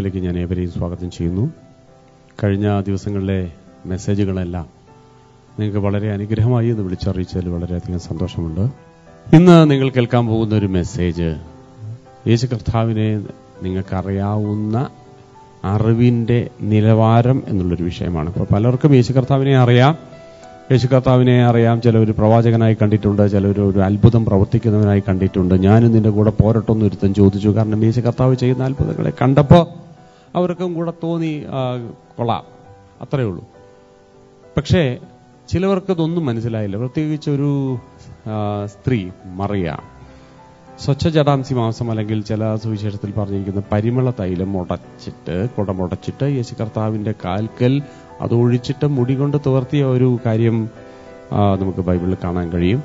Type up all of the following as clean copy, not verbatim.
പ്രോഗ്രാമിലേക്ക് ഞാൻ ഏവരെയും സ്വാഗതം ചെയ്യുന്നു. കഴിഞ്ഞ ദിവസങ്ങളിലെ മെസ്സേജുകളെല്ലാം നിങ്ങൾക്ക് വളരെ അനുഗ്രഹമായി എന്ന് വിളിച്ചറിയിച്ചതിൽ വളരെയധികം സന്തോഷമുണ്ട്. ഇന്ന് നിങ്ങൾ കേൾക്കാൻ പോകുന്ന ഒരു മെസ്സേജ് യേശു കർത്താവിനെ നിങ്ങൾക്കറിയാവുന്ന അറിവിന്റെ നിലവാരം എന്നുള്ളൊരു വിഷയമാണ്. ഇപ്പോൾ പലർക്കും യേശു കർത്താവിനെ അറിയാം. ചിലർ പ്രവാചകനായി കണ്ടിട്ടുണ്ട്, ചിലർ ഒരു അത്ഭുതം പ്രവർത്തിക്കുന്നവനായി കണ്ടിട്ടുണ്ട്. ഞാനും നിന്റെ കൂടെ പോരട്ടൊന്നും ഒരുത്തൻ ചോദിച്ചു. കാരണം യേശു കർത്താവ് ചെയ്യുന്ന അത്ഭുതങ്ങളെ കണ്ടപ്പോൾ അവർക്കും കൂടെ തോന്നി കൊള്ളാം, അത്രയേ ഉള്ളൂ. പക്ഷേ ചിലവർക്ക് ഇതൊന്നും മനസ്സിലായില്ല. പ്രത്യേകിച്ച് ഒരു സ്ത്രീ മറിയ സ്വച്ഛ ജടാംസി മാംസം, അല്ലെങ്കിൽ ചില സുവിശേഷത്തിൽ പറഞ്ഞിരിക്കുന്ന പരിമള തൈലം കുടമുടച്ചിട്ട് യേശു കർത്താവിന്റെ കാൽക്കൽ അത് ഒഴിച്ചിട്ട് മുടി കൊണ്ട് തുവർത്തിയ ഒരു കാര്യം നമുക്ക് ബൈബിളിൽ കാണാൻ കഴിയും.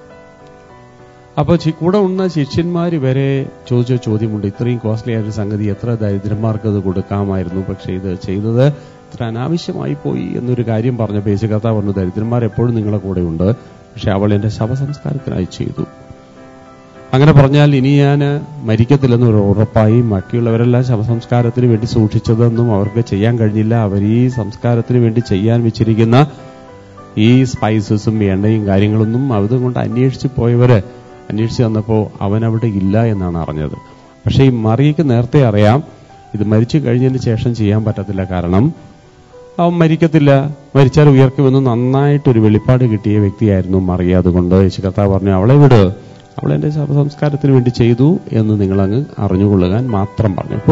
അപ്പൊ കൂടെ ഉള്ള ശിഷ്യന്മാർ വരെ ചോദിച്ച ചോദ്യമുണ്ട്, ഇത്രയും കോസ്റ്റ്ലി ആയ ഒരു സംഗതി എത്ര ദരിദ്രന്മാർക്ക് അത് കൊടുക്കാമായിരുന്നു, പക്ഷെ ഇത് ചെയ്തത് ഇത്ര അനാവശ്യമായി പോയി എന്നൊരു കാര്യം പറഞ്ഞപ്പോൾ യേശു കർത്താവ് പറഞ്ഞു, ദരിദ്രന്മാർ എപ്പോഴും നിങ്ങളുടെ കൂടെ ഉണ്ട്, പക്ഷെ അവൾ എന്റെ ശവസംസ്കാരത്തിനായി ചെയ്തു. അങ്ങനെ പറഞ്ഞാൽ ഇനി ഞാൻ മരിക്കത്തില്ലെന്ന് ഉറപ്പായി. ബാക്കിയുള്ളവരെല്ലാം ശവസംസ്കാരത്തിന് വേണ്ടി സൂക്ഷിച്ചതൊന്നും അവർക്ക് ചെയ്യാൻ കഴിഞ്ഞില്ല. അവർ ഈ സംസ്കാരത്തിന് വേണ്ടി ചെയ്യാൻ വെച്ചിരിക്കുന്ന ഈ സ്പൈസസും എണ്ണയും കാര്യങ്ങളൊന്നും അതുകൊണ്ട് അന്വേഷിച്ച് വന്നപ്പോൾ അവൻ അവിടെ ഇല്ല എന്നാണ് അറിഞ്ഞത്. പക്ഷെ ഈ മറിയയ്ക്ക് നേരത്തെ അറിയാം ഇത് മരിച്ചു കഴിഞ്ഞതിന് ശേഷം ചെയ്യാൻ പറ്റത്തില്ല. കാരണം അവൻ മരിക്കത്തില്ല, മരിച്ചാൽ ഉയർക്കുമെന്ന് നന്നായിട്ടൊരു വെളിപ്പാട് കിട്ടിയ വ്യക്തിയായിരുന്നു മറിയ. അതുകൊണ്ട് യേശു കർത്താവ് പറഞ്ഞു, അവളെ വിട്, അവൾ എന്റെ ശവസംസ്കാരത്തിന് വേണ്ടി ചെയ്തു എന്ന് നിങ്ങളങ്ങ് അറിഞ്ഞുകൊള്ളുവാൻ മാത്രം പറഞ്ഞപ്പോ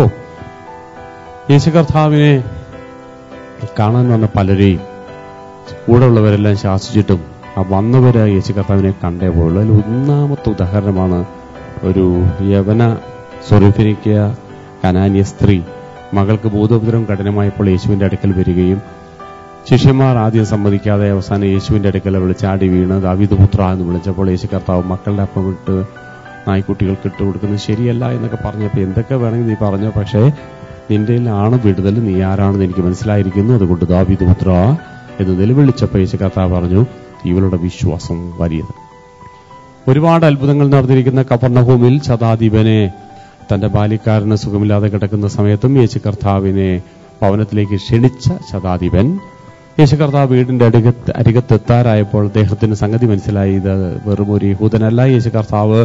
യേശു കർത്താവിനെ കാണാൻ വന്ന പലരെയും കൂടെ ഉള്ളവരെല്ലാം ശാസിച്ചിട്ടും ആ വന്നവര് യേശു കർത്താവിനെ കണ്ടേ പോയുള്ളൂ. അതിൽ ഒന്നാമത്തെ ഉദാഹരണമാണ് ഒരു യവന സ്വരൂപിനിക്ക് കനാന്യ സ്ത്രീ. മകൾക്ക് ഭൂതോപദ്രവം കഠിനമായപ്പോൾ യേശുവിന്റെ അടുക്കൽ വരികയും ശിഷ്യന്മാർ ആദ്യം സമ്മതിക്കാതെ അവസാനം യേശുവിന്റെ അടുക്കൽ ചാടി വീണ് ദാവീദ് പുത്ര എന്ന് വിളിച്ചപ്പോൾ യേശു കർത്താവ് മക്കളുടെ അപ്പം ഇട്ട് നായ്ക്കുട്ടികൾക്ക് ഇട്ട് കൊടുക്കുന്നത് ശരിയല്ല എന്നൊക്കെ പറഞ്ഞപ്പോൾ എന്തൊക്കെ വേണമെങ്കിൽ നീ പറഞ്ഞു, പക്ഷേ നിന്റെ ആണ് വിടുതൽ, നീ ആരാണെന്ന് എനിക്ക് മനസ്സിലായിരിക്കുന്നു, അതുകൊണ്ട് ദാവീദ് പുത്ര എന്ന് നിലവിളിച്ചപ്പോൾ യേശു കർത്താവ് പറഞ്ഞു, ഇവളുടെ വിശ്വാസം വലിയത്. ഒരുപാട് അത്ഭുതങ്ങൾ നടന്നിരിക്കുന്ന കഫർന്നഹൂമിൽ ശതാധിപനെ തന്റെ ബാല്യക്കാരന് സുഖമില്ലാതെ കിടക്കുന്ന സമയത്തും യേശു കർത്താവിനെ ഭവനത്തിലേക്ക് ക്ഷണിച്ച ശതാധിപൻ യേശു കർത്താവ് വീടിന്റെ അരികത്തെത്താറായപ്പോൾ അദ്ദേഹത്തിന് സംഗതി മനസ്സിലായി, ഇത് വെറും ഒരു യഹൂദനല്ല. യേശു കർത്താവ്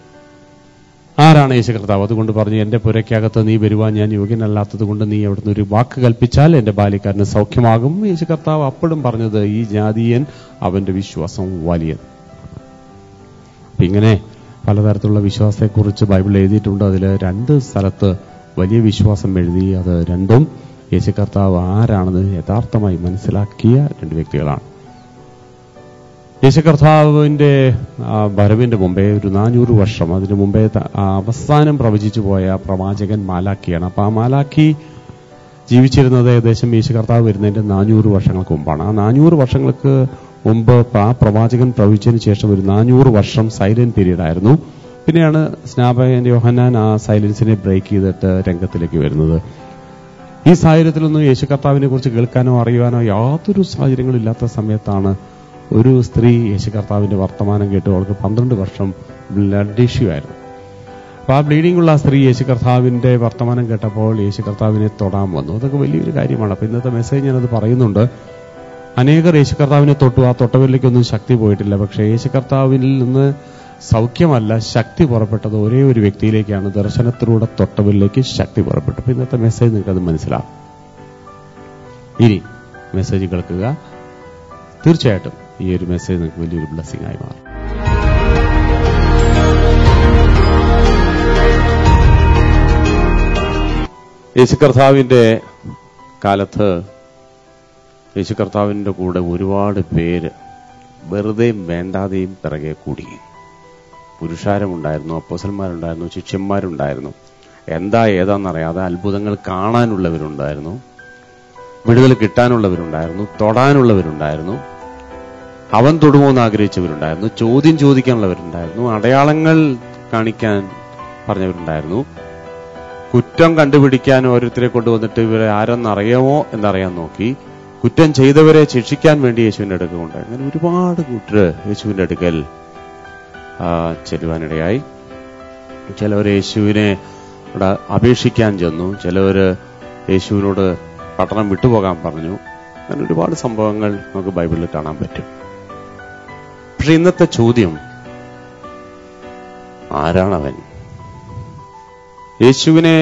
ആരാണ് യേശു കർത്താവ്? അതുകൊണ്ട് പറഞ്ഞു, എന്റെ പുരയ്ക്കകത്ത് നീ വരുവാൻ ഞാൻ യോഗ്യനല്ലാത്തത് കൊണ്ട് നീ അവിടുന്ന് ഒരു വാക്ക് കൽപ്പിച്ചാൽ എന്റെ ബാല്യക്കാരന് സൗഖ്യമാകും. യേശു കർത്താവ് അപ്പോഴും പറഞ്ഞത്, ഈ ജാതീയൻ അവന്റെ വിശ്വാസം വലിയത്. ഇങ്ങനെ പലതരത്തിലുള്ള വിശ്വാസത്തെക്കുറിച്ച് ബൈബിളിൽ എഴുതിയിട്ടുണ്ട്. അതിൽ 2 സ്ഥലത്ത് വലിയ വിശ്വാസം എഴുതി. അത് രണ്ടും യേശു കർത്താവ് ആരാണെന്ന് യഥാർത്ഥമായി മനസ്സിലാക്കിയ 2 വ്യക്തികളാണ്. യേശു കർത്താവിന്റെ വരവിന്റെ മുമ്പേ ഒരു 400 വർഷം അതിനു മുമ്പേ അവസാനം പ്രവചിച്ചു പോയ പ്രവാചകൻ മാലാഖിയാണ്. അപ്പൊ ആ മാലാഖി ജീവിച്ചിരുന്നത് ഏകദേശം യേശു കർത്താവ് വരുന്നതിന്റെ 400 വർഷങ്ങൾക്ക് മുമ്പാണ്. ആ 400 വർഷങ്ങൾക്ക് മുമ്പ് ആ പ്രവാചകൻ പ്രവചിച്ചതിന് ശേഷം ഒരു 400 വർഷം സൈലന്റ് പീരീഡ് ആയിരുന്നു. പിന്നെയാണ് സ്നാപകൻ യോഹന്നാൻ ആ സൈലൻസിനെ ബ്രേക്ക് ചെയ്തിട്ട് രംഗത്തിലേക്ക് വരുന്നത്. ഈ സാഹചര്യത്തിലൊന്നും യേശു കർത്താവിനെ കുറിച്ച് കേൾക്കാനോ അറിയുവാനോ യാതൊരു സാഹചര്യങ്ങളും ഇല്ലാത്ത സമയത്താണ് ഒരു സ്ത്രീ യേശു കർത്താവിന്റെ വർത്തമാനം കേട്ടു. അവൾക്ക് 12 വർഷം ബ്ലഡ് ഇഷ്യൂ ആയിരുന്നു. അപ്പൊ ആ ബ്ലീഡിംഗ് ഉള്ള സ്ത്രീ യേശു കർത്താവിന്റെ വർത്തമാനം കേട്ടപ്പോൾ യേശു കർത്താവിനെ തൊടാൻ വന്നു. അതൊക്കെ വലിയൊരു കാര്യമാണ്. അപ്പൊ ഇന്നത്തെ മെസ്സേജ് ഞാനത് പറയുന്നുണ്ട്. അനേകർ യേശു കർത്താവിനെ തൊട്ടു, ആ തൊട്ടവരിലേക്കൊന്നും ശക്തി പോയിട്ടില്ല. പക്ഷെ യേശു കർത്താവിൽ നിന്ന് സൗഖ്യമല്ല, ശക്തി പുറപ്പെട്ടത് ഒരേ ഒരു വ്യക്തിയിലേക്കാണ്. ദർശനത്തിലൂടെ തൊട്ടവരിലേക്ക് ശക്തി പുറപ്പെട്ടു. അപ്പൊ ഇന്നത്തെ മെസ്സേജ് നിങ്ങൾക്കത് മനസ്സിലാവും. ഇനി മെസ്സേജ് കേൾക്കുക. തീർച്ചയായിട്ടും ഈ ഒരു മെസ്സേജ് നിങ്ങൾക്ക് വലിയൊരു ബ്ലെസ്സിംഗ് ആയി മാറും. യേശു കർത്താവിന്റെ കാലത്ത് യേശു കർത്താവിന്റെ കൂടെ ഒരുപാട് പേര് വെറുതെയും വേണ്ടാതെയും പിറകെ കൂടി. പുരുഷാരമുണ്ടായിരുന്നു, അപ്പോസ്തലന്മാരുണ്ടായിരുന്നു, ശിഷ്യന്മാരുണ്ടായിരുന്നു. എന്താ ഏതാണെന്നറിയാതെ അത്ഭുതങ്ങൾ കാണാനുള്ളവരുണ്ടായിരുന്നു, വിടുതൽ കിട്ടാനുള്ളവരുണ്ടായിരുന്നു, തൊടാനുള്ളവരുണ്ടായിരുന്നു, അവൻ തൊടുമോ എന്ന് ആഗ്രഹിച്ചവരുണ്ടായിരുന്നു, ചോദ്യം ചോദിക്കാനുള്ളവരുണ്ടായിരുന്നു, അടയാളങ്ങൾ കാണിക്കാൻ പറഞ്ഞവരുണ്ടായിരുന്നു, കുറ്റം കണ്ടുപിടിക്കാൻ ഓരോരുത്തരെ കൊണ്ടുവന്നിട്ട് ഇവരെ ആരെന്നറിയാമോ എന്നറിയാൻ നോക്കി, കുറ്റം ചെയ്തവരെ ശിക്ഷിക്കാൻ വേണ്ടി യേശുവിന്റെ അടുക്കൽ കൊണ്ടായി. അങ്ങനെ ഒരുപാട് കൂട്ടര് യേശുവിന്റെ അടുക്കൽ ചെല്ലുവാനിടയായി. ചിലവർ യേശുവിനെ ഇവിടെ അപേക്ഷിക്കാൻ ചെന്നു. ചിലവര് യേശുവിനോട് പട്ടണം വിട്ടുപോകാൻ പറഞ്ഞു. അങ്ങനെ ഒരുപാട് സംഭവങ്ങൾ നമുക്ക് ബൈബിളിൽ കാണാൻ പറ്റും. പക്ഷെ ഇന്നത്തെ ചോദ്യം, ആരാണവൻ? യേശുവിനെ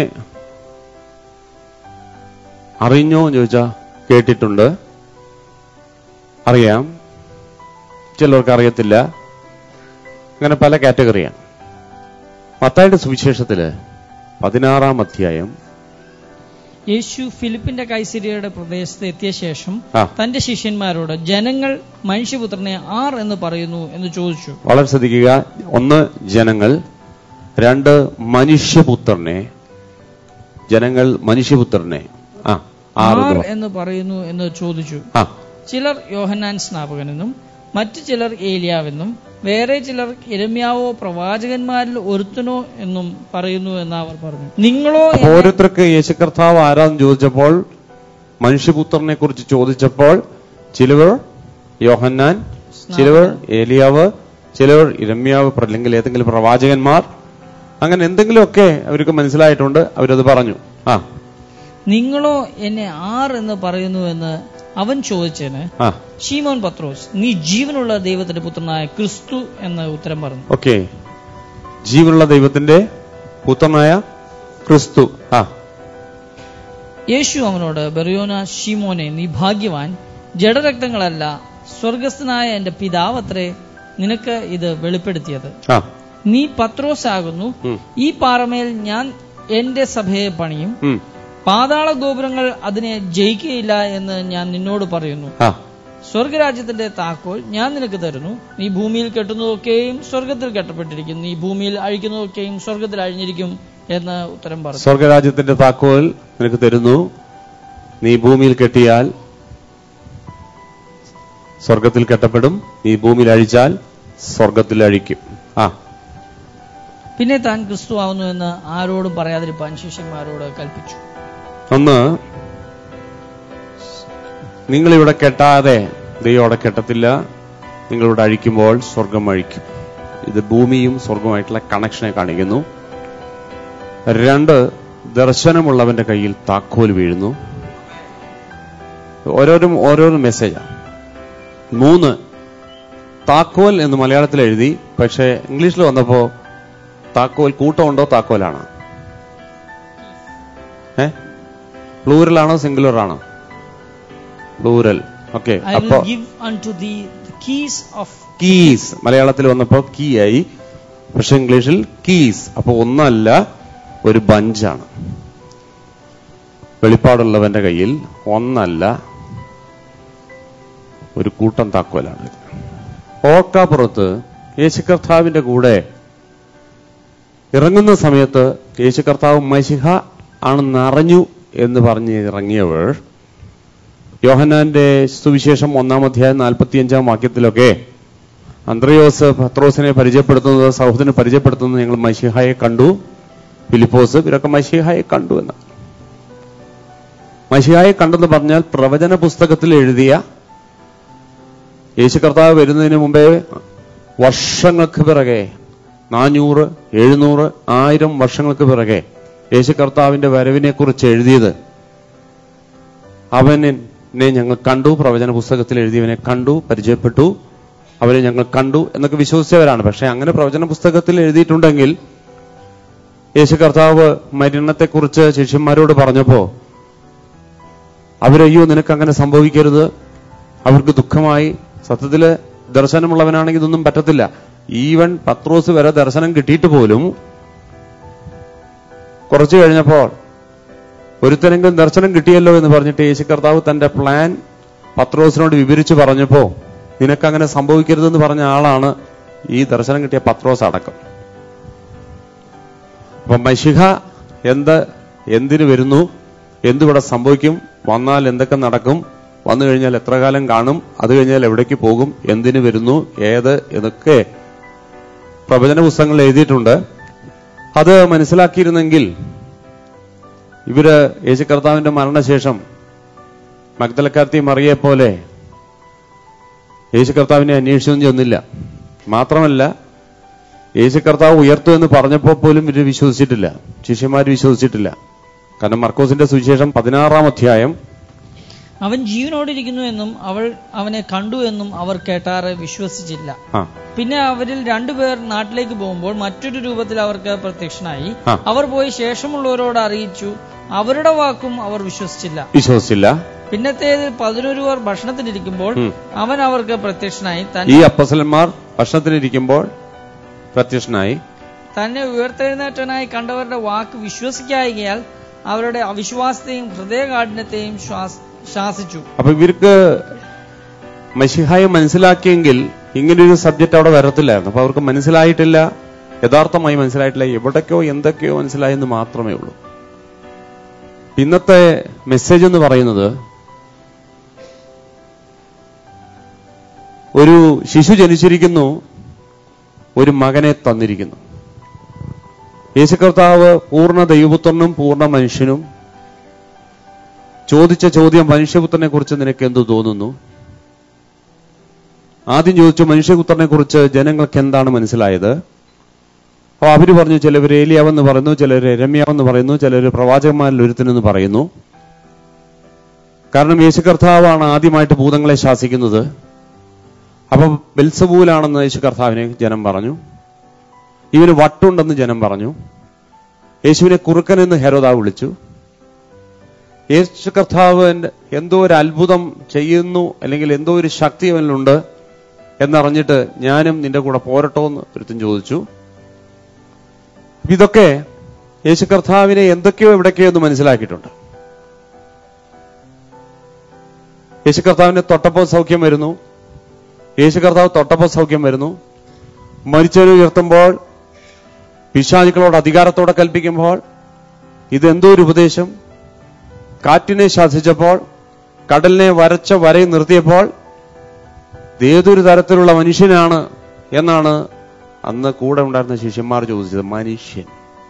അറിഞ്ഞോ എന്ന് ചോദിച്ചാ കേട്ടിട്ടുണ്ട്, അറിയാം, ചിലർക്ക് അറിയത്തില്ല. അങ്ങനെ പല കാറ്റഗറിയാണ്. മത്തായിയുടെ സുവിശേഷത്തില് 16-ാം അധ്യായം, യേശു ഫിലിപ്പിന്റെ കൈസരിയയുടെ പ്രദേശത്ത് എത്തിയ ശേഷം തന്റെ ശിഷ്യന്മാരോട് ജനങ്ങൾ മനുഷ്യപുത്രനെ ആർ എന്ന് പറയുന്നു എന്ന് ചോദിച്ചു. വളരെ ശ്രദ്ധിക്കുക. 1 ജനങ്ങൾ, 2 മനുഷ്യപുത്രനെ. ജനങ്ങൾ മനുഷ്യപുത്രനെ ആർ എന്ന് പറയുന്നു എന്ന് ചോദിച്ചു. ചിലർ യോഹന്നാൻ സ്നാപകനെന്നും മറ്റു ചിലർ ഏലിയാവെന്നും വേറെ ചിലർ യിരെമ്യാവോ പ്രവാചകന്മാരിൽ ഒരുത്തനോ എന്നും പറയുന്നു എന്ന് അവർ പറഞ്ഞു. നിങ്ങളോ? ഓരോരുത്തർക്ക് യേശു കർത്താവ് ആരാന്ന് ചോദിച്ചപ്പോൾ, മനുഷ്യപുത്രനെ കുറിച്ച് ചോദിച്ചപ്പോൾ, ചിലവർ യോഹന്നാൻ, ചിലവർ ഏലിയാവ്, ചിലവർ യിരെമ്യാവ് അല്ലെങ്കിൽ ഏതെങ്കിലും പ്രവാചകന്മാർ, അങ്ങനെ എന്തെങ്കിലുമൊക്കെ അവർക്ക് മനസ്സിലായിട്ടുണ്ട്. അവരത് പറഞ്ഞു. നിങ്ങളോ എന്നെ ആർ എന്ന് പറയുന്നു എന്ന് അവൻ ചോദിച്ചതിന് ശീമോൻ പത്രോസ്, നീ ജീവനുള്ള ദൈവത്തിന്റെ പുത്രനായ ക്രിസ്തു എന്ന് ഉത്തരം പറഞ്ഞു. ഓക്കെ, ജീവനുള്ള ദൈവത്തിന്റെ പുത്രനായ ക്രിസ്തു. യേശു അവനോട്, ബെറിയോന ശീമോനെ, നീ ഭാഗ്യവാൻ, ജഡരക്തങ്ങളല്ല സ്വർഗസ്ഥനായ എന്റെ പിതാവത്രേ നിനക്ക് ഇത് വെളിപ്പെടുത്തിയത്. നീ പത്രോസ് ആകുന്നു. ഈ പാറമേൽ ഞാൻ എന്റെ സഭയെ പണിയും, പാതാള ഗോപുരങ്ങൾ അതിനെ ജയിക്കുകയില്ല എന്ന് ഞാൻ നിന്നോട് പറയുന്നു. സ്വർഗരാജ്യത്തിന്റെ താക്കോൽ ഞാൻ നിനക്ക് തരുന്നു. നീ ഭൂമിയിൽ കെട്ടുന്നതൊക്കെയും സ്വർഗത്തിൽ കെട്ടപ്പെട്ടിരിക്കും, നീ ഭൂമിയിൽ അഴിക്കുന്നതൊക്കെയും സ്വർഗത്തിൽ അഴിഞ്ഞിരിക്കും എന്ന് ഉത്തരം പറഞ്ഞു. സ്വർഗരാജ്യത്തിന്റെ താക്കോൽ നിനക്ക് തരുന്നു. നീ ഭൂമിയിൽ കെട്ടിയാൽ സ്വർഗത്തിൽ കെട്ടപ്പെടും, നീ ഭൂമിയിൽ അഴിച്ചാൽ സ്വർഗത്തിൽ അഴിക്കും. പിന്നെ താൻ ക്രിസ്തു ആവുന്നു എന്ന് ആരോടും പറയാതിരിപ്പാൻ ശിഷ്യന്മാരോട് കൽപ്പിച്ചു. ഒന്ന്, നിങ്ങളിവിടെ കെട്ടാതെ ദൈവം അവിടെ കെട്ടത്തില്ല. നിങ്ങളിവിടെ അഴിക്കുമ്പോൾ സ്വർഗം അഴിക്കും. ഇത് ഭൂമിയും സ്വർഗമായിട്ടുള്ള കണക്ഷനെ കാണിക്കുന്നു. 2, ദർശനമുള്ളവന്റെ കയ്യിൽ താക്കോൽ വീഴുന്നു. ഓരോരോ മെസ്സേജാണ്. 3, താക്കോൽ എന്ന് മലയാളത്തിൽ എഴുതി, പക്ഷെ ഇംഗ്ലീഷിൽ വന്നപ്പോ താക്കോൽ കൂട്ടമുണ്ടോ താക്കോലാണ്? പ്ലൂറലാണോ സിംഗുലറാണോ? പ്ലൂറൽ. ഓക്കെ, അപ്പോ കീസ് മലയാളത്തിൽ വന്നപ്പോ കീ ആയി, പക്ഷെ ഇംഗ്ലീഷിൽ കീസ്. അപ്പൊ ഒന്നല്ല, ഒരു ബഞ്ചാണ്. വെളിപ്പാടുള്ളവന്റെ കയ്യിൽ ഒന്നല്ല, ഒരു കൂട്ടം താക്കോലാണ്. ഓർക്കാപ്പുറത്ത് യേശു കർത്താവിന്റെ കൂടെ ഇറങ്ങുന്ന സമയത്ത് യേശു കർത്താവ് മശിഹ ആണെന്ന് അറിഞ്ഞു എന്ന് പറഞ്ഞ് ഇറങ്ങിയവർ, യോഹന്നാന്റെ സുവിശേഷം 1-ാം അധ്യായം 45-ാം വാക്യത്തിലൊക്കെ അന്ത്രയോസ് പത്രോസിനെ പരിചയപ്പെടുത്തുന്നത്, സഹോദരനെ പരിചയപ്പെടുത്തുന്നത്, ഞങ്ങൾ മശിഹായെ കണ്ടു. ഫിലിപ്പോസ് ഇവരൊക്കെ മശിഹായെ കണ്ടു എന്ന്. മശിഹായെ കണ്ടെന്ന് പറഞ്ഞാൽ പ്രവചന പുസ്തകത്തിൽ എഴുതിയ യേശു കർത്താവ് വരുന്നതിന് മുമ്പേ വർഷങ്ങൾക്ക് പിറകെ, 400, 700, 1000 വർഷങ്ങൾക്ക് പിറകെ യേശു കർത്താവിന്റെ വരവിനെ കുറിച്ച് എഴുതിയത്, അവനെ ഞങ്ങൾ കണ്ടു, പ്രവചന പുസ്തകത്തിൽ എഴുതിയവനെ കണ്ടു, പരിചയപ്പെട്ടു, അവരെ ഞങ്ങൾ കണ്ടു എന്നൊക്കെ വിശ്വസിച്ചവരാണ്. പക്ഷെ അങ്ങനെ പ്രവചന പുസ്തകത്തിൽ എഴുതിയിട്ടുണ്ടെങ്കിൽ യേശു കർത്താവ് മരണത്തെക്കുറിച്ച് ശിഷ്യന്മാരോട് പറഞ്ഞപ്പോ അവരയ്യോ നിനക്ക് അങ്ങനെ സംഭവിക്കരുത്, അവർക്ക് ദുഃഖമായി. സത്യത്തില് ദർശനമുള്ളവനാണെങ്കിൽ ഇതൊന്നും പറ്റത്തില്ല. ഈവൻ പത്രോസ് വരെ ദർശനം കിട്ടിയിട്ട് പോലും കുറച്ചു കഴിഞ്ഞപ്പോൾ ഒരുത്തനെങ്കിലും ദർശനം കിട്ടിയല്ലോ എന്ന് പറഞ്ഞിട്ട് യേശു കർത്താവ് തന്റെ പ്ലാൻ പത്രോസിനോട് വിവരിച്ചു പറഞ്ഞപ്പോ നിനക്കങ്ങനെ സംഭവിക്കരുതെന്ന് പറഞ്ഞ ആളാണ് ഈ ദർശനം കിട്ടിയ പത്രോസ് അടക്കം. അപ്പൊ മശിഹ എന്തിനു വരുന്നു, എന്തിവിടെ സംഭവിക്കും, വന്നാൽ എന്തൊക്കെ നടക്കും, വന്നു കഴിഞ്ഞാൽ എത്ര കാലം കാണും, അത് കഴിഞ്ഞാൽ എവിടേക്ക് പോകും, എന്തിനു വരുന്നു, എന്നൊക്കെ പ്രവചന പുസ്തകങ്ങളിൽ എഴുതിയിട്ടുണ്ട്. അത് മനസ്സിലാക്കിയിരുന്നെങ്കിൽ ഇവര് യേശു കർത്താവിന്റെ മരണശേഷം മഗ്ദലക്കാരത്തി മറിയെ പോലെ യേശു കർത്താവിനെ അന്വേഷിച്ചൊന്നും ചെന്നില്ല. മാത്രമല്ല യേശു കർത്താവ് ഉയർത്തു എന്ന് പറഞ്ഞപ്പോൾ പോലും ഇവർ വിശ്വസിച്ചിട്ടില്ല, ശിഷ്യന്മാർ വിശ്വസിച്ചിട്ടില്ല. കാരണം മർക്കോസിന്റെ സുവിശേഷം 16-ാം അധ്യായം, അവൻ ജീവനോടിരിക്കുന്നു എന്നും അവൾ അവനെ കണ്ടു എന്നും അവർ കേട്ടാറ് വിശ്വസിച്ചില്ല. പിന്നെ അവരിൽ 2 പേർ നാട്ടിലേക്ക് പോകുമ്പോൾ മറ്റൊരു രൂപത്തിൽ അവർക്ക് പ്രത്യക്ഷനായി. അവർ പോയി ശേഷമുള്ളവരോട് അറിയിച്ചു. അവരുടെ വാക്കും അവർ വിശ്വസിച്ചില്ല. പിന്നത്തേതിൽ 11 പേർ ഭക്ഷണത്തിനിരിക്കുമ്പോൾ അവൻ അവർക്ക് പ്രത്യക്ഷനായി. ഈ അപ്പോസ്തലന്മാർ ഭക്ഷണത്തിനിരിക്കുമ്പോൾ പ്രത്യക്ഷനായി തന്നെ ഉയർത്തെഴുന്നേറ്റനായി കണ്ടവരുടെ വാക്ക് വിശ്വസിക്കായികയാൽ അവരുടെ അവിശ്വാസത്തെയും ഹൃദയകാഠിന്യത്തെയും ശാസിച്ചു. അപ്പൊ ഇവർക്ക് മശിഹായെ മനസ്സിലാക്കിയെങ്കിൽ ഇങ്ങനൊരു സബ്ജക്റ്റ് അവിടെ വരത്തില്ലായിരുന്നു. അപ്പൊ അവർക്ക് മനസ്സിലായിട്ടില്ല, യഥാർത്ഥമായി മനസ്സിലായിട്ടില്ല, എവിടേക്കോ എന്തൊക്കെയോ മനസ്സിലായെന്ന് മാത്രമേ ഉള്ളൂ. ഇന്നത്തെ മെസ്സേജ് എന്ന് പറയുന്നത്, ഒരു ശിശു ജനിച്ചിരിക്കുന്നു, ഒരു മകനെ തന്നിരിക്കുന്നു. യേശു കർത്താവ് പൂർണ്ണ ദൈവപുത്രനും പൂർണ്ണ മനുഷ്യനും. ചോദിച്ച ചോദ്യം, മനുഷ്യപുത്രനെ കുറിച്ച് നിനക്ക് എന്തു തോന്നുന്നു? ആദ്യം ചോദിച്ചു, മനുഷ്യപുത്രനെ കുറിച്ച് ജനങ്ങൾക്ക് എന്താണ് മനസ്സിലായത്? അപ്പൊ അവര് പറഞ്ഞു, ചിലവർ ഏലിയാവെന്ന് പറയുന്നു, ചിലർ യെരമ്യാവെന്ന് പറയുന്നു, ചിലർ പ്രവാചകന്മാരിൽ ഒരുത്തനെന്ന് പറയുന്നു. കാരണം യേശു കർത്താവാണ് ആദ്യമായിട്ട് ഭൂതങ്ങളെ ശാസിക്കുന്നത്. അപ്പൊ ബെൽസബൂലാണെന്ന് യേശു കർത്താവിനെ ജനം പറഞ്ഞു. ഇവന് വട്ടുണ്ടെന്ന് ജനം പറഞ്ഞു. യേശുവിനെ കുറുക്കനെന്ന് ഹെരോദാവ് വിളിച്ചു. യേശു കർത്താവ് എന്തോ ഒരു അത്ഭുതം ചെയ്യുന്നു, അല്ലെങ്കിൽ എന്തോ ഒരു ശക്തി അവനിലുണ്ട് എന്നറിഞ്ഞിട്ട് ഞാനും നിന്റെ കൂടെ പോരട്ടോ എന്ന് ഒരുത്തൻ ചോദിച്ചു. ഇതൊക്കെ യേശു കർത്താവിനെ എന്തൊക്കെയോ എവിടേക്കോ എന്ന് മനസ്സിലാക്കിയിട്ടുണ്ട്. യേശു കർത്താവിനെ തൊട്ടപ്പോൾ സൗഖ്യം വരുന്നു. യേശു കർത്താവ് തൊട്ടപ്പോൾ സൗഖ്യം വരുന്നു. മരിച്ചവരെ ഉയർത്തുമ്പോൾ, പിശാചുക്കളോട് അധികാരത്തോടെ കൽപ്പിക്കുമ്പോൾ, ഇതെന്തോ ഒരു ഉപദേശം. കാറ്റിനെ ശാസിച്ചപ്പോൾ, കടലിനെ വരച്ച വരയിൽ നിർത്തിയപ്പോൾ, ഏതൊരു തരത്തിലുള്ള മനുഷ്യനാണ് എന്നാണ് അന്ന് കൂടെ ഉണ്ടായിരുന്ന ശിഷ്യന്മാർ ചോദിച്ചത്. മനുഷ്യൻ.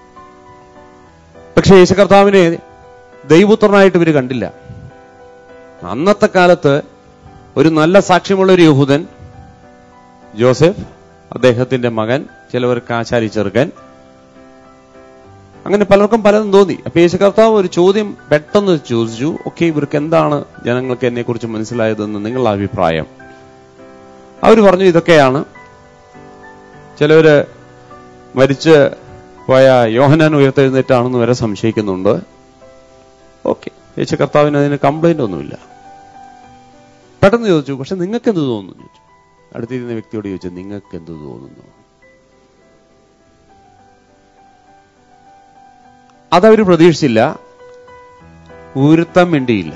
പക്ഷെ യേശു കർത്താവിനെ ദൈവപുത്രനായിട്ട് ഇവര് കണ്ടില്ല. അന്നത്തെ കാലത്ത് ഒരു നല്ല സാക്ഷ്യമുള്ള ഒരു യഹൂദൻ, ജോസഫ്, അദ്ദേഹത്തിന്റെ മകൻ, ചിലവർക്ക് ആശാരി ചെറുക്കൻ, അങ്ങനെ പലർക്കും പലതും തോന്നി. അപ്പൊ യേശു കർത്താവ് ഒരു ചോദ്യം പെട്ടെന്ന് ചോദിച്ചു, ഓക്കെ, ഇവർക്ക് എന്താണ് ജനങ്ങൾക്ക് എന്നെ കുറിച്ച് മനസ്സിലായതെന്ന് നിങ്ങളുടെ അഭിപ്രായം? അവര് പറഞ്ഞു, ഇതൊക്കെയാണ്. ചിലവര് മരിച്ച് പോയ യോഹന്നാൻ ഉയർത്തെഴുന്നേറ്റാണെന്ന് വരെ സംശയിക്കുന്നുണ്ട്. ഓക്കെ, യേശു കർത്താവിന് അതിന് കംപ്ലൈന്റ് ഒന്നുമില്ല. പെട്ടെന്ന് ചോദിച്ചു, പക്ഷെ നിങ്ങൾക്ക് എന്ത് തോന്നുന്നു ചോദിച്ചു. അടുത്തിരുന്ന വ്യക്തിയോട് ചോദിച്ചു, നിങ്ങൾക്ക് എന്ത് തോന്നുന്നു? അതവര് പ്രതീക്ഷിച്ചില്ല, ഉയർത്താൻ വേണ്ടിയില്ല.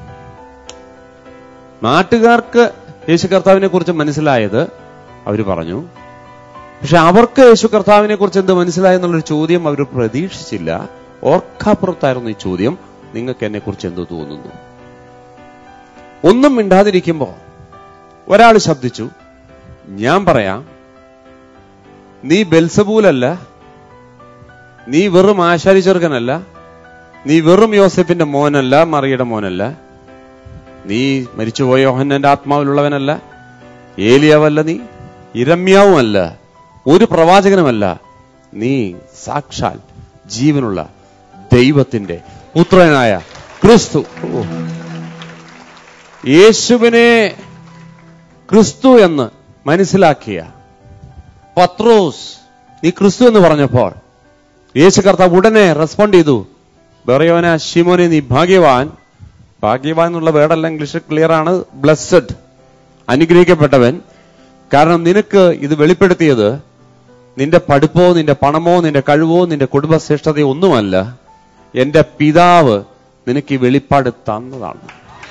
നാട്ടുകാർക്ക് യേശു കർത്താവിനെ കുറിച്ച് മനസ്സിലായത് അവര് പറഞ്ഞു. പക്ഷെ അവർക്ക് യേശു കർത്താവിനെ കുറിച്ച് എന്ത് മനസ്സിലായെന്നുള്ളൊരു ചോദ്യം അവർ പ്രതീക്ഷിച്ചില്ല. ഓർക്കാപ്പുറത്തായിരുന്നു ഈ ചോദ്യം, നിങ്ങൾക്ക് എന്നെ കുറിച്ച് എന്ത് തോന്നുന്നു? ഒന്നും മിണ്ടാതിരിക്കുമ്പോ ഒരാൾ ശബ്ദിച്ചു, ഞാൻ പറയാം, നീ ബെൽസബൂലല്ല, നീ വെറും ആശാരി ചെറുക്കനല്ല, നീ വെറും യോസെഫിന്റെ മോനല്ല, മറിയുടെ മോനല്ല, നീ മരിച്ചുപോയ യോഹന്നാന്റെ ആത്മാവിലുള്ളവനല്ല, ഏലിയാവല്ല, നീ യിരെമ്യാവുമല്ല, ഒരു പ്രവാചകനുമല്ല, നീ സാക്ഷാൽ ജീവനുള്ള ദൈവത്തിന്റെ പുത്രനായ ക്രിസ്തു. യേശുവിനെ ക്രിസ്തു എന്ന് മനസ്സിലാക്കിയ പത്രോസ്, നീ ക്രിസ്തു എന്ന് പറഞ്ഞപ്പോൾ യേശു കർത്താവ് ഉടനെ റെസ്പോണ്ട് ചെയ്തു, ബെറയോന ശിമോനെ, നീ ഭാഗ്യവാൻ. ഭാഗ്യവാൻ എന്നുള്ള വേർഡല്ല ഇംഗ്ലീഷ് ക്ലിയർ ആണ്, ബ്ലെസ്സഡ്, അനുഗ്രഹിക്കപ്പെട്ടവൻ. കാരണം നിനക്ക് ഇത് വെളിപ്പെടുത്തിയത് നിന്റെ പഠിപ്പോ, നിന്റെ പണമോ, നിന്റെ കഴിവോ, നിന്റെ കുടുംബശ്രേഷ്ഠതയോ ഒന്നുമല്ല. എന്റെ പിതാവ് നിനക്ക് ഈ വെളിപ്പാട് തന്നതാണ്.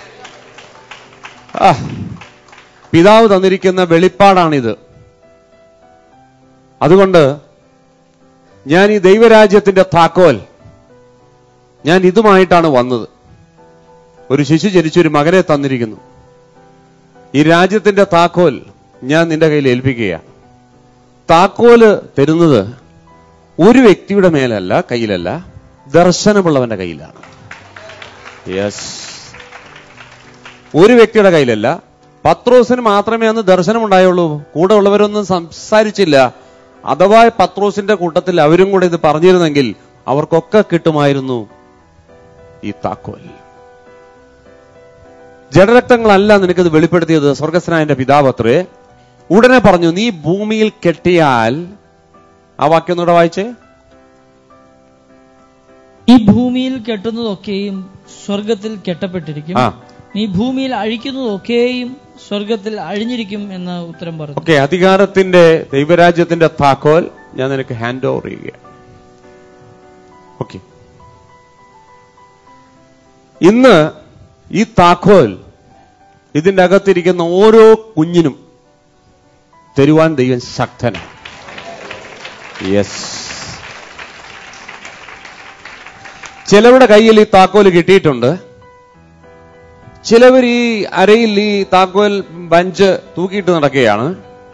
പിതാവ് തന്നിരിക്കുന്ന വെളിപ്പാടാണിത്. അതുകൊണ്ട് ഞാൻ ഈ ദൈവരാജ്യത്തിന്റെ താക്കോൽ, ഞാൻ ഇതുമായിട്ടാണ് വന്നത്. ഒരു ശിശു ജനിച്ചൊരു മകനെ തന്നിരിക്കുന്നു. ഈ രാജ്യത്തിന്റെ താക്കോൽ ഞാൻ നിന്റെ കയ്യിൽ ഏൽപ്പിക്കുക. താക്കോല് തരുന്നത് ഒരു വ്യക്തിയുടെ മേലല്ല, കയ്യിലല്ല, ദർശനമുള്ളവന്റെ കയ്യിലാണ്. യെസ്, ഒരു വ്യക്തിയുടെ കയ്യിലല്ല. പത്രോസിന് മാത്രമേ അന്ന് ദർശനം ഉണ്ടായുള്ളൂ. കൂടെ ഉള്ളവരൊന്നും സംസാരിച്ചില്ല. അഥവാ പത്രോസിന്റെ കൂട്ടത്തിൽ അവരും കൂടെ ഇത് പറഞ്ഞിരുന്നെങ്കിൽ അവർക്കൊക്കെ കിട്ടുമായിരുന്നു ഈ താക്കോൽ. ജഡരക്തങ്ങളല്ല നിനക്കിത് വെളിപ്പെടുത്തിയത്, സ്വർഗസ്ഥനായ എന്റെ പിതാവ് അത്രേ. ഉടനെ പറഞ്ഞു, നീ ഭൂമിയിൽ കെട്ടിയാൽ, ആ വാക്യം ഒന്നുകൂടെ വായിച്ചേ, ഈ ഭൂമിയിൽ കെട്ടുന്നതൊക്കെയും സ്വർഗത്തിൽ കെട്ടപ്പെട്ടിരിക്കും, നീ ഭൂമിയിൽ അഴിക്കുന്നതൊക്കെയും സ്വർഗത്തിൽ അഴിഞ്ഞിരിക്കും എന്ന് ഉത്തരം പറഞ്ഞു. ഓക്കെ, അധികാരത്തിന്റെ ദൈവരാജ്യത്തിന്റെ താക്കോൽ ഞാൻ നിനക്ക് ഹാൻഡ് ഓവർ ചെയ്യുക. ഓക്കെ, ഇന്ന് ഈ താക്കോൽ ഇതിന്റെ അകത്തിരിക്കുന്ന ഓരോ കുഞ്ഞിനും തരുവാൻ ദൈവം ശക്തനാണ്. യെസ്, ചിലവരുടെ കയ്യിൽ ഈ താക്കോൽ കിട്ടിയിട്ടുണ്ട്. ചിലവർ ഈ അരയിൽ ഈ താക്കോൽ ബഞ്ച് തൂക്കിയിട്ട് നടക്കുകയാണ്.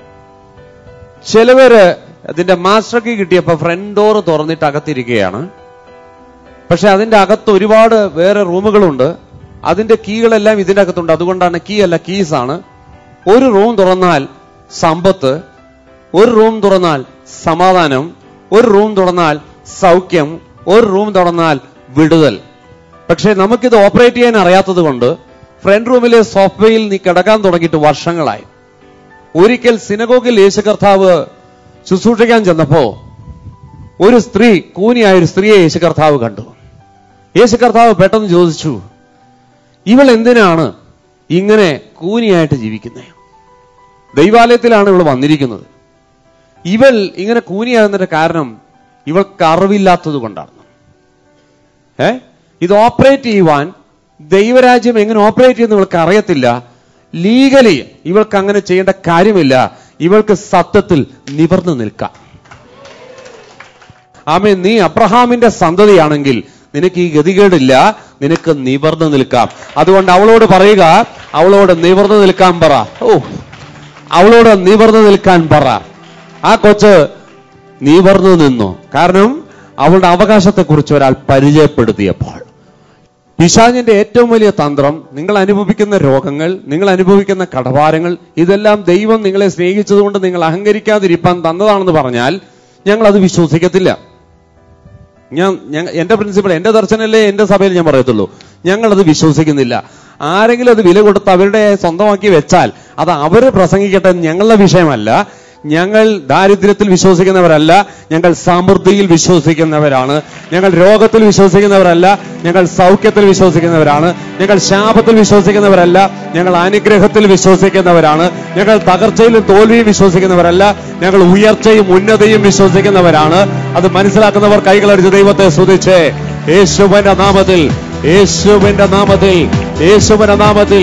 ചിലവര് അതിന്റെ മാസ്റ്റർ കീ കിട്ടിയപ്പോ ഫ്രണ്ട് ഡോർ തുറന്നിട്ട് അകത്തിരിക്കുകയാണ്. പക്ഷെ അതിന്റെ അകത്ത് ഒരുപാട് വേറെ റൂമുകളുണ്ട്. അതിന്റെ കീകളെല്ലാം ഇതിന്റെ അകത്തുണ്ട്. അതുകൊണ്ടാണ് കീ അല്ല, കീസ് ആണ്. ഒരു റൂം തുറന്നാൽ സമ്പത്ത്, ഒരു റൂം തുറന്നാൽ സമാധാനം, ഒരു റൂം തുറന്നാൽ സൗഖ്യം, ഒരു റൂം തുറന്നാൽ വിടുതൽ. പക്ഷെ നമുക്കിത് ഓപ്പറേറ്റ് ചെയ്യാൻ അറിയാത്തത് കൊണ്ട് ഫ്രണ്ട് റൂമിലെ സോഫയിൽ നീ കിടക്കാൻ തുടങ്ങിയിട്ട് വർഷങ്ങളായി. ഒരിക്കൽ സിനഗോഗിൽ യേശു കർത്താവ് ശുശ്രൂഷിക്കാൻ ചെന്നപ്പോ ഒരു സ്ത്രീ, കൂനിയായ ഒരു സ്ത്രീയെ യേശു കർത്താവ് കണ്ടു. യേശു കർത്താവ് പെട്ടെന്ന് ചോദിച്ചു, ഇവൾ എന്തിനാണ് ഇങ്ങനെ കൂനിയായിട്ട് ജീവിക്കുന്നത്? ദൈവാലയത്തിലാണ് ഇവൾ വന്നിരിക്കുന്നത്. ഇവൾ ഇങ്ങനെ കൂനിയാകുന്നതിന്റെ കാരണം ഇവൾക്ക് അറിവില്ലാത്തത് കൊണ്ടാണ്. ഇത് ഓപ്പറേറ്റ് ചെയ്യുവാൻ, ദൈവരാജ്യം എങ്ങനെ ഓപ്പറേറ്റ് ചെയ്യുന്ന ഇവൾക്ക് അറിയത്തില്ല. ലീഗലി ഇവൾക്ക് അങ്ങനെ ചെയ്യേണ്ട കാര്യമില്ല. ഇവൾക്ക് സത്യത്തിൽ നിവർന്നു നിൽക്കാം. ആമേൻ. നീ അബ്രഹാമിന്റെ സന്തതിയാണെങ്കിൽ നിനക്ക് ഈ ഗതികേടില്ല, നിനക്ക് നിവർന്നു നിൽക്കാം. അതുകൊണ്ട് അവളോട് പറയുക, അവളോട് നിവർന്നു നിൽക്കാൻ പറ. അവളോട് നിവർന്നു നിൽക്കാൻ പറ. ആ കൊച്ച് നിവർന്നു നിന്നു. കാരണം അവളുടെ അവകാശത്തെക്കുറിച്ച് ഒരാൾ പരിചയപ്പെടുത്തിയപ്പോൾ. പിശാചിന്റെ ഏറ്റവും വലിയ തന്ത്രം, നിങ്ങൾ അനുഭവിക്കുന്ന രോഗങ്ങൾ, നിങ്ങൾ അനുഭവിക്കുന്ന കടഭാരങ്ങൾ, ഇതെല്ലാം ദൈവം നിങ്ങളെ സ്നേഹിച്ചതുകൊണ്ട് നിങ്ങൾ അഹങ്കരിക്കാതിരിക്കാൻ തന്നതാണെന്ന് പറഞ്ഞാൽ ഞങ്ങൾ അത് വിശ്വസിക്കത്തില്ല. എന്റെ പ്രിൻസിപ്പൾ, എന്റെ ദർശനല്ലേ എന്റെ സഭയിൽ ഞാൻ പറയത്തുള്ളൂ. ഞങ്ങളത് വിശ്വസിക്കുന്നില്ല. ആരെങ്കിലും അത് വില കൊടുത്ത് അവരുടെ സ്വന്തമാക്കി വെച്ചാൽ അത് അവര് പ്രസംഗിക്കട്ടെ, ഞങ്ങളുടെ വിഷയമല്ല. ഞങ്ങൾ ദാരിദ്ര്യത്തിൽ വിശ്വസിക്കുന്നവരല്ല, ഞങ്ങൾ സമൃദ്ധിയിൽ വിശ്വസിക്കുന്നവരാണ്. ഞങ്ങൾ രോഗത്തിൽ വിശ്വസിക്കുന്നവരല്ല, ഞങ്ങൾ സൗഖ്യത്തിൽ വിശ്വസിക്കുന്നവരാണ്. ഞങ്ങൾ ശാപത്തിൽ വിശ്വസിക്കുന്നവരല്ല, ഞങ്ങൾ അനുഗ്രഹത്തിൽ വിശ്വസിക്കുന്നവരാണ്. ഞങ്ങൾ തകർച്ചയിലും തോൽവിയും വിശ്വസിക്കുന്നവരല്ല, ഞങ്ങൾ ഉയർച്ചയും ഉന്നതയും വിശ്വസിക്കുന്നവരാണ്. അത് മനസ്സിലാക്കുന്നവർ കൈകളടിച്ച് ദൈവത്തെ സ്തുതിച്ചേ. യേശുവിന്റെ നാമത്തിൽ, യേശുവിന്റെ നാമത്തിൽ, യേശുവിന്റെ നാമത്തിൽ.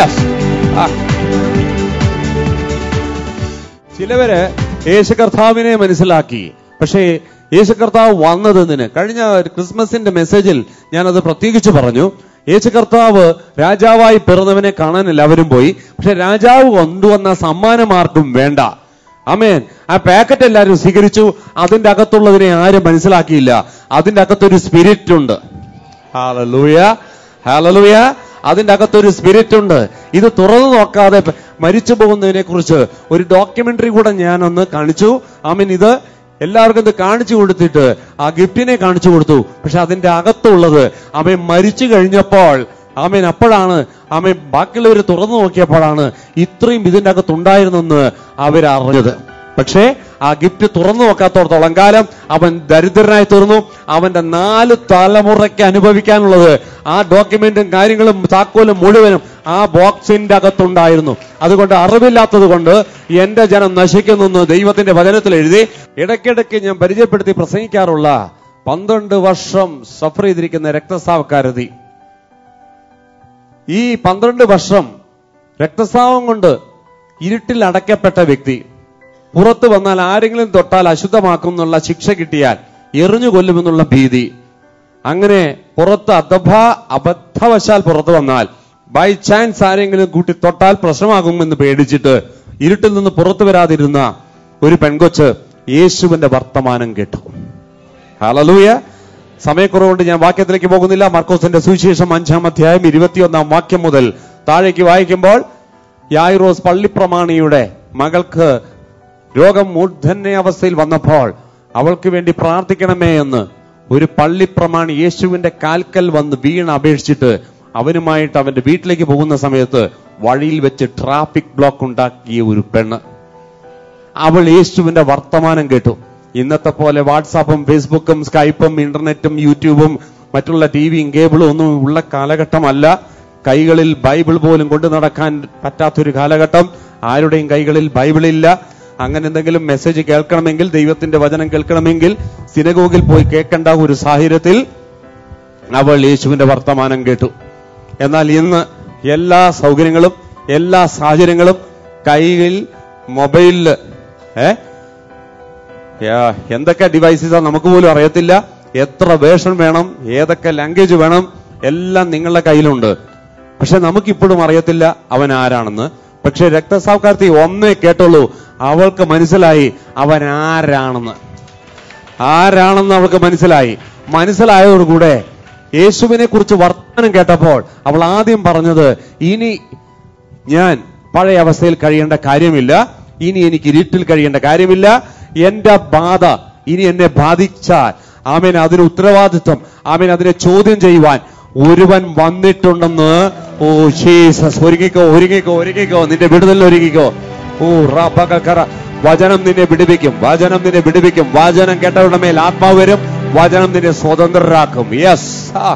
ചിലവര് യേശു കർത്താവിനെ മനസ്സിലാക്കി. പക്ഷേ യേശു കർത്താവ് വന്നതെന്തിന്? കഴിഞ്ഞ ക്രിസ്മസിന്റെ മെസ്സേജിൽ ഞാനത് പ്രത്യേകിച്ച് പറഞ്ഞു. യേശു കർത്താവ് രാജാവായി പിറന്നവനെ കാണാൻ എല്ലാവരും പോയി. പക്ഷെ രാജാവ് കൊണ്ടുവന്ന സമ്മാനം ആർക്കും വേണ്ട. ആമേൻ. ആ പാക്കറ്റ് എല്ലാവരും സ്വീകരിച്ചു. അതിന്റെ അകത്തുള്ളതിനെ ആരും മനസ്സിലാക്കിയില്ല. അതിന്റെ അകത്തൊരു സ്പിരിറ്റ് ഉണ്ട്. Hallelujah, hallelujah. അതിന്റെ അകത്തൊരു സ്പിരിറ്റ് ഉണ്ട്. ഇത് തുറന്നു നോക്കാതെ മരിച്ചു പോകുന്നതിനെ കുറിച്ച് ഒരു ഡോക്യുമെന്ററി കൂടെ ഞാനൊന്ന് കാണിച്ചു. ആമീൻ. ഇത് എല്ലാവർക്കും ഇത് കാണിച്ചു കൊടുത്തിട്ട് ആ ഗിഫ്റ്റിനെ കാണിച്ചു കൊടുത്തു. പക്ഷെ അതിന്റെ അകത്തുള്ളത് ആമേൻ മരിച്ചു കഴിഞ്ഞപ്പോൾ, ആമേൻ, അപ്പോഴാണ് ആമേൻ ബാക്കിയുള്ളവർ തുറന്നു നോക്കിയപ്പോഴാണ് ഇത്രയും ഇതിന്റെ അകത്തുണ്ടായിരുന്നെന്ന് അവരറിഞ്ഞത്. പക്ഷേ ആ ഗിഫ്റ്റ് തുറന്നു നോക്കാത്തോടത്തോളം കാലം അവൻ ദരിദ്രനായി തീർന്നു. അവന്റെ 4 തലമുറയ്ക്ക് അനുഭവിക്കാനുള്ളത് ആ ഡോക്യുമെന്റും കാര്യങ്ങളും താക്കോലും മുഴുവനും ആ ബോക്സിന്റെ അകത്തുണ്ടായിരുന്നു. അതുകൊണ്ട് അറിവില്ലാത്തത് കൊണ്ട് എന്റെ ജനം നശിക്കുന്നു ദൈവത്തിന്റെ വചനത്തിൽ എഴുതി. ഇടയ്ക്കിടയ്ക്ക് ഞാൻ പരിചയപ്പെടുത്തി പ്രസംഗിക്കാറുള്ള 12 വർഷം സഫർ ചെയ്തിരിക്കുന്ന രക്തസ്രാവക്കാരതി. ഈ 12 വർഷം രക്തസ്രാവം കൊണ്ട് ഇരുട്ടിൽ അടയ്ക്കപ്പെട്ട വ്യക്തി പുറത്തു വന്നാൽ ആരെങ്കിലും തൊട്ടാൽ അശുദ്ധമാക്കും എന്നുള്ള ശിക്ഷ കിട്ടിയാൽ എറിഞ്ഞു കൊല്ലുമെന്നുള്ള ഭീതി. അങ്ങനെ പുറത്ത് അബദ്ധവശാൽ പുറത്തു വന്നാൽ, ബൈ ചാൻസ് ആരെങ്കിലും കൂട്ടി തൊട്ടാൽ പ്രശ്നമാകുമെന്ന് പേടിച്ചിട്ട് ഇരുട്ടിൽ നിന്ന് പുറത്തു വരാതിരുന്ന ഒരു പെൺകൊച്ച് യേശുവിന്റെ വർത്തമാനം കേട്ടു. ഹല്ലേലൂയ. സമയക്കുറവുകൊണ്ട് ഞാൻ വാക്യത്തിലേക്ക് പോകുന്നില്ല. മർക്കോസിന്റെ സുവിശേഷം 5-ാം അധ്യായം 21-ാം വാക്യം മുതൽ താഴേക്ക് വായിക്കുമ്പോൾ, യായിറോസ് പള്ളിപ്രമാണിയുടെ മകൾക്ക് രോഗം മൂർധന്യ അവസ്ഥയിൽ വന്നപ്പോൾ അവൾക്ക് വേണ്ടി പ്രാർത്ഥിക്കണമേ എന്ന് ഒരു പള്ളിപ്രമാണി യേശുവിന്റെ കാൽക്കൽ വന്ന് വീണ് അപേക്ഷിച്ചിട്ട് അവനുമായിട്ട് അവന്റെ വീട്ടിലേക്ക് പോകുന്ന സമയത്ത് വഴിയിൽ വെച്ച് ട്രാഫിക് ബ്ലോക്ക് ഉണ്ടാക്കിയ ഒരു പെണ്ണ്. അവൾ യേശുവിന്റെ വർത്തമാനം കേട്ടു. ഇന്നത്തെ പോലെ വാട്സാപ്പും ഫേസ്ബുക്കും സ്കൈപ്പും ഇന്റർനെറ്റും യൂട്യൂബും മറ്റുള്ള ടിവിയും കേബിളും ഒന്നും ഉള്ള കാലഘട്ടമല്ല. കൈകളിൽ ബൈബിൾ പോലും കൊണ്ടു നടക്കാൻ പറ്റാത്തൊരു കാലഘട്ടം. ആരുടെയും കൈകളിൽ ബൈബിളില്ല. അങ്ങനെ എന്തെങ്കിലും മെസ്സേജ് കേൾക്കണമെങ്കിൽ, ദൈവത്തിന്റെ വചനം കേൾക്കണമെങ്കിൽ സിനഗോഗിൽ പോയി കേൾക്കേണ്ട ഒരു സാഹചര്യത്തിൽ അവൾ യേശുവിന്റെ വർത്തമാനം കേട്ടു. എന്നാൽ ഇന്ന് എല്ലാ സൗകര്യങ്ങളും എല്ലാ സാഹചര്യങ്ങളും കൈയിൽ മൊബൈലില് എന്തൊക്കെ ഡിവൈസസാ നമുക്ക് പോലും അറിയത്തില്ല. എത്ര വേർഷൻ വേണം, ഏതൊക്കെ ലാംഗ്വേജ് വേണം, എല്ലാം നിങ്ങളുടെ കയ്യിലുണ്ട്. പക്ഷെ നമുക്കിപ്പോഴും അറിയത്തില്ല അവൻ ആരാണെന്ന്. പക്ഷെ രക്തസാവക്കാരത്തി ഒന്നേ കേട്ടുള്ളൂ, അവൾക്ക് മനസ്സിലായി അവൻ ആരാണെന്ന്. അവൾക്ക് മനസ്സിലായതോടുകൂടെ യേശുവിനെ കുറിച്ച് വർത്തമാനം കേട്ടപ്പോൾ അവൾ ആദ്യം പറഞ്ഞത്, ഇനി ഞാൻ പഴയ അവസ്ഥയിൽ കഴിയേണ്ട കാര്യമില്ല, ഇനി എനിക്ക് ഇരുട്ടിൽ കഴിയേണ്ട കാര്യമില്ല, എന്റെ ബാധ ഇനി എന്നെ ബാധിച്ചാൽ ആമേൻ അതിന് ഉത്തരവാദിത്വം, ആമേൻ അതിനെ ചോദ്യം ചെയ്യുവാൻ ഒരുവൻ വന്നിട്ടുണ്ടെന്ന്. ഓ ജീസസ്, ഒരുങ്ങിക്കോ, നിന്റെ വിടുതലിൽ ഒരുങ്ങിക്കോ. ഓ റബ്ബകറ, വചനം നിന്നെ വിടുവിക്കും. വചനം കേട്ടവരുടെ മേൽ ആത്മാവ് വരും. വചനം നിന്നെ സ്വതന്ത്രരാക്കും. യെസ്,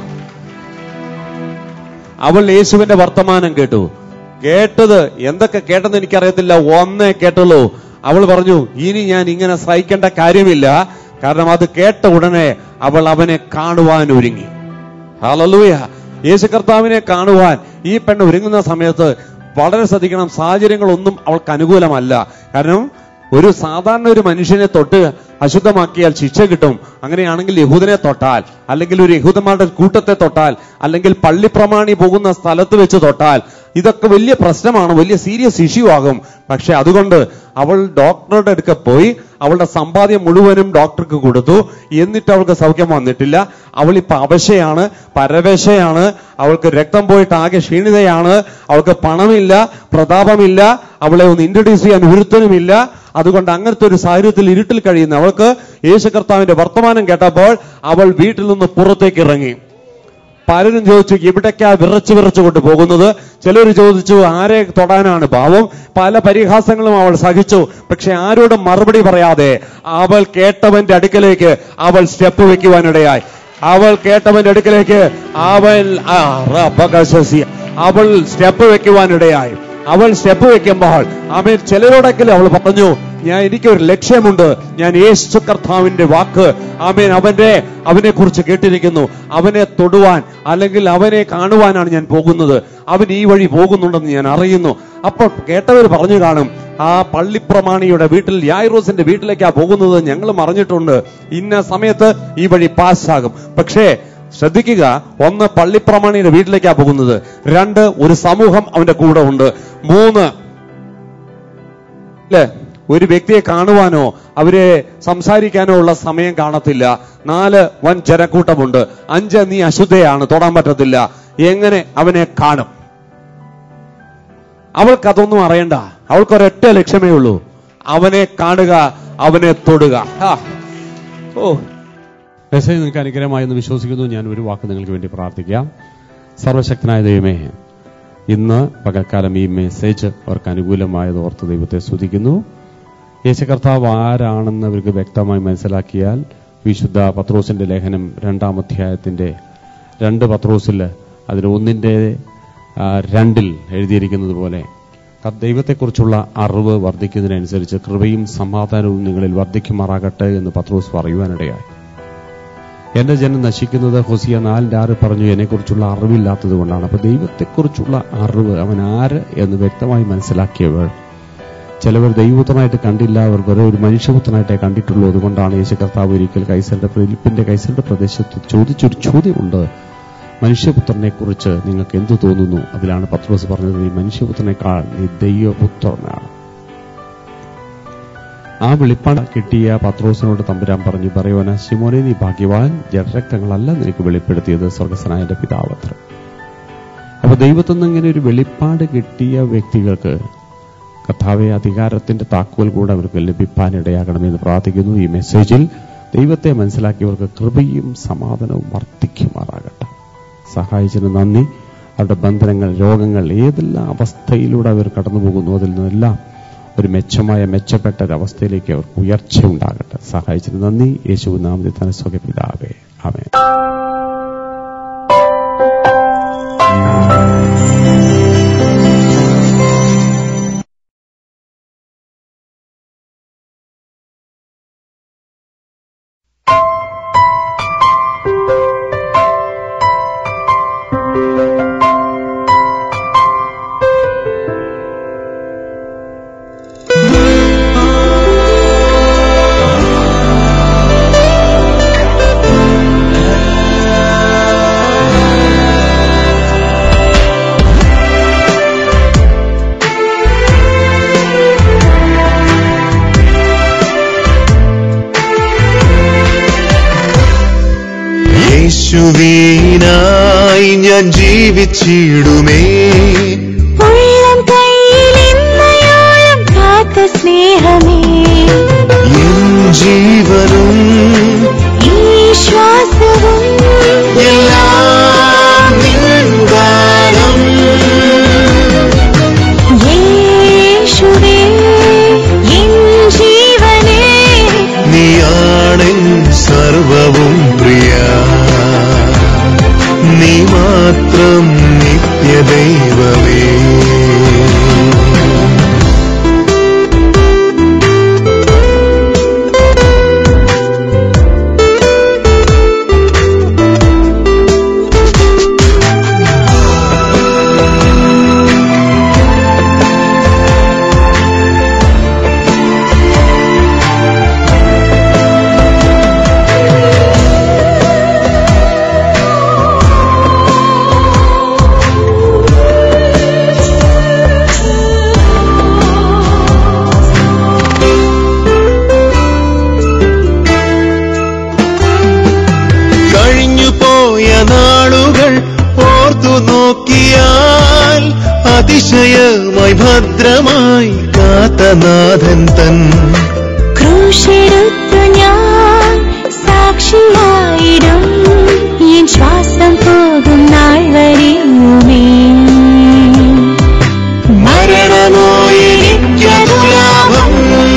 അവൾ യേശുവിന്റെ വർത്തമാനം കേട്ടു. കേട്ടത് എന്തൊക്കെ കേട്ടെന്ന് എനിക്കറിയത്തില്ല, ഒന്നേ കേട്ടുള്ളൂ. അവൾ പറഞ്ഞു, ഇനി ഞാൻ ഇങ്ങനെ സഹിക്കേണ്ട കാര്യമില്ല. കാരണം അത് കേട്ട ഉടനെ അവൾ അവനെ കാണുവാൻ ഒരുങ്ങി. ഹല്ലേലൂയ. യേശു കർത്താവിനെ കാണുവാൻ ഈ പെണ്ണ് ഒരുങ്ങുന്ന സമയത്ത് വളരെ ശ്രദ്ധിക്കണം, സാഹചര്യങ്ങളൊന്നും അവൾക്ക് അനുകൂലമല്ല. കാരണം ഒരു സാധാരണ ഒരു മനുഷ്യനെ തൊട്ട് അശുദ്ധമാക്കിയാൽ ശിക്ഷ കിട്ടും. അങ്ങനെയാണെങ്കിൽ യഹൂദനെ തൊട്ടാൽ, അല്ലെങ്കിൽ ഒരു യഹൂദന്മാരുടെ കൂട്ടത്തെ തൊട്ടാൽ, അല്ലെങ്കിൽ പള്ളിപ്രമാണി പോകുന്ന സ്ഥലത്ത് വെച്ച് തൊട്ടാൽ ഇതൊക്കെ വലിയ പ്രശ്നമാണ്, വലിയ സീരിയസ് ഇഷ്യൂ ആകും. പക്ഷെ അതുകൊണ്ട് അവൾ ഡോക്ടറുടെ അടുക്ക പോയി അവളുടെ സമ്പാദ്യം മുഴുവനും ഡോക്ടർക്ക് കൊടുത്തു. എന്നിട്ട് അവൾക്ക് സൗഖ്യം വന്നിട്ടില്ല. അവളിപ്പോ അവശയാണ്, പരവേശയാണ്, അവൾക്ക് രക്തം പോയിട്ട് ആകെ ക്ഷീണിതയാണ്, അവൾക്ക് പണമില്ല, പ്രതാപമില്ല, അവളെ ഒന്ന് ഇൻട്രൊഡ്യൂസ് ചെയ്യാൻ ഒരുത്തനുമില്ല. അതുകൊണ്ട് അങ്ങനത്തെ ഒരു സാഹചര്യത്തിൽ ഇരുട്ടിൽ കഴിയുന്ന അവൾക്ക് യേശു കർത്താവിന്റെ വർത്തമാനം കേട്ടപ്പോൾ അവൾ വീട്ടിൽ നിന്ന് പുറത്തേക്ക് ഇറങ്ങി. പലരും ചോദിച്ചു, എവിടേക്കാ വിറച്ചു കൊണ്ട് പോകുന്നത്? ചിലർ ചോദിച്ചു, ആരെ തൊടാനാണ് പാവം? പല പരിഹാസങ്ങളും അവൾ സഹിച്ചു. പക്ഷെ ആരോടും മറുപടി പറയാതെ അവൾ കേട്ടവന്റെ അടുക്കലേക്ക് അവൾ സ്റ്റെപ്പ് വെക്കുവാനിടയായി. അവൾ സ്റ്റെപ്പ് വെക്കുവാനിടയായി. അവൾ സ്റ്റെപ്പ് വെക്കുമ്പോൾ അവൻ ചിലരോടൊക്കെ അവൾ പറഞ്ഞു, എനിക്കൊരു ലക്ഷ്യമുണ്ട്. ഞാൻ യേശു കർത്താവിന്റെ വാക്ക് അവനെ കുറിച്ച് കേട്ടിരിക്കുന്നു. അവനെ തൊടുവാൻ അല്ലെങ്കിൽ അവനെ കാണുവാനാണ് ഞാൻ പോകുന്നത്. അവൻ ഈ വഴി പോകുന്നുണ്ടെന്ന് ഞാൻ അറിയുന്നു. അപ്പോൾ കേട്ടവർ പറഞ്ഞു കാണും, ആ പള്ളിപ്രമാണിയുടെ വീട്ടിൽ, യായിറോസിന്റെ വീട്ടിലേക്കാ പോകുന്നത് ഞങ്ങൾ അറിഞ്ഞിട്ടുണ്ട്. ഇന്ന സമയത്ത് ഈ വഴി പാസ്സാകും. പക്ഷേ ശ്രദ്ധിക്കുക, ഒന്ന്, പള്ളിപ്രമാണിയുടെ വീട്ടിലേക്കാ പോകുന്നത്. 2, ഒരു സമൂഹം അവന്റെ കൂടെ ഉണ്ട്. 3, ഒരു വ്യക്തിയെ കാണുവാനോ അവരെ സംസാരിക്കാനോ ഉള്ള സമയം കാണത്തില്ല. 4, വൻ ജനക്കൂട്ടമുണ്ട്. 5, നീ അശുദ്ധയാണ്, തൊടാൻ പറ്റത്തില്ല. എങ്ങനെ അവനെ കാണും? അവൾക്കതൊന്നും അറിയണ്ട. അവൾക്കൊരൊറ്റ ലക്ഷ്യമേ ഉള്ളൂ, അവനെ കാണുക, അവനെ തൊടുക. മെസ്സേജ് നിങ്ങൾക്ക് അനുഗ്രഹമായെന്ന് വിശ്വസിക്കുന്നു. ഞാൻ ഒരു വാക്ക് നിങ്ങൾക്ക് വേണ്ടി പ്രാർത്ഥിക്കാം. സർവശക്തനായ ദൈവമേ, ഇന്ന് പകൽക്കാലം ഈ മെസ്സേജ് അവർക്ക് അനുകൂലമായത് ഓർത്ത് ദൈവത്തെ സ്തുതിക്കുന്നു. യേശു കർത്താവ് ആരാണെന്ന് അവർക്ക് വ്യക്തമായി മനസ്സിലാക്കിയാൽ വിശുദ്ധ പത്രോസിന്റെ ലേഖനം 2-ാം അധ്യായത്തിന്റെ 2 പത്രോസിൽ അതിന് 1-ന്റെ 2 എഴുതിയിരിക്കുന്നത് പോലെ ദൈവത്തെക്കുറിച്ചുള്ള അറിവ് വർദ്ധിക്കുന്നതിനനുസരിച്ച് കൃപയും സമാധാനവും നിങ്ങളിൽ വർദ്ധിക്കുമാറാകട്ടെ എന്ന് പത്രോസ് പറയുവാനിടയായി. എന്റെ ജനം നശിക്കുന്നത് ഹോസിയ 4:6 പറഞ്ഞു, എന്നെക്കുറിച്ചുള്ള അറിവില്ലാത്തത് കൊണ്ടാണ്. അപ്പൊ ദൈവത്തെക്കുറിച്ചുള്ള അറിവ്, അവൻ ആര് എന്ന് വ്യക്തമായി മനസ്സിലാക്കിയവർ, ചിലവർ ദൈവപുത്രനായിട്ട് കണ്ടില്ല, അവർ വെറും ഒരു മനുഷ്യപുത്രനായിട്ടേ കണ്ടിട്ടുള്ളൂ. അതുകൊണ്ടാണ് യേശു കർത്താവ് ഒരിക്കൽ ഫിലിപ്പിന്റെ കൈസരുടെ പ്രദേശത്ത് ചോദിച്ചൊരു ചോദ്യമുണ്ട്, മനുഷ്യപുത്രനെ കുറിച്ച് നിങ്ങൾക്ക് എന്തു തോന്നുന്നു? അതിലാണ് പത്രോസ് പറഞ്ഞത്, നീ മനുഷ്യപുത്രനേക്കാൾ നീ ദൈവപുത്രനാണ്. ആ വെളിപ്പാട് കിട്ടിയ പത്രോസിനോട് തമ്പുരാൻ പറഞ്ഞു, പറയോന ശിമോനെ, നീ ഭാഗ്യവാൻ, ജഡരക്തങ്ങളല്ല നിനക്ക് വെളിപ്പെടുത്തിയത്, സ്വർഗസ്ഥനായ എന്റെ പിതാവത്രേ. അപ്പൊ ദൈവത്തിൽ നിന്ന് ഇങ്ങനെ ഒരു വെളിപ്പാട് കിട്ടിയ വ്യക്തികൾക്ക് കർത്താവെ, അധികാരത്തിന്റെ താക്കോൽ കൂടെ അവർക്ക് ലഭിക്കാനിടയാകണമെന്ന് പ്രാർത്ഥിക്കുന്നു. ഈ മെസ്സേജിൽ ദൈവത്തെ മനസ്സിലാക്കിയവർക്ക് കൃപയും സമാധാനവും വർദ്ധിക്കുമാറാകട്ടെ. സഹായിച്ചതിന് നന്ദി. അവരുടെ ബന്ധനങ്ങൾ, രോഗങ്ങൾ, ഏതെല്ലാം അവസ്ഥയിലൂടെ അവർ കടന്നുപോകുന്നു അതിൽ നിന്നെല്ലാം ഒരു മെച്ചപ്പെട്ട ഒരവസ്ഥയിലേക്ക് അവർക്ക് ഉയർച്ച ഉണ്ടാകട്ടെ. സഹായിച്ചതിന് നന്ദി. യേശുവിൻ നാമത്തിൽ തന്നെ സ്വകപിതാവേ, ആമേൻ. യേശുവിനായി ഞാൻ ജീവിച്ചിടുമേ, ഉള്ളം കയ്യിലെന്നയോളം കാത്ത സ്നേഹമേ, എൻ ജീവനും ഈ ശ്വാസവും എല്ലാം നിൻ ദാനം. യേശുവേ എൻ ജീവനേ, നീയാണെൻ സർവവും പ്രിയ, നീ മാത്രം നിത്യദൈവമേ. നാളുകൾ ഓർത്തു നോക്കിയാൽ അതിശയമായി ഭദ്രമായി കാത്തനാഥൻ തൻ ക്രൂശെടുത്തു ഞാൻ സാക്ഷിയായിടും, എൻ ശ്വാസം പോകും നാൾ വരെയുമേ. മരണമോ എനിക്കതു ലാഭം,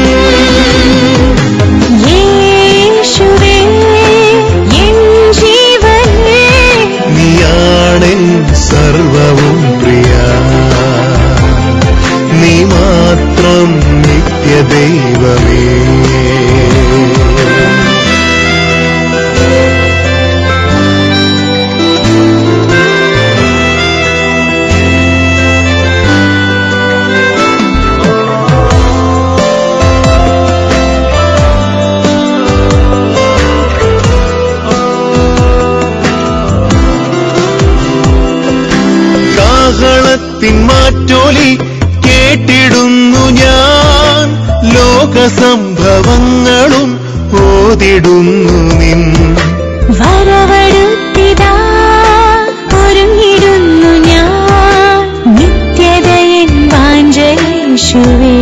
യേശുവേ എൻ ജീവനേ, നീയാണെൻ സർവവും പ്രിയ, നീ മാത്രം നിത്യദൈവമേ. കാഹളത്തിൻ മാറ്റൊലി കേട്ടിടുന്നു ഞാൻ, ലോകസംഭവങ്ങളും ഓതിടുന്നു നിൻ. വരവടുത്തിതാ ഒരുങ്ങിടുന്നു ഞാൻ, നിത്യതയൻ വാഞ്ചയേശുവേ.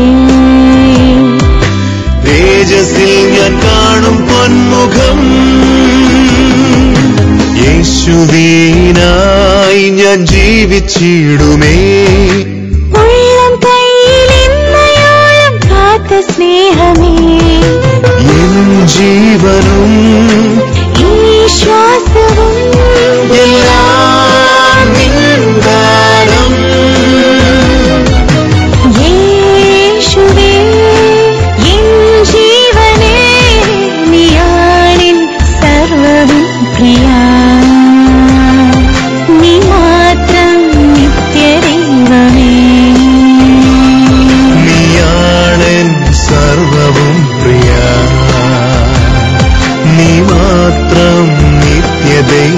തേജസ്സിൽ ഞാൻ കാണും പൊന്മുഖം, യേശുവിനായി ഞാൻ ജീവിച്ചിടുമേ, ഉള്ളം കയ്യിലെന്നയോളം കാത്ത സ്നേഹമേ, എൻ ജീവനും ഈ ശ്വാസവും എല്ലാം നിൻ ദാനം. യേശുവേ എൻ ജീവനേ, നീയാണെൻ സർവവും പ്രിയ, നീ മാത്രം നിത്യദൈവമേ. നീയാണെൻ സർവവും പ്രിയ, നീ മാത്രം നിത്യദൈവമേ.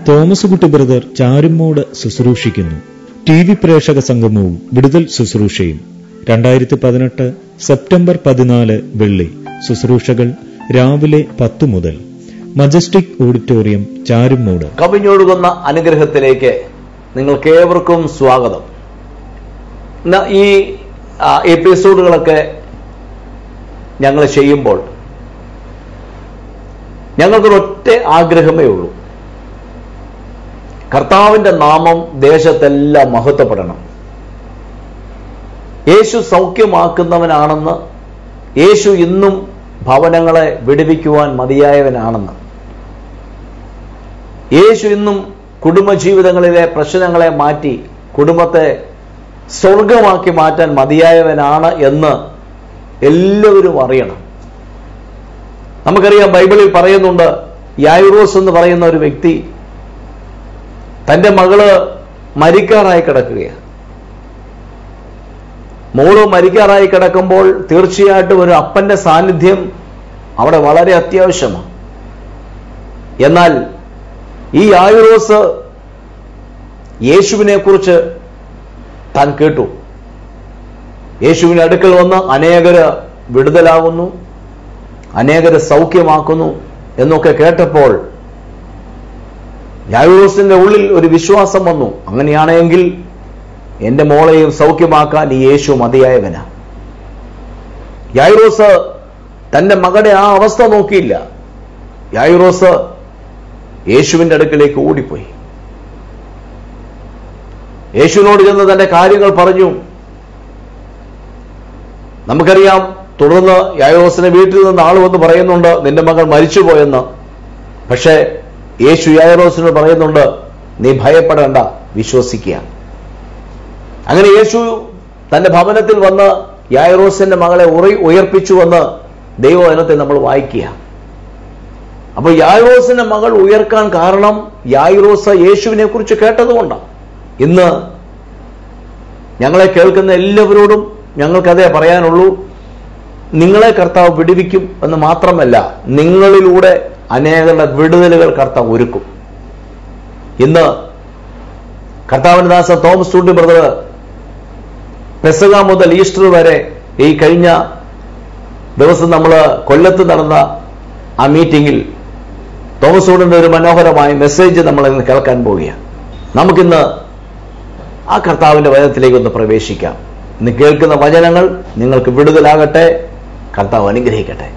തോമസ് കുട്ടി ബ്രദർ ചാരുമ്മോട് ശുശ്രൂഷിക്കുന്നു. TV പ്രേക്ഷക സംഗമവും വിടുതൽ ശുശ്രൂഷയും 2018 സെപ്റ്റംബർ 14 വെള്ളി. ശുശ്രൂഷകൾ രാവിലെ 10 മുതൽ. Majestic auditorium, ചാരുമ്മോട്. കവിഞ്ഞൊഴുകുന്ന അനുഗ്രഹത്തിലേക്ക് നിങ്ങൾക്കേവർക്കും സ്വാഗതം. ഈ എപ്പിസോഡുകളൊക്കെ ഞങ്ങൾ ചെയ്യുമ്പോൾ ഞങ്ങൾക്കൊരൊറ്റ ആഗ്രഹമേ ഉള്ളൂ. കർത്താവിന്റെ നാമം ദേശത്തെല്ലാം മഹത്വപ്പെടണം. യേശു സൗഖ്യമാക്കുന്നവനാണെന്ന്, യേശു ഇന്നും ഭവനങ്ങളെ വിടുവിക്കുവാൻ മതിയായവനാണെന്ന്, യേശു ഇന്നും കുടുംബജീവിതങ്ങളിലെ പ്രശ്നങ്ങളെ മാറ്റി കുടുംബത്തെ സ്വർഗമാക്കി മാറ്റാൻ മതിയായവനാണ് എന്ന് എല്ലാവരും അറിയണം. നമുക്കറിയാം, ബൈബിളിൽ പറയുന്നുണ്ട്, യായിറോസ് എന്ന് പറയുന്ന ഒരു വ്യക്തി തന്റെ മകള് മരിക്കാറായി കിടക്കുകയാണ്. മോള് മരിക്കാറായി കിടക്കുമ്പോൾ തീർച്ചയായിട്ടും ഒരു അപ്പന്റെ സാന്നിധ്യം അവിടെ വളരെ അത്യാവശ്യമാണ്. എന്നാൽ ഈ യായിറോസ് യേശുവിനെ കുറിച്ച് താൻ കേട്ടു. യേശുവിന്റെ അടുക്കൽ വന്ന് അനേകര് വിടുതലാകുന്നു, അനേകര് സൗഖ്യമാക്കുന്നു എന്നൊക്കെ കേട്ടപ്പോൾ യായിറോസിന്റെ ഉള്ളിൽ ഒരു വിശ്വാസം വന്നു. അങ്ങനെയാണെങ്കിൽ എന്റെ മോളെയും സൗഖ്യമാക്കാൻ ഈ യേശു മതിയായവനാ. യായിറോസ് തന്റെ മകളുടെ ആ അവസ്ഥ നോക്കിയില്ല. യായിറോസ് യേശുവിന്റെ അടുക്കിലേക്ക് ഓടിപ്പോയി. യേശുവിനോട് ചെന്ന് തന്റെ കാര്യങ്ങൾ പറഞ്ഞു. നമുക്കറിയാം, തുടർന്ന് യായിറോസിന്റെ വീട്ടിൽ നിന്ന് ആൾ വന്ന് പറയുന്നുണ്ട്, നിന്റെ മകൾ മരിച്ചുപോയെന്ന്. പക്ഷേ യേശു യായിറോസിനോട് പറയുന്നുണ്ട്, നീ ഭയപ്പെടേണ്ട, വിശ്വസിക്കുക. അങ്ങനെ യേശു തന്റെ ഭവനത്തിൽ വന്ന് യായിറോസിന്റെ മകളെ ഉയർപ്പിച്ചുവെന്ന് ദൈവവചനത്തെ നമ്മൾ വായിക്കുക. അപ്പോൾ യായിറോസിന്റെ മകൾ ഉയർക്കാൻ കാരണം യായിറോസ് യേശുവിനെ കുറിച്ച് കേട്ടതുകൊണ്ടാണ്. ഇന്ന് ഞങ്ങളെ കേൾക്കുന്ന എല്ലാവരോടും ഞങ്ങൾക്കതേ പറയാനുള്ളൂ. നിങ്ങളെ കർത്താവ് വിടുവിക്കും എന്ന് മാത്രമല്ല, നിങ്ങളിലൂടെ അനേകരുടെ വിടുതലുകൾ കർത്താവ് ഒരുക്കും. ഇന്ന് കർത്താവിന്റെ ദാസൻ തോമസ് കുട്ടി ബ്രദർ പെസഹ മുതൽ ഈസ്റ്റർ വരെ ഈ കഴിഞ്ഞ ദിവസം നമ്മൾ കൊല്ലത്ത് നടന്ന ആ മീറ്റിംഗിൽ തോമസ് കുട്ടിന്റെ ഒരു മനോഹരമായ മെസ്സേജ് നമ്മൾ ഇന്ന് കേൾക്കാൻ പോവുകയാണ്. നമുക്കിന്ന് ആ കർത്താവിന്റെ വചനത്തിലേക്ക് ഒന്ന് പ്രവേശിക്കാം. ഇന്ന് കേൾക്കുന്ന വചനങ്ങൾ നിങ്ങൾക്ക് വിടുതലാകട്ടെ. കർത്താവ് അനുഗ്രഹിക്കട്ടെ.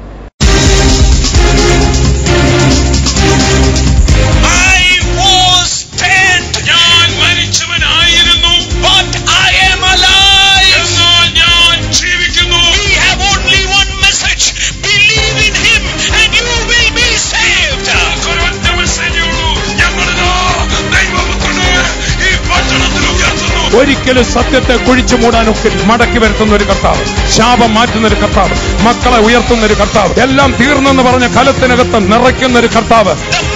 ഒരിക്കലും സത്യത്തെ കുഴിച്ചു മൂടാനൊക്കെ മടക്കി വരുത്തുന്ന ഒരു കർത്താവ്, ശാപം മാറ്റുന്ന ഒരു കർത്താവ്, മക്കളെ ഉയർത്തുന്ന ഒരു കർത്താവ്, എല്ലാം തീർന്നെന്ന് പറഞ്ഞ കലത്തിനകത്ത് നിറയ്ക്കുന്ന ഒരു കർത്താവ്.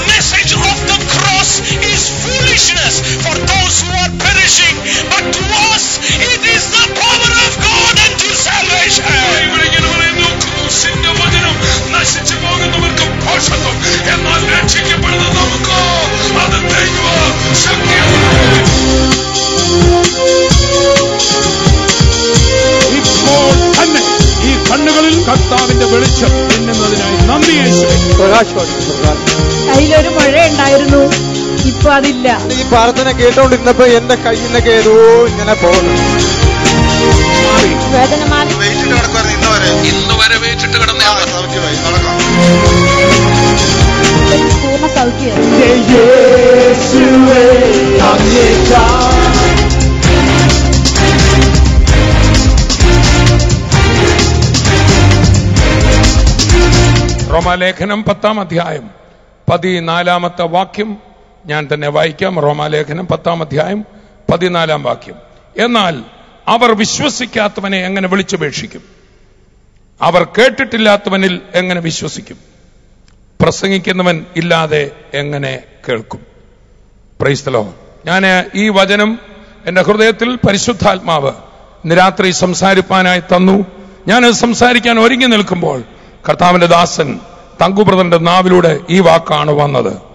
കണ്ണുകളിൽ കർത്താവിന്റെ വെളിച്ചം എന്നുള്ളതിനായി നന്ദി യേശുവേ. കയ്യിലൊരു മഴ ഉണ്ടായിരുന്നു, ഇപ്പൊ അതില്ല. ഈ പ്രാർത്ഥന കേട്ടോണ്ടിരുന്നപ്പോ എന്റെ കയ്യിൽ നിന്നൊക്കെ ഏതോ ഇങ്ങനെ പോകുന്നു. വേദന മാറി ഇന്ന് വരെ വെയിച്ചിട്ട് കിടന്ന പൂർണ്ണ സൗഖ്യം. റോമാലേഖനം 10-ാം അധ്യായം 14-ാമത്തെ വാക്യം ഞാൻ തന്നെ വായിക്കാം. റോമാലേഖനം 10-ാം അധ്യായം 14-ാം വാക്യം. എന്നാൽ അവർ വിശ്വസിക്കാത്തവനെ എങ്ങനെ വിളിച്ചപേക്ഷിക്കും? അവർ കേട്ടിട്ടില്ലാത്തവനിൽ എങ്ങനെ വിശ്വസിക്കും? പ്രസംഗിക്കുന്നവൻ ഇല്ലാതെ എങ്ങനെ കേൾക്കും? Praise the Lord. ഞാൻ ഈ വചനം എന്റെ ഹൃദയത്തിൽ പരിശുദ്ധാത്മാവ് ഇന്ന് രാത്രി സംസാരിപ്പാനായി തന്നു. ഞാനത് സംസാരിക്കാൻ ഒരുങ്ങി നിൽക്കുമ്പോൾ കർത്താവിന്റെ ദാസൻ തങ്കു ബ്രദറിന്റെ നാവിലൂടെ ഈ വാക്കാണ് വന്നത്.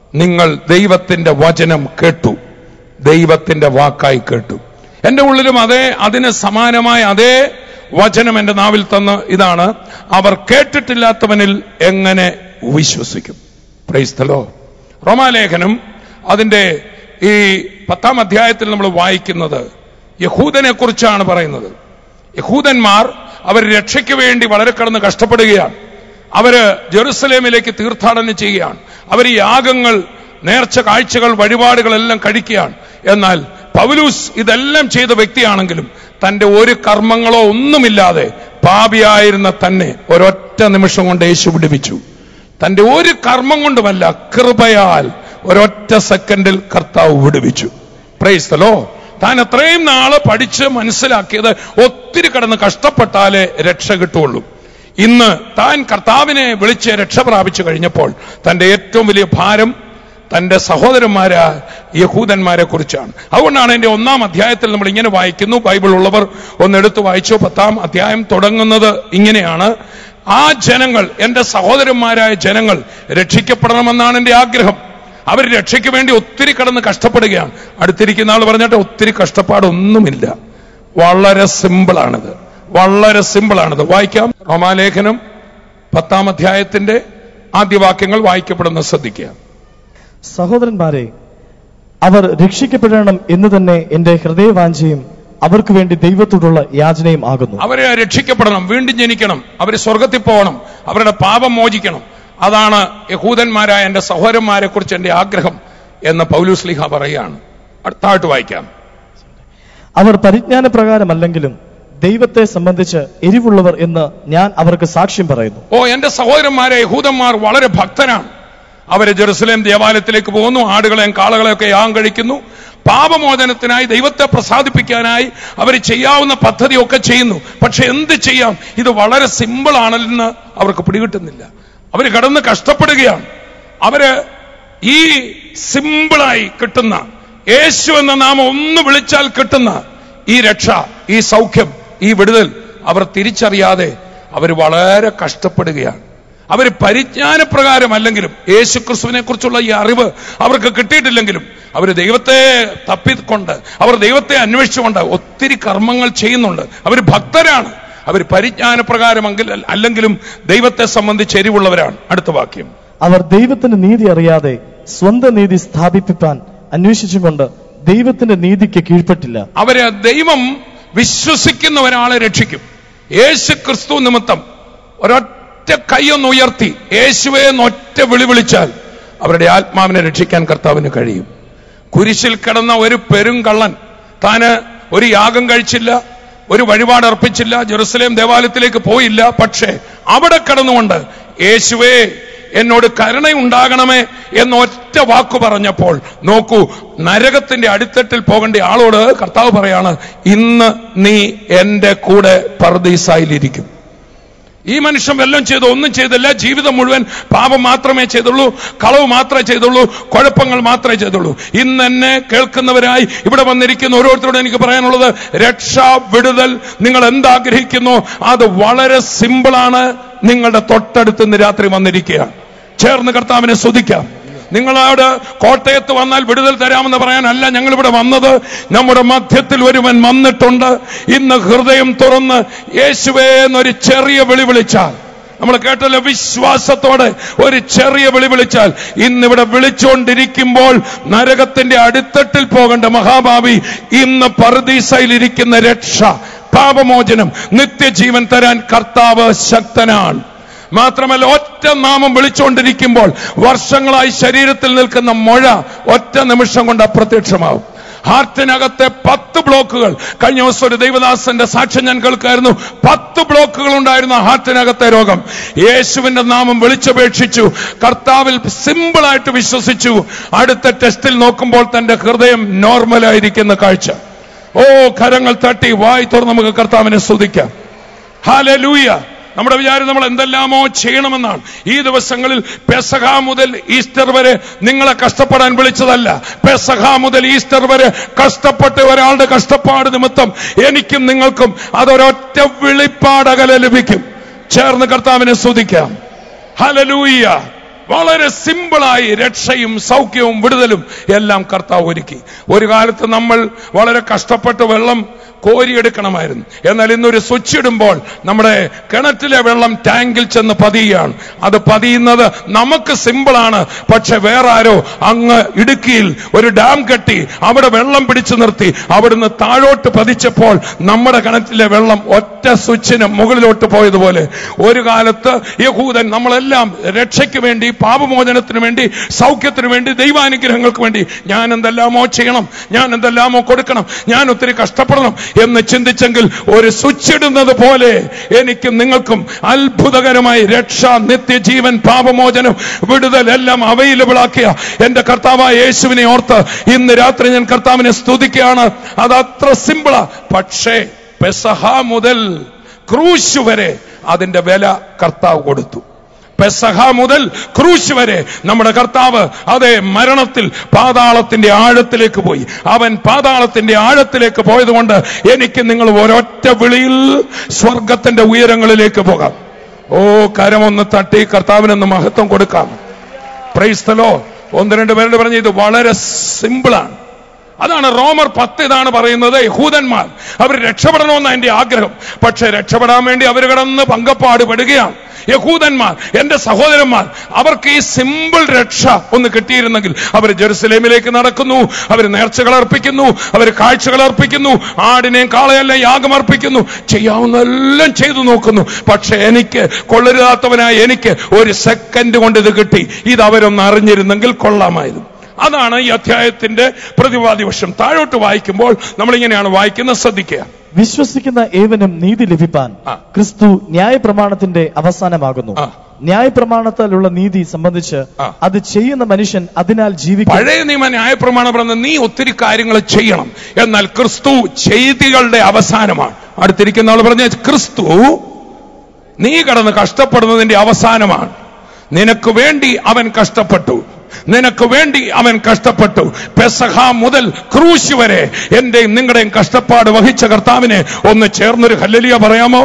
നിങ്ങൾ ദൈവത്തിന്റെ വചനം കേട്ടു, ദൈവത്തിന്റെ വാക്കായി കേട്ടു. എന്റെ ഉള്ളിലും അതിന് സമാനമായ അതേ വചനം എന്റെ നാവിൽ തന്ന് ഇതാണ്: അവർ കേട്ടിട്ടില്ലാത്തവനിൽ എങ്ങനെ വിശ്വസിക്കും? Praise the Lord. റോമാലേഖനം അതിന്റെ ഈ 10-ാം അധ്യായത്തിൽ നമ്മൾ വായിക്കുന്നത് യഹൂദനെ കുറിച്ചാണ് പറയുന്നത്. യഹൂദന്മാർ അവർ രക്ഷയ്ക്ക് വേണ്ടി വളരെ കടന്ന് കഷ്ടപ്പെടുകയാണ്. അവര് ജെറുസലേമിലേക്ക് തീർത്ഥാടനം ചെയ്യുകയാണ്. അവർ ഈ യാഗങ്ങൾ, നേർച്ച കാഴ്ചകൾ, വഴിപാടുകളെല്ലാം കഴിക്കുകയാണ്. എന്നാൽ പൗലൂസ് ഇതെല്ലാം ചെയ്ത വ്യക്തിയാണെങ്കിലും തന്റെ ഒരു കർമ്മങ്ങളോ ഒന്നുമില്ലാതെ പാപിയായിരുന്ന തന്നെ ഒരൊറ്റ നിമിഷം കൊണ്ട് യേശു വിടുവിച്ചു. തന്റെ ഒരു കർമ്മം കൊണ്ടുമല്ല, കൃപയാൽ ഒരൊറ്റ സെക്കൻഡിൽ കർത്താവ് വിടുവിച്ചു. Praise the Lord. താൻ അത്രയും നാള് പഠിച്ച് മനസ്സിലാക്കിയത് ഒത്തിരി കടന്ന് കഷ്ടപ്പെട്ടാലേ രക്ഷ കിട്ടുള്ളൂ. ഇന്ന് താൻ കർത്താവിനെ വിളിച്ച് രക്ഷ പ്രാപിച്ചു കഴിഞ്ഞപ്പോൾ തന്റെ ഏറ്റവും വലിയ ഭാരം തന്റെ സഹോദരന്മാരായ യഹൂദന്മാരെ കുറിച്ചാണ്. അതുകൊണ്ടാണ് എന്റെ 1-ാം അധ്യായത്തിൽ നമ്മൾ ഇങ്ങനെ വായിക്കുന്നു. ബൈബിൾ ഉള്ളവർ ഒന്ന് എടുത്തു വായിച്ചു. 10-ാം അധ്യായം തുടങ്ങുന്നത് ഇങ്ങനെയാണ്: ആ ജനങ്ങൾ, എന്റെ സഹോദരന്മാരായ ജനങ്ങൾ രക്ഷിക്കപ്പെടണമെന്നാണ് എന്റെ ആഗ്രഹം. അവർ രക്ഷയ്ക്ക് വേണ്ടി ഒത്തിരി കടന്ന് കഷ്ടപ്പെടുകയാണ്. അടുത്തിരിക്കുന്ന ആൾ പറഞ്ഞിട്ട് ഒത്തിരി കഷ്ടപ്പാടൊന്നുമില്ല, വളരെ സിമ്പിളാണിത്, വളരെ സിമ്പിളാണിത്. വായിക്കാം. റോമാലേഖനം 10-ാം അധ്യായത്തിന്റെ ആദ്യ വാക്യങ്ങൾ വായിക്കപ്പെടുന്ന ശ്രദ്ധിക്കുക. സഹോദരന്മാരെ, അവർ രക്ഷിക്കപ്പെടണം എന്ന് തന്നെ എന്റെ ഹൃദയവാഞ്ചയും അവർക്ക് വേണ്ടി ദൈവത്തോടുള്ള യാചനയും ആകുന്നു. അവരെ രക്ഷിക്കപ്പെടണം, വീണ്ടും ജനിക്കണം, അവര് സ്വർഗത്തിൽ പോകണം, അവരുടെ പാപം മോചിക്കണം. അതാണ് യഹൂദന്മാരായ എന്റെ സഹോദരന്മാരെ കുറിച്ച് എന്റെ ആഗ്രഹം എന്ന് പൗലോസ് ശ്ലീഹ പറയുകയാണ്. അടുത്തായിട്ട് വായിക്കാം. അവർ പരിജ്ഞാന പ്രകാരമല്ലെങ്കിലും ദൈവത്തെ സംബന്ധിച്ച് എരിവുള്ളവർ എന്ന് ഞാൻ അവർക്ക് സാക്ഷ്യം പറയുന്നു. എന്റെ സഹോദരന്മാരെ യഹൂദന്മാർ വളരെ ഭക്തനാണ്. അവര് ജെറുസലേം ദേവാലയത്തിലേക്ക് പോകുന്നു, ആടുകളെയും കാളകളെയൊക്കെ യാഗം കഴിക്കുന്നു, പാപമോചനത്തിനായി, ദൈവത്തെ പ്രസാദിപ്പിക്കാനായി അവർ ചെയ്യാവുന്ന പദ്ധതിയൊക്കെ ചെയ്യുന്നു. പക്ഷെ എന്ത് ചെയ്യാം, ഇത് വളരെ സിമ്പിൾ ആണെന്ന് അവർക്ക് പിടികിട്ടുന്നില്ല. അവര് കടന്ന് കഷ്ടപ്പെടുകയാണ്. അവര് ഈ സിമ്പിളായി കിട്ടുന്ന യേശു എന്ന നാമം ഒന്ന് വിളിച്ചാൽ കിട്ടുന്ന ഈ രക്ഷ, ഈ സൗഖ്യം, ഈ വിടുതൽ അവർ തിരിച്ചറിയാതെ അവർ വളരെ കഷ്ടപ്പെടുകയാണ്. അവർ പരിജ്ഞാനപ്രകാരമല്ലെങ്കിലും, യേശു ക്രിസ്തുവിനെ കുറിച്ചുള്ള ഈ അറിവ് അവർക്ക് കിട്ടിയിട്ടില്ലെങ്കിലും, അവർ ദൈവത്തെ തപ്പിക്കൊണ്ട്, അവർ ദൈവത്തെ അന്വേഷിച്ചുകൊണ്ട് ഒത്തിരി കർമ്മങ്ങൾ ചെയ്യുന്നുണ്ട്. അവർ ഭക്തരാണ്. അവർ പരിജ്ഞാനപ്രകാരം അല്ലെങ്കിലും ദൈവത്തെ സംബന്ധിച്ച് എരിവുള്ളവരാണ്. അടുത്ത വാക്യം. അവർ ദൈവത്തിന്റെ നീതി അറിയാതെ സ്വന്തം നീതി സ്ഥാപിപ്പിക്കാൻ അന്വേഷിച്ചുകൊണ്ട് ദൈവത്തിന്റെ നീതിക്ക് കീഴ്പ്പെട്ടില്ല. അവര് ദൈവം വിശ്വസിക്കുന്ന ഒരാളെ രക്ഷിക്കും. യേശു ക്രിസ്തു നിമിത്തം ഒരൊറ്റ കൈയൊന്ന് ഉയർത്തി യേശുവേ എന്നൊറ്റ വിളി വിളിച്ചാൽ അവരുടെ ആത്മാവിനെ രക്ഷിക്കാൻ കർത്താവിന് കഴിയും. കുരിശിൽ കിടന്ന ഒരു പെരുങ്കള്ളൻ താന് ഒരു യാഗം കഴിച്ചില്ല, ഒരു വഴിപാട് അർപ്പിച്ചില്ല, ജെറുസലേം ദേവാലയത്തിലേക്ക് പോയില്ല. പക്ഷേ അവിടെ കടന്നുകൊണ്ട് യേശുവേ എന്നോട് കരുണയുണ്ടാകണമേ എന്നൊറ്റ വാക്കു പറഞ്ഞപ്പോൾ നോക്കൂ, നരകത്തിന്റെ അടിത്തട്ടിൽ പോകേണ്ട ആളോട് കർത്താവ് പറയാണ്, ഇന്ന് നീ എന്റെ കൂടെ പർദീസായിലിരിക്കും. ഈ മനുഷ്യൻ വല്ലതും ചെയ്തു? ഒന്നും ചെയ്തില്ല. ജീവിതം മുഴുവൻ പാപം മാത്രമേ ചെയ്തുള്ളൂ, കളവ് മാത്രമേ ചെയ്തുള്ളൂ, കുഴപ്പങ്ങൾ മാത്രമേ ചെയ്തുള്ളൂ. ഇന്ന് എന്നെ കേൾക്കുന്നവരായി ഇവിടെ വന്നിരിക്കുന്ന ഓരോരുത്തരോടും എനിക്ക് പറയാനുള്ളത്, രക്ഷാ വിടുതൽ നിങ്ങൾ എന്താഗ്രഹിക്കുന്നു അത് വളരെ സിമ്പിളാണ്. നിങ്ങളുടെ തൊട്ടടുത്ത് ഇന്ന് രാത്രി വന്നിരിക്കുകയാണ്. ചേർന്ന് കർത്താവിനെ സ്തുതിക്കാം. നിങ്ങളോട് കോട്ടയത്ത് വന്നാൽ വിടുതൽ തരാമെന്ന് പറയാനല്ല ഞങ്ങൾ ഇവിടെ വന്നത്. നമ്മുടെ മധ്യത്തിൽ ഒരുവൻ വന്നിട്ടുണ്ട്. ഇന്ന് ഹൃദയം തുറന്ന് യേശുവേ എന്നൊരു ചെറിയ വിളി വിളിച്ചാൽ, നമ്മൾ കേട്ടല്ലോ, വിശ്വാസത്തോടെ ഒരു ചെറിയ വിളി വിളിച്ചാൽ, ഇന്നിവിടെ വിളിച്ചുകൊണ്ടിരിക്കുമ്പോൾ നരകത്തിന്റെ അടിത്തട്ടിൽ പോകേണ്ട മഹാഭാവി ഇന്ന് പർദീസയിലിരിക്കുന്ന രക്ഷ, പാപമോചനം, നിത്യജീവൻ തരാൻ കർത്താവ് ശക്തനാണ്. മാത്രമല്ല, ഒറ്റ നാമം വിളിച്ചുകൊണ്ടിരിക്കുമ്പോൾ വർഷങ്ങളായി ശരീരത്തിൽ നിൽക്കുന്ന മുഴ ഒറ്റ നിമിഷം കൊണ്ട് അപ്രത്യക്ഷമാവും. ഹാർട്ടിനകത്തെ 10 ബ്ലോക്കുകൾ, കഴിഞ്ഞ ദിവസം ഒരു ദൈവദാസന്റെ സാക്ഷ്യം ഞാൻ കേൾക്കായിരുന്നു. 10 ബ്ലോക്കുകൾ ഉണ്ടായിരുന്ന ഹാർട്ടിനകത്തെ രോഗം യേശുവിന്റെ നാമം വിളിച്ചപേക്ഷിച്ചു, കർത്താവിൽ സിമ്പിളായിട്ട് വിശ്വസിച്ചു. അടുത്ത ടെസ്റ്റിൽ നോക്കുമ്പോൾ തന്റെ ഹൃദയം നോർമലായിരിക്കുന്ന കാഴ്ച. കരങ്ങൾ തട്ടി വായി തുറന്ന് നമുക്ക് കർത്താവിനെ സ്തുതിക്കാം. ഹല്ലേലൂയ. നമ്മുടെ വിചാരം നമ്മൾ എന്തെല്ലാമോ ചെയ്യണമെന്നാണ്. ഈ ദിവസങ്ങളിൽ പെസഹ മുതൽ ഈസ്റ്റർ വരെ നിങ്ങളെ കഷ്ടപ്പെടാൻ വിളിച്ചതല്ല. പെസഹ മുതൽ ഈസ്റ്റർ വരെ കഷ്ടപ്പെട്ട ഒരാളുടെ കഷ്ടപ്പാട് നിമിത്തം എനിക്കും നിങ്ങൾക്കും അതൊരൊറ്റ വിളിപ്പാടകല ലഭിക്കും. ചേർന്ന് കർത്താവിനെ സ്തുതിക്കാം. ഹല്ലേലൂയ. വളരെ സിമ്പിളായി രക്ഷയും സൗഖ്യവും വിടുതലും എല്ലാം കർത്താവ് ഒരുക്കി. ഒരു കാലത്ത് നമ്മൾ വളരെ കഷ്ടപ്പെട്ട് വെള്ളം കോരിയെടുക്കണമായിരുന്നു. എന്നാൽ ഇന്നൊരു സ്വിച്ച് ഇടുമ്പോൾ നമ്മുടെ കിണറ്റിലെ വെള്ളം ടാങ്കിൽ ചെന്ന് പതിയുകയാണ്. അത് പതിയുന്നത് നമുക്ക് സിമ്പിളാണ്. പക്ഷെ വേറെ ആരോ അങ്ങ് ഇടുക്കിയിൽ ഒരു ഡാം കെട്ടി അവിടെ വെള്ളം പിടിച്ചു നിർത്തി അവിടുന്ന് താഴോട്ട് പതിച്ചപ്പോൾ നമ്മുടെ കിണറ്റിലെ വെള്ളം ഒറ്റ സ്വിച്ചിന് മുകളിലോട്ട് പോയതുപോലെ ഒരു കാലത്ത് യഹൂദൻ നമ്മളെല്ലാം രക്ഷയ്ക്ക് വേണ്ടി, പാപമോചനത്തിന് വേണ്ടി, സൗഖ്യത്തിന് വേണ്ടി, ദൈവാനുഗ്രഹങ്ങൾക്ക് വേണ്ടി ഞാൻ എന്തെല്ലാമോ ചെയ്യണം, ഞാൻ എന്തെല്ലാമോ കൊടുക്കണം, ഞാൻ ഒത്തിരി കഷ്ടപ്പെടണം എന്ന് ചിന്തിച്ചെങ്കിൽ ഒരു സ്വിച്ച് ഇടുന്നത് പോലെ എനിക്കും നിങ്ങൾക്കും അത്ഭുതകരമായി രക്ഷ, നിത്യജീവൻ, പാപമോചനം, വിടുതൽ എല്ലാം അവൈലബിൾ ആക്കിയ എന്റെ കർത്താവായ യേശുവിനെ ഓർത്ത് ഇന്ന് രാത്രി ഞാൻ കർത്താവിനെ സ്തുതിക്കുകയാണ്. അത് അത്ര സിമ്പിളാ. പക്ഷേ പെസഹ മുതൽ ക്രൂശ് വരെ അതിന്റെ വില കർത്താവ് കൊടുത്തു. പെസഹ മുതൽ ക്രൂശ് വരെ നമ്മുടെ കർത്താവ് അതേ മരണത്തിൽ പാതാളത്തിന്റെ ആഴത്തിലേക്ക് പോയി. അവൻ പാതാളത്തിന്റെ ആഴത്തിലേക്ക് പോയതുകൊണ്ട് എനിക്ക് നിങ്ങൾ ഒരൊറ്റ വിളിയിൽ സ്വർഗത്തിന്റെ ഉയരങ്ങളിലേക്ക് പോകാം. ഓ, കരമൊന്ന് തട്ടി കർത്താവിനൊന്ന് മഹത്വം കൊടുക്കാം. Praise the Lord. ഒന്ന് രണ്ട് പേരോട് പറഞ്ഞ് ഇത് വളരെ സിമ്പിളാണ്. അതാണ് റോമർ 10 ഇതാണ് പറയുന്നത്. യഹൂദന്മാർ അവർ രക്ഷപ്പെടണമെന്ന് എന്റെ ആഗ്രഹം. പക്ഷെ രക്ഷപ്പെടാൻ വേണ്ടി അവർ കിടന്ന് പങ്കപ്പാട് പെടുകയാണ്. യഹൂദന്മാർ, എന്റെ സഹോദരന്മാർ, അവർക്ക് ഈ സിമ്പിൾ രക്ഷ ഒന്ന് കിട്ടിയിരുന്നെങ്കിൽ അവർ ജെറുസലേമിലേക്ക് നടക്കുന്നു, അവർ നേർച്ചകൾ അർപ്പിക്കുന്നു, അവർ കാഴ്ചകൾ അർപ്പിക്കുന്നു, ആടിനെയും കാളയെല്ലാം യാഗമർപ്പിക്കുന്നു, ചെയ്യാവുന്നതെല്ലാം ചെയ്തു നോക്കുന്നു. പക്ഷെ എനിക്ക് കൊള്ളരുതാത്തവനായ എനിക്ക് ഒരു സെക്കൻഡ് കൊണ്ട് ഇത് കിട്ടി. ഇത് അവരൊന്ന് അറിഞ്ഞിരുന്നെങ്കിൽ കൊള്ളാമായിരുന്നു. അതാണ് ഈ അധ്യായത്തിന്റെ പ്രതിവാദി വശം. താഴോട്ട് വായിക്കുമ്പോൾ നമ്മളിങ്ങനെയാണ് വായിക്കുന്നത്, ശ്രദ്ധിക്കുക. വിശ്വസിക്കുന്ന ഏവനും നീതി ലഭിപ്പാൻ ക്രിസ്തു ന്യായപ്രമാണത്തിന്റെ അവസാനമാകുന്നു. ന്യായപ്രമാണത്താലുള്ള നീതി സംബന്ധിച്ച് അത് ചെയ്യുന്ന മനുഷ്യൻ അതിനാൽ ജീവിക്കും. പഴയ നിയമ ന്യായപ്രമാണം പറഞ്ഞ നീ ഒത്തിരി കാര്യങ്ങൾ ചെയ്യണം, എന്നാൽ ക്രിസ്തു ചെയ്തികളുടെ അവസാനമാണ്. അടുത്തിരിക്കുന്ന ആൾ പറഞ്ഞ ക്രിസ്തു നീ കടന്ന് കഷ്ടപ്പെടുന്നതിന്റെ അവസാനമാണ്. നിനക്ക് വേണ്ടി അവൻ കഷ്ടപ്പെട്ടു, നിനക്ക് വേണ്ടി അവൻ കഷ്ടപ്പെട്ടു. പെസഹ മുതൽ ക്രൂശ് വരെ എന്റെയും നിങ്ങളുടെയും കഷ്ടപ്പാട് വഹിച്ച കർത്താവിനെ ഒന്ന് ചേർന്നൊരു ഹല്ലേലൂയ പറയാമോ?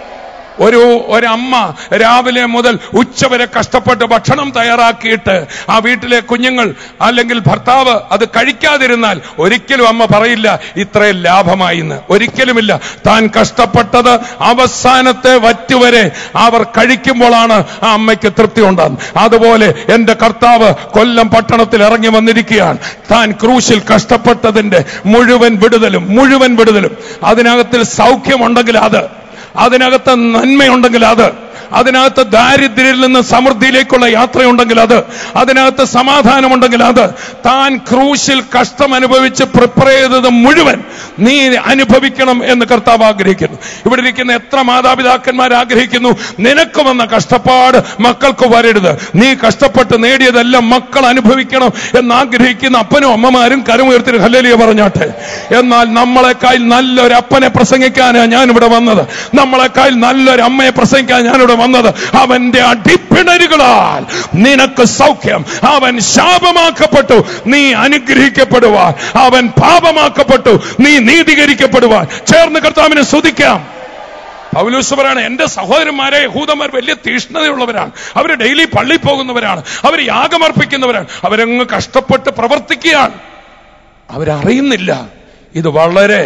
ഒരമ്മ രാവിലെ മുതൽ ഉച്ചവരെ കഷ്ടപ്പെട്ട് ഭക്ഷണം തയ്യാറാക്കിയിട്ട് ആ വീട്ടിലെ കുഞ്ഞുങ്ങൾ അല്ലെങ്കിൽ ഭർത്താവ് അത് കഴിക്കാതിരുന്നാൽ ഒരിക്കലും അമ്മ പറയില്ല ഇത്രയും ലാഭമായി എന്ന്. ഒരിക്കലുമില്ല. താൻ കഷ്ടപ്പെട്ടത് അവസാനത്തെ വറ്റുവരെ അവർ കഴിക്കുമ്പോഴാണ് ആ അമ്മയ്ക്ക് തൃപ്തി ഉണ്ടാകുന്നത്. അതുപോലെ എന്റെ കർത്താവ് കൊല്ലം പട്ടണത്തിൽ ഇറങ്ങി വന്നിരിക്കുകയാണ്. താൻ ക്രൂശിൽ കഷ്ടപ്പെട്ടതിന്റെ മുഴുവൻ വിടുതലും അതിനകത്തിൽ സൗഖ്യമുണ്ടെങ്കിൽ അത്, അതിനകത്ത് നന്മയുണ്ടെങ്കിൽ അത്, അതിനകത്ത് ദാരിദ്ര്യത്തിൽ നിന്ന് സമൃദ്ധിയിലേക്കുള്ള യാത്രയുണ്ടെങ്കിൽ അത്, അതിനകത്ത് സമാധാനമുണ്ടെങ്കിൽ അത്, താൻ ക്രൂശിൽ കഷ്ടം അനുഭവിച്ച് പ്രിപ്പയർ ചെയ്തത് മുഴുവൻ നീ അനുഭവിക്കണം എന്ന് കർത്താവ് ആഗ്രഹിക്കുന്നു. ഇവിടെ ഇരിക്കുന്ന എത്ര മാതാപിതാക്കന്മാർ ആഗ്രഹിക്കുന്നു നിനക്ക് വന്ന കഷ്ടപ്പാട് മക്കൾക്ക് വരരുത്, നീ കഷ്ടപ്പെട്ട് നേടിയതെല്ലാം മക്കൾ അനുഭവിക്കണം എന്നാഗ്രഹിക്കുന്ന അപ്പനും അമ്മമാരും കരമുയർത്തി ഹല്ലേലൂയ പറഞ്ഞാട്ടെ. എന്നാൽ നമ്മളെക്കാൾ നല്ലൊരു അപ്പനെ പ്രസംഗിക്കാനാണ് ഞാനിവിടെ വന്നത്. നമ്മളെക്കാൾ നല്ലൊരു അമ്മയെ പ്രസംഗിക്കാൻ ഞാനിവിടെ വന്നത്. അവന്റെ അടിപ്പിണരുകളാൽ നിനക്ക് സൗഖ്യം. അവൻ ശാപമാക്കപ്പെട്ടു, നീ അനുഗ്രഹിക്കപ്പെടുവാൻ. അവൻ പാപമാക്കപ്പെട്ടു, നീ നീതീകരിക്കപ്പെടുവാൻ. ചേർന്ന് കർത്താവിനെ സ്തുതിക്കാം. പൗലോസ് പറയാണ്, എന്റെ സഹോദരന്മാരെ യഹൂദന്മാർ വലിയ തീഷ്ണതയുള്ളവരാണ്, അവർ ഡെയിലി പള്ളി പോകുന്നവരാണ്, അവർ യാഗമർപ്പിക്കുന്നവരാണ്, അവരങ്ങ് കഷ്ടപ്പെട്ട് പ്രവർത്തിക്കുകയാണ്. അവരറിയുന്നില്ല ഇത് വളരെ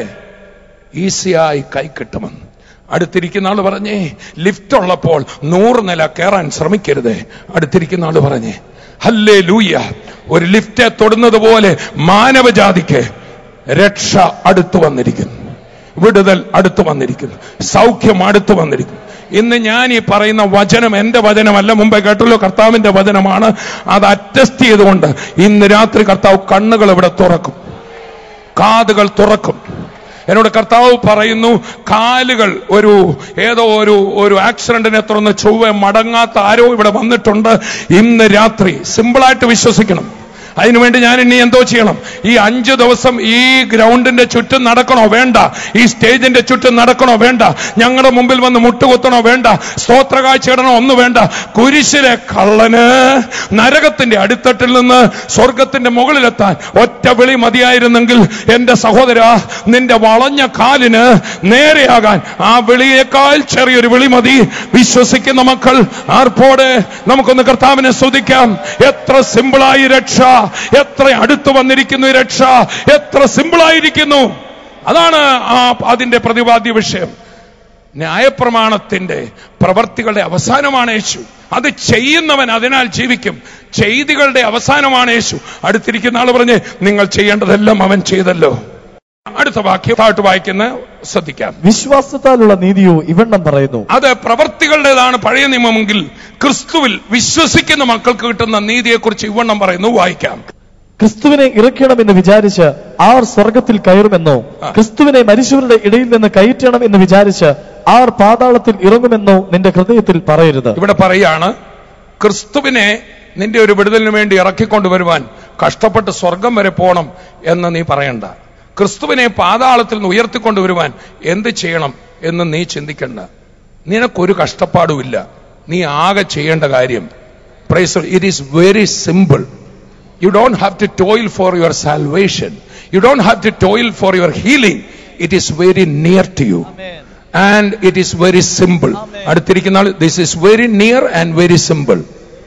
ഈസിയായി കൈക്കിട്ടുമെന്ന്. അടുത്തിരിക്കുന്ന ആള് പറഞ്ഞേ, ലിഫ്റ്റ് ഉള്ളപ്പോൾ 100 നില കയറാൻ ശ്രമിക്കരുത്. അടുത്തിരിക്കുന്ന ആള് പറഞ്ഞേ ഹല്ലേലൂയ. ഒരു ലിഫ്റ്റ് തൊടുന്നത് പോലെ മാനവജാതിക്ക് രക്ഷ അടുത്തു വന്നിരിക്കുന്നു, വിടുതൽ അടുത്തു വന്നിരിക്കുന്നു, സൗഖ്യം അടുത്തു വന്നിരിക്കുന്നു. ഇന്ന് ഞാൻ ഈ പറയുന്ന വചനം എന്റെ വചനമല്ല, മുമ്പേ കേട്ടല്ലോ കർത്താവിന്റെ വചനമാണ്. അത് അറ്റസ്റ്റ് ചെയ്തുകൊണ്ട് ഇന്ന് രാത്രി കർത്താവ് കണ്ണുകൾ ഇവിടെ തുറക്കും, കാതുകൾ തുറക്കും. എന്നോട് കർത്താവ് പറയുന്നു, കാലുകൾ ഏതോ ഒരു ആക്സിഡന്റിനെ തുടർന്ന് ചൊവ്വ മടങ്ങാത്ത ആരോ ഇവിടെ വന്നിട്ടുണ്ട്. ഇന്ന് രാത്രി സിമ്പിളായിട്ട് വിശ്വസിക്കണം, അതിനുവേണ്ടി ഞാൻ ഇനി എന്തോ ചെയ്യണം? ഈ 5 ദിവസം ഈ ഗ്രൗണ്ടിന്റെ ചുറ്റും നടക്കണോ? വേണ്ട. ഈ സ്റ്റേജിന്റെ ചുറ്റും നടക്കണോ? വേണ്ട. ഞങ്ങളുടെ മുമ്പിൽ വന്ന് മുട്ടുകുത്തണോ? വേണ്ട. സ്തോത്ര കാഴ്ചയിടണോ? ഒന്നും വേണ്ട. കുരിശിലെ കള്ളന് നരകത്തിന്റെ അടിത്തട്ടിൽ നിന്ന് സ്വർഗത്തിന്റെ മുകളിലെത്താൻ ഒറ്റ വിളി മതിയായിരുന്നെങ്കിൽ എന്റെ സഹോദര, നിന്റെ വളഞ്ഞ കാലിന് നേരെയാകാൻ ആ വിളിയേക്കാൾ ചെറിയൊരു വിളി മതി. വിശ്വസിക്കുന്ന മക്കൾ ആർപ്പോടെ നമുക്കൊന്ന് കർത്താവിനെ സ്തുതിക്കാം. എത്ര സിമ്പിളായി രക്ഷ, എത്ര അടുത്ത് വന്നിരിക്കുന്നു ഈ രക്ഷ, എത്ര സിമ്പിളായിരിക്കുന്നു. അതാണ് അതിന്റെ പ്രതിപാദ്യ വിഷയം. ന്യായപ്രമാണത്തിന്റെ പ്രവർത്തികളുടെ അവസാനമാണ് യേശു. അത് ചെയ്യുന്നവൻ അതിനാൽ ജീവിക്കും. ചെയ്തികളുടെ അവസാനമാണ് യേശു. അടുത്തിരിക്കുന്ന ആൾ പറഞ്ഞ്, നിങ്ങൾ ചെയ്യേണ്ടതെല്ലാം അവൻ ചെയ്തല്ലോ. അടുത്ത വാക്യം താഴ്ത്തു വായിക്കുന്ന ശ്രദ്ധിക്കാം. വിശ്വാസത്താലുള്ള നീതിയോ ഇവണ്ണം പറയുന്നു. അത് പ്രവർത്തികളുടേതാണ് പഴയ നിയമമെങ്കിൽ ക്രിസ്തുവിൽ വിശ്വസിക്കുന്ന മക്കൾക്ക് കിട്ടുന്ന നീതിയെക്കുറിച്ച് ഇവണ്ണം പറയുന്നു. വായിക്കാം. ക്രിസ്തുവിനെ ഇറക്കണമെന്ന് വിചാരിച്ച് ആർ സ്വർഗത്തിൽ കയറുമെന്നോ, ക്രിസ്തുവിനെ മരിച്ചവരുടെ ഇടയിൽ നിന്ന് കയറ്റണം എന്ന് വിചാരിച്ച് ആർ പാതാളത്തിൽ ഇറങ്ങുമെന്നോ നിന്റെ ഹൃദയത്തിൽ പറയരുത്. ഇവിടെ പറയാണ്, ക്രിസ്തുവിനെ നിന്റെ ഒരു വിടുതലിന് വേണ്ടി ഇറക്കിക്കൊണ്ടുവരുവാൻ കഷ്ടപ്പെട്ട് സ്വർഗം വരെ പോകണം എന്ന് നീ പറയണ്ട. ക്രിസ്തുവിനെ പാതാളത്തിൽ നിന്ന് ഉയർത്തിക്കൊണ്ടുവരുവാൻ എന്ത് ചെയ്യണം എന്ന് നീ ചിന്തിക്കണ്ട. നിനക്കൊരു കഷ്ടപ്പാടുമില്ല. നീ ആകെ ചെയ്യേണ്ട കാര്യം, it is very simple. You don't have to toil for your salvation. You don't have to toil for your healing. It is very near to you. Amen. And it is very simple. അടുത്തിരിക്കുന്ന ആൾ, this is very near and very simple.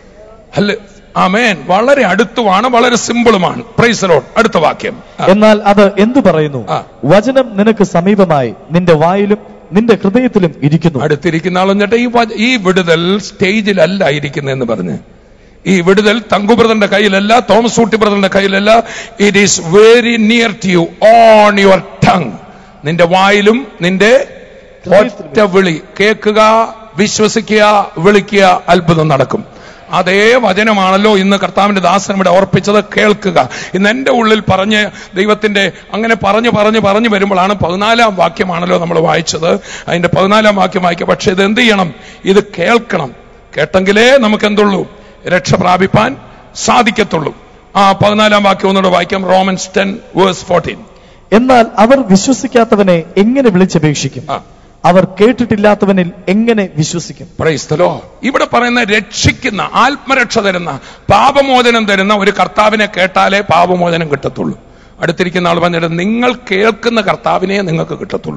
ആമേൻ. വളരെ അടുത്തുമാണ്, വളരെ സിമ്പിളുമാണ്. Price the Lord. അടുത്ത വാക്യം. എന്നാൽ അത് എന്തു പറയുന്നു? വചനം നിനക്ക് സമീപമായി, നിന്റെ വായിലും നിന്റെ ഹൃദയത്തിലും ഇരിക്കുന്നു. അടുത്തിരിക്കുന്ന ആൾ എന്നിട്ട് ഈ വിടുതൽ സ്റ്റേജിലല്ല ഇരിക്കുന്നതെന്ന് പറഞ്ഞ്, ഈ വിടുതൽ തങ്കു ബ്രദറിന്റെ കയ്യിലല്ല, തോമസ് ഊട്ടി ബ്രദറിന്റെ കയ്യിലല്ല. It is very near to you, on your tongue. നിന്റെ വായിലും നിന്റെ ഒറ്റ വിളി കേൾക്കുക, വിശ്വസിക്കുക, വിളിക്കുക, അത്ഭുതം നടക്കും. അതേ വചനമാണല്ലോ ഇന്ന് കർത്താവിന്റെ ദാസൻ ഇവിടെ ഓർപ്പിച്ചത്. കേൾക്കുക. ഇന്ന് എന്റെ ഉള്ളിൽ പറഞ്ഞ് ദൈവത്തിന്റെ അങ്ങനെ പറഞ്ഞു വരുമ്പോഴാണ് 14-ാം വാക്യമാണല്ലോ നമ്മൾ വായിച്ചത്. അതിന്റെ 14-ാം വാക്യം വായിക്കുക. പക്ഷെ ഇത് എന്ത് ചെയ്യണം? ഇത് കേൾക്കണം. കേട്ടെങ്കിലേ നമുക്ക് എന്തുള്ളൂ? രക്ഷ പ്രാപിപ്പാൻ സാധിക്കത്തുള്ളൂ. 14-ാം വാക്യം ഒന്നുകൂടെ വായിക്കാം. റോമൻസ് 10:14. എന്നാൽ അവർ വിശ്വസിക്കാത്തവനെ എങ്ങനെ വിളിച്ചപേക്ഷിക്കും? അവർ കേട്ടിട്ടില്ലാത്തവനിൽ എങ്ങനെ വിശ്വസിക്കും? Praise the Lord. ഇവിടെ പറയുന്ന രക്ഷിക്കുന്ന, ആത്മരക്ഷ തരുന്ന, പാപമോചനം തരുന്ന ഒരു കർത്താവിനെ കേട്ടാലേ പാപമോചനം കിട്ടത്തുള്ളൂ. അടുത്തിരിക്കുന്ന ആൾ പറഞ്ഞിട്ട്, നിങ്ങൾ കേൾക്കുന്ന കർത്താവിനെ നിങ്ങൾക്ക് കിട്ടത്തുള്ളൂ.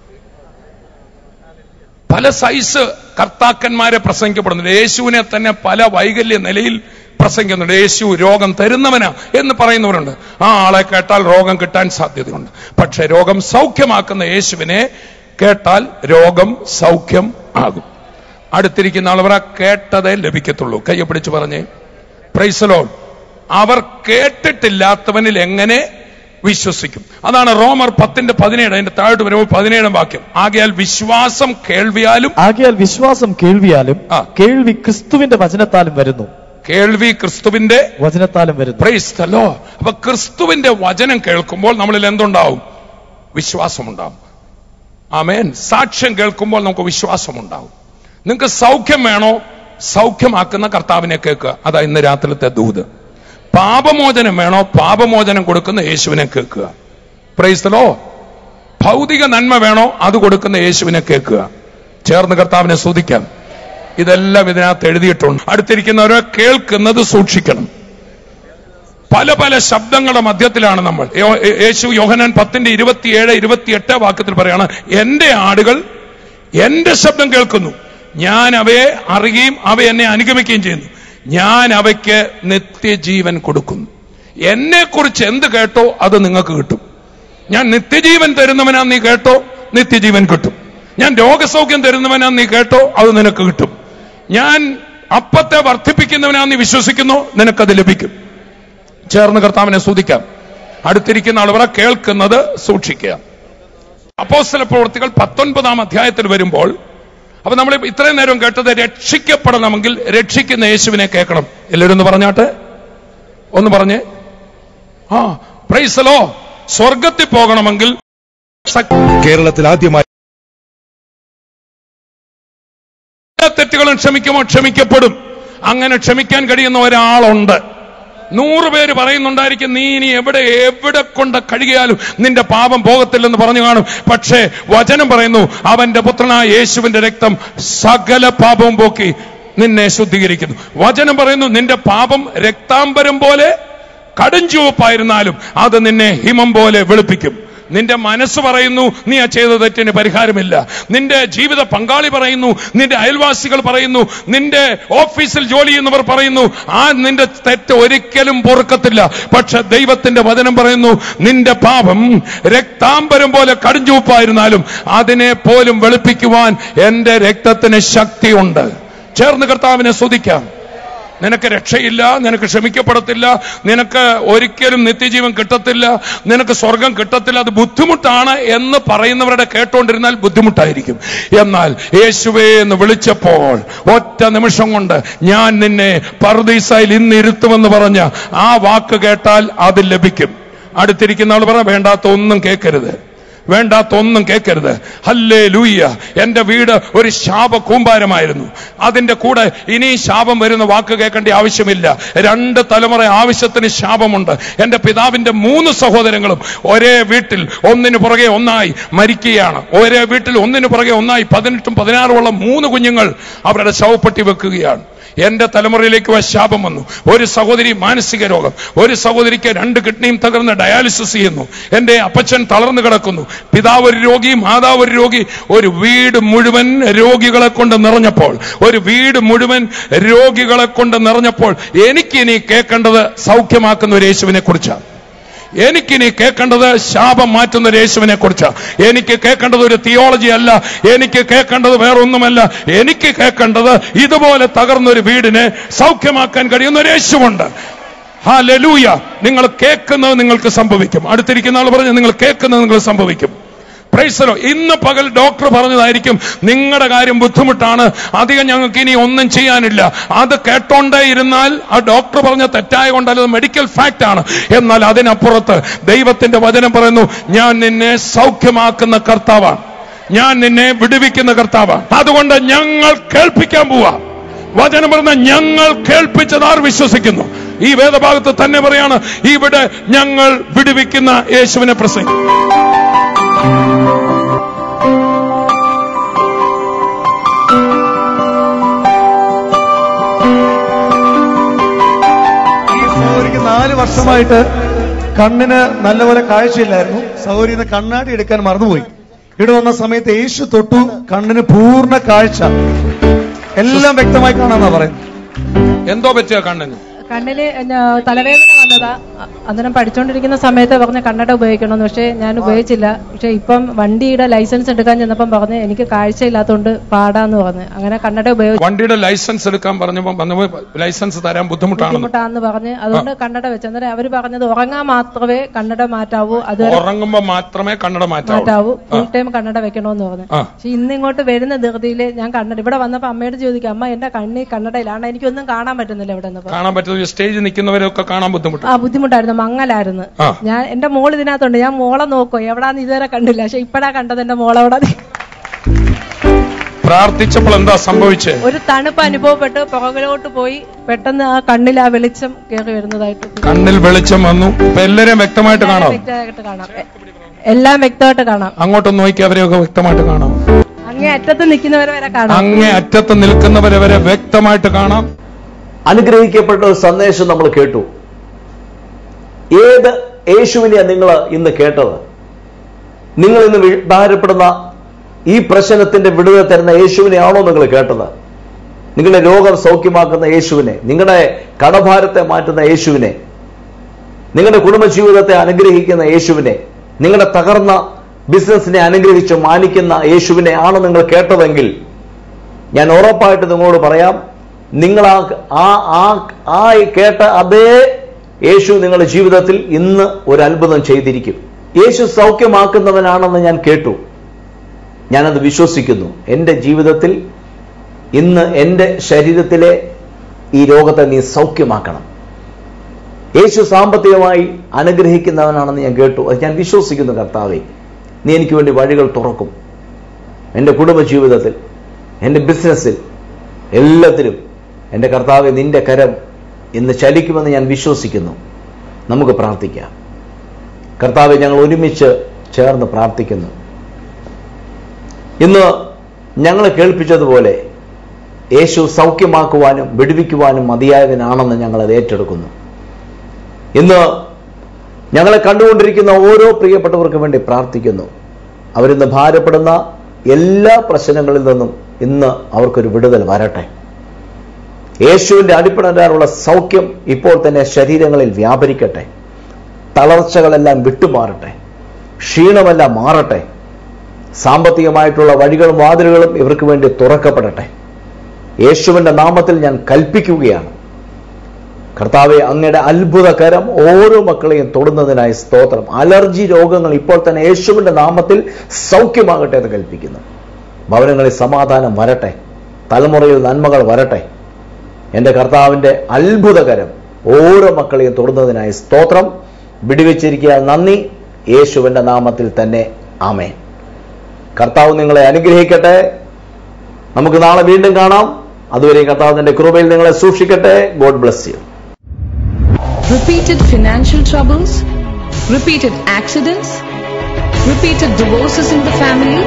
പല സൈസ് കർത്താക്കന്മാരെ പ്രസംഗിക്കപ്പെടുന്നുണ്ട്. യേശുവിനെ തന്നെ പല വൈകല്യ നിലയിൽ പ്രസംഗിക്കുന്നുണ്ട്. യേശു രോഗം തരുന്നവനാ എന്ന് പറയുന്നവരുണ്ട്. ആ ആളെ കേട്ടാൽ രോഗം കിട്ടാൻ സാധ്യതയുണ്ട്. പക്ഷെ രോഗം സൗഖ്യമാക്കുന്ന യേശുവിനെ കേട്ടാൽ രോഗം സൗഖ്യം ആകും. അടുത്തിരിക്കുന്ന ആൾ പറ, കേട്ടതേ ലഭിക്കത്തുള്ളൂ. കയ്യെ പിടിച്ച് പറഞ്ഞേ. Praise the Lord. അവർ കേട്ടിട്ടില്ലാത്തവനിൽ എങ്ങനെ വിശ്വസിക്കും? അതാണ് റോമർ 10:17. അതിന്റെ താഴോട്ട് വരുമ്പോൾ 17-ാം വാക്യം. ആകയാൽ വിശ്വാസം കേൾവിയാലും കേൾവി ക്രിസ്തുവിന്റെ വചനത്താലും വരുന്നു. കേൾവി ക്രിസ്തുവിന്റെ വചനത്താലും വരുന്നു. Praise the Lord. അപ്പൊ ക്രിസ്തുവിന്റെ വചനം കേൾക്കുമ്പോൾ നമ്മളിൽ എന്തുണ്ടാവും? വിശ്വാസമുണ്ടാവും. ആമേൻ. സാക്ഷ്യം കേൾക്കുമ്പോൾ നമുക്ക് വിശ്വാസമുണ്ടാവും. നിങ്ങൾക്ക് സൗഖ്യം വേണോ? സൗഖ്യമാക്കുന്ന കർത്താവിനെ കേൾക്കുക. അതാ ഇന്ന് രാത്രിയിലത്തെ ദൂത്. പാപമോചനം വേണോ? പാപമോചനം കൊടുക്കുന്ന യേശുവിനെ കേൾക്കുക. Praise the Lord. ഭൗതിക നന്മ വേണോ? അത് കൊടുക്കുന്ന യേശുവിനെ കേൾക്കുക. ചേർന്ന് കർത്താവിനെ സ്തുതിക്കാം. ഇതെല്ലാം ഇതിനകത്ത് എഴുതിയിട്ടുണ്ട്. അടുത്തിരിക്കുന്നവരെ കേൾക്കുന്നത് സൂക്ഷിക്കണം. പല പല ശബ്ദങ്ങളുടെ മധ്യത്തിലാണ് നമ്മൾ. യേശു യോഹന്നാൻ 10:27-28 വാക്യത്തിൽ പറയാണ്, എന്റെ ആടുകൾ എന്റെ ശബ്ദം കേൾക്കുന്നു, ഞാൻ അവയെ അറിയുകയും അവ എന്നെ അനുഗമിക്കുകയും ചെയ്യുന്നു, ഞാൻ അവയ്ക്ക് നിത്യജീവൻ കൊടുക്കുന്നു. എന്നെ കുറിച്ച് എന്ത് കേട്ടോ അത് നിങ്ങൾക്ക് കിട്ടും. ഞാൻ നിത്യജീവൻ തരുന്നവനാ നീ കേട്ടോ, നിത്യജീവൻ കിട്ടും. ഞാൻ രോഗസൗഖ്യം തരുന്നവനാ നീ കേട്ടോ, അത് നിനക്ക് കിട്ടും. ഞാൻ അപ്പത്തെ വർദ്ധിപ്പിക്കുന്നവനാ നീ വിശ്വസിക്കുന്നു, നിനക്കത് ലഭിക്കും. ചേർന്ന് കർത്താവിനെ സ്തുതിക്കാം. അടുത്തിരിക്കുന്ന ആളുകളെ കേൾക്കുന്നത് സൂക്ഷിക്കുക. അപ്പോസ്തല പ്രവൃത്തികൾ 19-ാം അധ്യായത്തിൽ വരുമ്പോൾ, അപ്പൊ നമ്മൾ ഇത്രയും നേരം കേട്ടത് രക്ഷിക്കപ്പെടണമെങ്കിൽ രക്ഷിക്കുന്ന യേശുവിനെ കേൾക്കണം. എല്ലാവരും ഒന്ന് പറഞ്ഞാട്ടെ, ഒന്ന് പറഞ്ഞേ. Praise the Lord. സ്വർഗത്തിൽ പോകണമെങ്കിൽ കേരളത്തിൽ ആദ്യമായി തെറ്റുകളും ക്ഷമിക്കുമോ? ക്ഷമിക്കപ്പെടും. അങ്ങനെ ക്ഷമിക്കാൻ കഴിയുന്ന ഒരാളുണ്ട്. 100 പേര് പറയുന്നുണ്ടായിരിക്കും നീ ഇനി എവിടെ കൊണ്ട് കഴുകിയാലും നിന്റെ പാപം പോകത്തില്ലെന്ന് പറഞ്ഞു കാണും. പക്ഷേ വചനം പറയുന്നു അവന്റെ പുത്രനായ യേശുവിന്റെ രക്തം സകല പാപവും പോക്കി നിന്നെ ശുദ്ധീകരിക്കുന്നു. വചനം പറയുന്നു നിന്റെ പാപം രക്താംബരം പോലെ കടുംചുവപ്പായിരുന്നാലും അത് നിന്നെ ഹിമം പോലെ വെളുപ്പിക്കും. നിന്റെ മനസ്സ് പറയുന്നു നീ ആ ചെയ്ത തെറ്റിന് പരിഹാരമില്ല. നിന്റെ ജീവിത പങ്കാളി പറയുന്നു, നിന്റെ അയൽവാസികൾ പറയുന്നു, നിന്റെ ഓഫീസിൽ ജോലി ചെയ്യുന്നവർ പറയുന്നു ആ നിന്റെ തെറ്റ് ഒരിക്കലും പൊറുക്കത്തില്ല. പക്ഷെ ദൈവത്തിന്റെ വചനം പറയുന്നു നിന്റെ പാപം രക്താംബരം പോലെ കടുംചുവപ്പായിരുന്നാലും അതിനെ പോലും വെളുപ്പിക്കുവാൻ എന്റെ രക്തത്തിന് ശക്തിയുണ്ട്. ചേർന്ന് കർത്താവിനെ സ്തുതിക്കാം. നിനക്ക് രക്ഷയില്ല, നിനക്ക് ക്ഷമിക്കപ്പെടത്തില്ല, നിനക്ക് ഒരിക്കലും നിത്യജീവൻ കിട്ടത്തില്ല, നിനക്ക് സ്വർഗം കിട്ടത്തില്ല, അത് ബുദ്ധിമുട്ടാണ് എന്ന് പറയുന്നവരുടെ കേട്ടോണ്ടിരുന്നാൽ ബുദ്ധിമുട്ടായിരിക്കും. എന്നാൽ യേശുവേ എന്ന് വിളിച്ചപ്പോൾ ഒറ്റ നിമിഷം കൊണ്ട് ഞാൻ നിന്നെ പറുദീസയിൽ ഇന്നിരുത്തുമെന്ന് പറഞ്ഞ ആ വാക്ക് കേട്ടാൽ അത് ലഭിക്കും. അടുത്തിരിക്കുന്ന ആൾ പറ വേണ്ടാത്ത ഒന്നും കേൾക്കരുത്, വേണ്ടാത്തൊന്നും കേൾക്കരുത്. ഹല്ലേലൂയ. എന്റെ വീട് ഒരു ശാപ കൂമ്പാരമായിരുന്നു, അതിന്റെ കൂടെ ഇനി ശാപം വരുന്ന വാക്ക് കേൾക്കേണ്ട ആവശ്യമില്ല. 2 തലമുറ ആവശ്യത്തിന് ശാപമുണ്ട്. എന്റെ പിതാവിന്റെ 3 സഹോദരങ്ങളും ഒരേ വീട്ടിൽ ഒന്നിനു പുറകെ ഒന്നായി മരിക്കുകയാണ്. ഒരേ വീട്ടിൽ ഒന്നിനു പുറകെ ഒന്നായി 18ഉം 16ഉമുള്ള 3 കുഞ്ഞുങ്ങൾ അവരുടെ ശവപ്പെട്ടി വെക്കുകയാണ്. എന്റെ തലമുറയിലേക്ക് ശാപം വന്നു. ഒരു സഹോദരി മാനസിക രോഗം, ഒരു സഹോദരിക്ക് 2 കിഡ്നിയും തകർന്ന് ഡയാലിസിസ് ചെയ്യുന്നു. എന്റെ അപ്പച്ചൻ തളർന്നു കിടക്കുന്നു. പിതാവ് ഒരു രോഗി, മാതാവ് ഒരു രോഗി. ഒരു വീട് മുഴുവൻ രോഗികളെ കൊണ്ട് നിറഞ്ഞപ്പോൾ, എനിക്കിനി കേൾക്കേണ്ടത് സൗഖ്യമാക്കുന്ന ഒരു യേശുവിനെ കുറിച്ചാണ്. എനിക്കിനി കേൾക്കേണ്ടത് ശാപം മാറ്റുന്ന ഒരു യേശുവിനെ കുറിച്ചാണ്. എനിക്ക് കേൾക്കേണ്ടത് ഒരു തിയോളജി അല്ല, എനിക്ക് കേൾക്കേണ്ടത് വേറൊന്നുമല്ല. എനിക്ക് കേൾക്കേണ്ടത് ഇതുപോലെ തകർന്നൊരു വീടിനെ സൗഖ്യമാക്കാൻ കഴിയുന്ന ഒരു യേശുവുണ്ട്. ഹല്ലേലൂയ. നിങ്ങൾ കേൾക്കുന്നത് നിങ്ങൾക്ക് സംഭവിക്കും. അടുത്തിരിക്കുന്ന ആൾ പറഞ്ഞു നിങ്ങൾ കേൾക്കുന്നത് നിങ്ങൾ സംഭവിക്കും. Praise the Lord. ഇന്ന് പകൽ ഡോക്ടർ പറഞ്ഞതായിരിക്കും നിങ്ങളുടെ കാര്യം ബുദ്ധിമുട്ടാണ്, അധികം ഞങ്ങൾക്ക് ഇനി ഒന്നും ചെയ്യാനില്ല. അത് കേട്ടോണ്ടേ ഇരുന്നാൽ ആ ഡോക്ടർ പറഞ്ഞ തെറ്റായ കൊണ്ടല്ല, മെഡിക്കൽ ഫാക്ട് ആണ്. എന്നാൽ അതിനപ്പുറത്ത് ദൈവത്തിന്റെ വചനം പറയുന്നു ഞാൻ നിന്നെ സൗഖ്യമാക്കുന്ന കർത്താവാണ്, ഞാൻ നിന്നെ വിടുവിക്കുന്ന കർത്താവാണ്. അതുകൊണ്ട് ഞങ്ങൾ കേൾപ്പിക്കാൻ പോവാ. വചനം പറഞ്ഞ ഞങ്ങൾ കേൾപ്പിച്ചതാർ വിശ്വസിക്കുന്നു. ഈ വേദഭാഗത്ത് തന്നെ പറയാണ് ഇവിടെ ഞങ്ങൾ വിടുവിക്കുന്ന യേശുവിനെ പ്രസംഗിക്കും. ഈ സഹോദരിക്ക് 4 വർഷമായിട്ട് കണ്ണിന് നല്ലപോലെ കാഴ്ചയില്ലായിരുന്നു. സഹോദരി കണ്ണാടി എടുക്കാൻ മറന്നുപോയി. ഇവിടെ വന്ന സമയത്ത് യേശു തൊട്ടു, കണ്ണിന് പൂർണ്ണ കാഴ്ച, എല്ലാം വ്യക്തമായി കാണാന്നാ പറയുന്നത്. എന്തോ പറ്റിയ കണ്ണിന്? കണ്ണില് തലവേദന വന്നതാ. അന്നേരം പഠിച്ചുകൊണ്ടിരിക്കുന്ന സമയത്ത് പറഞ്ഞ കണ്ണട ഉപയോഗിക്കണമെന്ന്. പക്ഷെ ഞാൻ ഉപയോഗിച്ചില്ല. പക്ഷെ ഇപ്പം വണ്ടിയുടെ ലൈസൻസ് എടുക്കാൻ ചെന്നപ്പം പറഞ്ഞ് എനിക്ക് കാഴ്ചയില്ലാത്തതുകൊണ്ട് പാടാന്ന് പറഞ്ഞു. അങ്ങനെ കണ്ണട ഉപയോഗിച്ചു. വണ്ടിയുടെ ലൈസൻസ് എടുക്കാൻ പറഞ്ഞപ്പോൾ ലൈസൻസ് തരാൻ ബുദ്ധിമുട്ടാണെന്ന് പറഞ്ഞ് അതുകൊണ്ട് കണ്ണട വെച്ചു. അന്നേരം അവര് പറഞ്ഞത് ഉറങ്ങാൻ മാത്രമേ കണ്ണട മാറ്റാവൂ, അത് ഉറങ്ങുമ്പോ മാത്രമേ കണ്ണട മാറ്റാവൂ, ഫുൾ ടൈം കണ്ണട വെക്കണമെന്ന് പറഞ്ഞു. പക്ഷെ ഇന്നിങ്ങോട്ട് വരുന്ന ധൃതിയിൽ ഞാൻ കണ്ണട ഇവിടെ വന്നപ്പോ അമ്മയോട് ചോദിക്കാം, അമ്മ എന്റെ കണ്ണി കണ്ണടയിലാണ്, എനിക്കൊന്നും കാണാൻ പറ്റുന്നില്ല. ഇവിടെ കാണാൻ പറ്റുന്ന സ്റ്റേജിൽ നിൽക്കുന്നവരൊക്കെ കാണാൻ ബുദ്ധിമുട്ടായിരുന്നു, മങ്ങലായിരുന്നു. ഞാൻ എന്റെ മോള് ഇതിനകത്തുണ്ട്, ഞാൻ മോളെ നോക്കോ എവിടാന്ന് ഇതുവരെ കണ്ടില്ല. പക്ഷെ ഇപ്പഴാ കണ്ടത് എന്റെ മോളെവിടെ. പ്രാർത്ഥിച്ചപ്പോൾ എന്താ സംഭവിച്ചത്? ഒരു തണുപ്പ് അനുഭവപ്പെട്ട് പുറകിലോട്ട് പോയി പെട്ടെന്ന് ആ കണ്ണിൽ ആ വെളിച്ചം കയറി വരുന്നതായിട്ട്. കണ്ണിൽ വെളിച്ചം വന്നു. എല്ലാവരെയും വ്യക്തമായിട്ട് കാണാം, എല്ലാം വ്യക്തമായിട്ട് കാണാം. അങ്ങോട്ട് നോക്കി അവരെയൊക്കെ വ്യക്തമായിട്ട് കാണാം. അങ്ങേ അറ്റത്ത് നിൽക്കുന്നവരെ വരെ കാണാം, അങ്ങേ അറ്റത്ത് നിൽക്കുന്നവരെ വരെ വ്യക്തമായിട്ട് കാണാം. അനുഗ്രഹിക്കപ്പെട്ട ഒരു സന്ദേശം നമ്മൾ കേട്ടു. ഏത് യേശുവിനെയാണ് നിങ്ങൾ ഇന്ന് കേട്ടത്? നിങ്ങൾ ഇന്ന് ഭാരപ്പെടുന്ന ഈ പ്രശ്നത്തിന്റെ വിടുതൽ തരുന്ന യേശുവിനെയാണോ നിങ്ങൾ കേട്ടത്? നിങ്ങളുടെ രോഗം സൗഖ്യമാക്കുന്ന യേശുവിനെ, നിങ്ങളുടെ കടഭാരത്തെ മാറ്റുന്ന യേശുവിനെ, നിങ്ങളുടെ കുടുംബജീവിതത്തെ അനുഗ്രഹിക്കുന്ന യേശുവിനെ, നിങ്ങളുടെ തകർന്ന ബിസിനസിനെ അനുഗ്രഹിച്ച് മാനിക്കുന്ന യേശുവിനെ ആണോ നിങ്ങൾ കേട്ടതെങ്കിൽ ഞാൻ ഉറപ്പായിട്ട് നിങ്ങളോട് പറയാം, നിങ്ങൾ ആ കേട്ട അതേ യേശു നിങ്ങളുടെ ജീവിതത്തിൽ ഇന്ന് ഒരു അത്ഭുതം ചെയ്തിരിക്കും. യേശു സൗഖ്യമാക്കുന്നവനാണെന്ന് ഞാൻ കേട്ടു, ഞാനത് വിശ്വസിക്കുന്നു. എൻ്റെ ജീവിതത്തിൽ ഇന്ന് എൻ്റെ ശരീരത്തിലെ ഈ രോഗത്തെ നീ സൗഖ്യമാക്കണം. യേശു സാമ്പത്തികമായി അനുഗ്രഹിക്കുന്നവനാണെന്ന് ഞാൻ കേട്ടു, അത് ഞാൻ വിശ്വസിക്കുന്നു. കർത്താവേ, നീ എനിക്ക് വേണ്ടി വഴികൾ തുറക്കും. എൻ്റെ കുടുംബജീവിതത്തിൽ, എൻ്റെ ബിസിനസ്സിൽ, എല്ലാത്തിലും എൻ്റെ കർത്താവേ നിന്റെ കരം ഇന്ന് ചലിക്കുമെന്ന് ഞാൻ വിശ്വസിക്കുന്നു. നമുക്ക് പ്രാർത്ഥിക്കാം. കർത്താവെ, ഞങ്ങൾ ഒരുമിച്ച് ചേർന്ന് പ്രാർത്ഥിക്കുന്നു. ഇന്ന് ഞങ്ങളെ കേൾപ്പിച്ചതുപോലെ യേശു സൗഖ്യമാക്കുവാനും വിടുവിക്കുവാനും മതിയായവനാണെന്ന് ഞങ്ങളത് ഏറ്റെടുക്കുന്നു. ഇന്ന് ഞങ്ങളെ കണ്ടുകൊണ്ടിരിക്കുന്ന ഓരോ പ്രിയപ്പെട്ടവർക്ക് വേണ്ടി പ്രാർത്ഥിക്കുന്നു. അവരിന്ന് ഭാരപ്പെടുന്ന എല്ലാ പ്രശ്നങ്ങളിൽ നിന്നും ഇന്ന് അവർക്കൊരു വിടുതൽ വരട്ടെ. യേശുവിന്റെ അടിപ്പിടാനുള്ള സൗഖ്യം ഇപ്പോൾ തന്നെ ശരീരങ്ങളിൽ വ്യാപരിക്കട്ടെ. തളർച്ചകളെല്ലാം വിട്ടുമാറട്ടെ. ക്ഷീണമെല്ലാം മാറട്ടെ. സാമ്പത്തികമായിട്ടുള്ള വഴികളും വാതിലുകളും ഇവർക്ക് വേണ്ടി തുറക്കപ്പെടട്ടെ. യേശുവിന്റെ നാമത്തിൽ ഞാൻ കൽപ്പിക്കുകയാണ്. കർത്താവെ, അങ്ങയുടെ അത്ഭുതകരം ഓരോ മക്കളെയും തൊടുന്നതിനായി സ്തോത്രം. അലർജി രോഗങ്ങൾ ഇപ്പോൾ തന്നെ യേശുവിന്റെ നാമത്തിൽ സൗഖ്യമാകട്ടെ എന്ന് കൽപ്പിക്കുന്നു. ഭവനങ്ങളിൽ സമാധാനം വരട്ടെ. തലമുറയിൽ നന്മകൾ വരട്ടെ. എൻ്റെ കർത്താവിന്റെ അത്ഭുതകരം ഓരോ മക്കളെയും തൊടുന്നതിനായി സ്തോത്രം. വിടുവിച്ചിരിക്കുക, നന്ദി. യേശുവിന്റെ നാമത്തിൽ തന്നെ ആമേൻ. കർത്താവ് നിങ്ങളെ അനുഗ്രഹിക്കട്ടെ. നമുക്ക് നാളെ വീണ്ടും കാണാം. അതുവരെ കർത്താവിന്റെ കൃപയിൽ നിങ്ങളെ സൂക്ഷിക്കട്ടെ. God bless you. Repeated financial troubles, repeated accidents, repeated divorces in the family.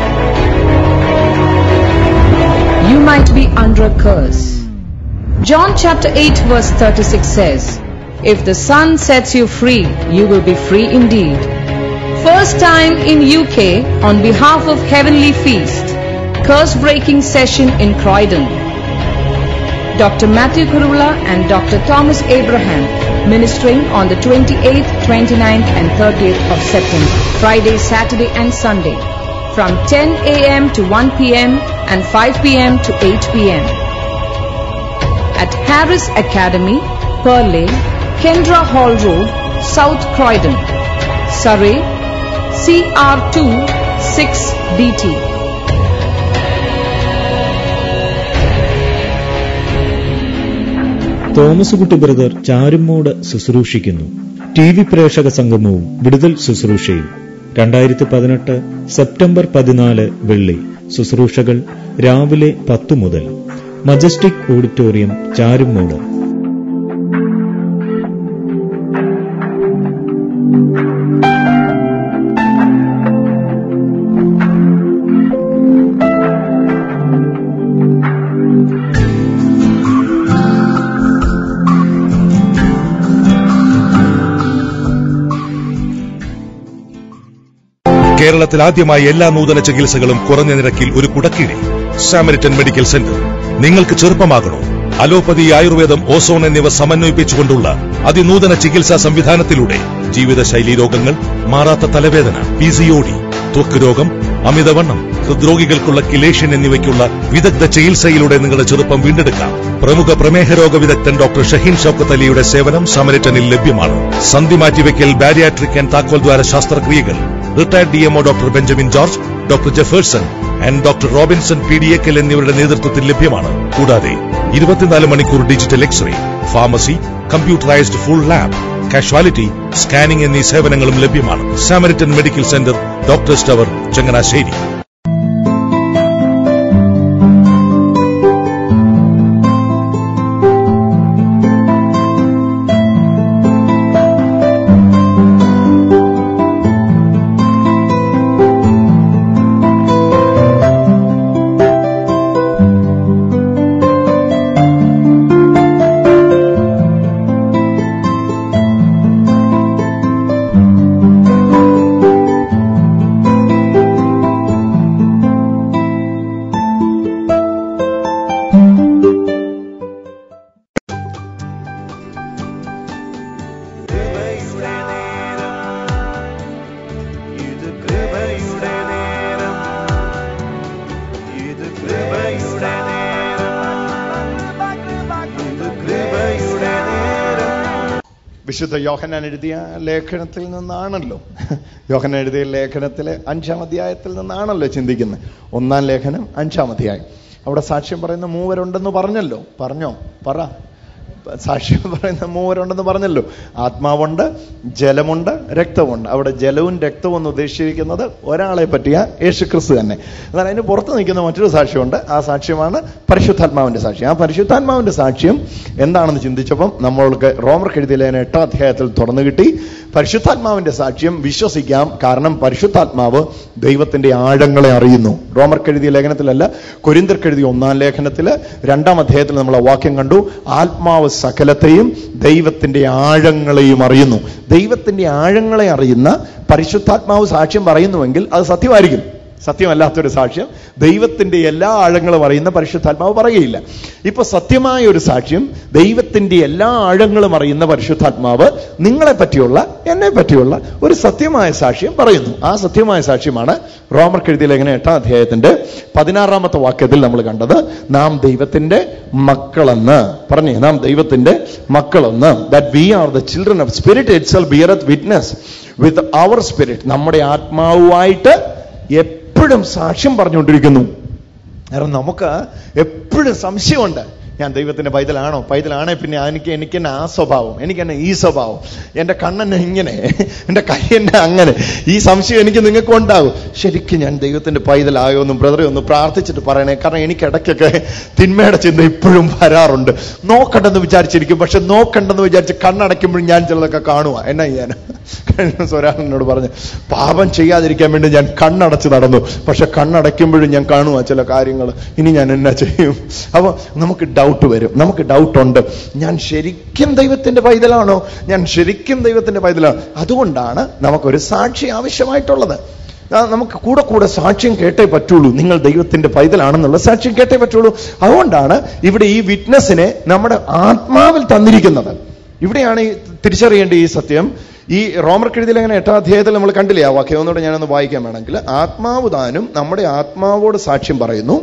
You might be under a curse. John chapter 8 verse 36 says, "If the Son sets you free, you will be free indeed." First time in UK on behalf of Heavenly Feast, curse breaking session in Croydon. Dr. Matthew Kurula and Dr. Thomas Abraham ministering on the 28th, 29th and 30th of September, Friday, Saturday and Sunday from 10 a.m. to 1 p.m. and 5 p.m. to 8 p.m. at Harris Academy, Purley, Kendra Hall Road, South Croydon, Surrey, CR2 6DT. Thomas Kutty brother Charummood ശുശ്രൂഷിക്കുന്നു. TV പ്രേക്ഷക സംഗമവും വിടുതൽ ശുശ്രൂഷയും 2018 September 14 വെള്ളി. ശുശ്രൂഷകൾ രാവിലെ 10 മുതൽ. Majestic auditorium, Charummood. കേരളത്തിൽ ആദ്യമായി എല്ലാ നൂതന ചികിത്സകളും കുറഞ്ഞ നിരക്കിൽ ഒരു കുടക്കീഴിൽ. Samaritan medical centre. നിങ്ങൾക്ക് ചെറുപ്പമാകണോ? അലോപ്പതി, ആയുർവേദം, ഓസോൺ എന്നിവ സമന്വയിപ്പിച്ചുകൊണ്ടുള്ള അതിനൂതന ചികിത്സാ സംവിധാനത്തിലൂടെ ജീവിതശൈലീ രോഗങ്ങൾ, മാറാത്ത തലവേദന, PCOD, ത്വക്ക് രോഗം, അമിതവണ്ണം, ഹൃദ്രോഗികൾക്കുള്ള കിലേഷ്യൻ എന്നിവയ്ക്കുള്ള വിദഗ്ധ ചികിത്സയിലൂടെ നിങ്ങളുടെ ചെറുപ്പം വീണ്ടെടുക്കാം. പ്രമുഖ പ്രമേഹ രോഗ വിദഗ്ധൻ ഡോക്ടർ ഷഹീൻ ഷൌക്കത്ത് അലിയുടെ സേവനം സമരിറ്റനിൽ ലഭ്യമാണ്. സന്ധി മാറ്റിവെക്കൽ, ബാരിയാട്രിക് ആൻഡ് താക്കോൽദ്വാര ശസ്ത്രക്രിയകൾ. Retired DMO doctor Benjamin George, doctor Jefferson and doctor Robinson PDAക്കൽ എന്നിവരുടെ നേതൃത്വത്തിൽ ലഭ്യമാണ്. കൂടാതെ 24 മണിക്കൂർ digital x-ray, pharmacy, computerised full lab, casualty, scanning എന്നീ സേവനങ്ങളും ലഭ്യമാണ്. Samaritan medical centre, doctors tower, Changanassery. വിശുദ്ധ യോഹന്നാൻ എഴുതിയ ലേഖനത്തിൽ നിന്നാണല്ലോ, യോഹന്നാൻ എഴുതിയ ലേഖനത്തിലെ 5-ാം അധ്യായത്തിൽ നിന്നാണല്ലോ ചിന്തിക്കുന്നത്. 1-ാം ലേഖനം 5-ാം അധ്യായം. അവിടെ സാക്ഷ്യം പറയുന്ന 3 ഉണ്ടെന്ന് പറഞ്ഞല്ലോ. പറഞ്ഞോ? പറ. സാക്ഷ്യം പറയുന്ന മൂവരുണ്ടെന്ന് പറഞ്ഞല്ലോ. ആത്മാവുണ്ട്, ജലമുണ്ട്, രക്തമുണ്ട്. അവിടെ ജലവും രക്തവും എന്ന് ഉദ്ദേശിച്ചിരിക്കുന്നത് ഒരാളെ പറ്റിയ യേശുക്രിസ്തു തന്നെ. എന്നാൽ അതിന് പുറത്ത് നിൽക്കുന്ന മറ്റൊരു സാക്ഷ്യമുണ്ട്. ആ സാക്ഷ്യമാണ് പരിശുദ്ധാത്മാവിന്റെ സാക്ഷ്യം. ആ പരിശുദ്ധാത്മാവിന്റെ സാക്ഷ്യം എന്താണെന്ന് ചിന്തിച്ചപ്പം നമ്മൾക്ക് റോമർക്ക് എഴുതിയ ലേഖനം 8-ാം അധ്യായത്തിൽ തുറന്നു കിട്ടി. പരിശുദ്ധാത്മാവിന്റെ സാക്ഷ്യം വിശ്വസിക്കാം, കാരണം പരിശുദ്ധാത്മാവ് ദൈവത്തിന്റെ ആഴങ്ങളെ അറിയുന്നു. റോമർക്ക് എഴുതിയ ലേഖനത്തിലല്ല, കൊരിന്ത്യർക്ക് എഴുതിയ 1-ാം ലേഖനത്തില് 2-ാം അധ്യായത്തിൽ നമ്മൾ ആ വാക്യം കണ്ടു. ആത്മാവ് സകലത്തെയും ദൈവത്തിന്റെ ആഴങ്ങളെയും അറിയുന്നു. ദൈവത്തിന്റെ ആഴങ്ങളെ അറിയുന്ന പരിശുദ്ധാത്മാവ് സാക്ഷ്യം പറയുന്നുവെങ്കിൽ അത് സത്യമായിരിക്കും. സത്യമല്ലാത്തൊരു സാക്ഷ്യം ദൈവത്തിന്റെ എല്ലാ ആഴങ്ങളും അറിയുന്ന പരിശുദ്ധാത്മാവ് പറയുകയില്ല. ഇപ്പൊ സത്യമായ ഒരു സാക്ഷ്യം, ദൈവത്തിന്റെ എല്ലാ ആഴങ്ങളും അറിയുന്ന പരിശുദ്ധാത്മാവ് നിങ്ങളെ പറ്റിയുള്ള, എന്നെ പറ്റിയുള്ള ഒരു സത്യമായ സാക്ഷ്യം പറയുന്നു. ആ സത്യമായ സാക്ഷ്യമാണ് റോമർക്ക് എഴുതിയ ലേഖനം 8-ാം അധ്യായത്തിന്റെ 16-ാമത്തെ വാക്യത്തിൽ നമ്മൾ കണ്ടത്. നാം ദൈവത്തിന്റെ മക്കളെന്ന് പറഞ്ഞേ, നാം ദൈവത്തിന്റെ മക്കളെന്ന്. That we are the children of spirit itself beareth witness with our spirit. നമ്മുടെ ആത്മാവുമായിട്ട് എപ്പോഴും സാക്ഷ്യം പറഞ്ഞുകൊണ്ടിരിക്കുന്നു. കാരണം നമുക്ക് എപ്പോഴും സംശയമുണ്ട്, ഞാൻ ദൈവത്തിന്റെ പൈതലാണോ? പൈതലാണേ പിന്നെ എനിക്ക് എന്നെ ആ സ്വഭാവം, എനിക്ക് എന്നെ ഈ സ്വഭാവം, എന്റെ കണ്ണെന്നെ ഇങ്ങനെ, എന്റെ കൈ എന്നെ അങ്ങനെ. ഈ സംശയം എനിക്ക് നിങ്ങൾക്ക് ഉണ്ടാകും. ശരിക്കും ഞാൻ ദൈവത്തിന്റെ പൈതലായോ എന്നും ബ്രദറെ ഒന്ന് പ്രാർത്ഥിച്ചിട്ട് പറയണേ. കാരണം എനിക്ക് ഇടയ്ക്കൊക്കെ തിന്മയുടെ ചിന്ത ഇപ്പോഴും വരാറുണ്ട്. നോക്കണ്ടെന്ന് വിചാരിച്ചിരിക്കും, പക്ഷെ നോക്കണ്ടെന്ന് വിചാരിച്ച് കണ്ണടയ്ക്കുമ്പോഴും ഞാൻ ചിലതൊക്കെ കാണുക. എന്നാ ചെയ്യാൻ? കഴിഞ്ഞ ദിവസം ഒരാളെന്നോട് പറഞ്ഞു, പാപം ചെയ്യാതിരിക്കാൻ വേണ്ടി ഞാൻ കണ്ണടച്ച് നടന്നു, പക്ഷെ കണ്ണടയ്ക്കുമ്പോഴും ഞാൻ കാണുക ചില കാര്യങ്ങൾ. ഇനി ഞാൻ എന്നാ ചെയ്യും? അപ്പൊ നമുക്ക് ഡൗട്ട് വരും. നമുക്ക് ഡൗട്ടുണ്ട്, ഞാൻ ശരിക്കും ദൈവത്തിന്റെ പൈതലാണോ? ഞാൻ ശരിക്കും ദൈവത്തിന്റെ പൈതലാണോ? അതുകൊണ്ടാണ് നമുക്കൊരു സാക്ഷി ആവശ്യമായിട്ടുള്ളത്. നമുക്ക് കൂടെ കൂടെ സാക്ഷ്യം കേട്ടേ പറ്റുള്ളൂ. നിങ്ങൾ ദൈവത്തിന്റെ പൈതലാണെന്നുള്ള സാക്ഷ്യം കേട്ടേ പറ്റുള്ളൂ. അതുകൊണ്ടാണ് ഇവിടെ ഈ വിറ്റ്നസിനെ നമ്മുടെ ആത്മാവിൽ തന്നിരിക്കുന്നത്. ഇവിടെയാണ് തിരിച്ചറിയേണ്ട ഈ സത്യം. ഈ റോമർക്ക് എഴുതിയ ലേഖനം 8-ാം അധ്യായത്തിൽ നമ്മൾ കണ്ടില്ലേ ആ വാക്യം? ഒന്നുകൂടെ ഞാനൊന്ന് വായിക്കാൻ വേണമെങ്കിൽ, ആത്മാവ് താനും നമ്മുടെ ആത്മാവോട് സാക്ഷ്യം പറയുന്നു.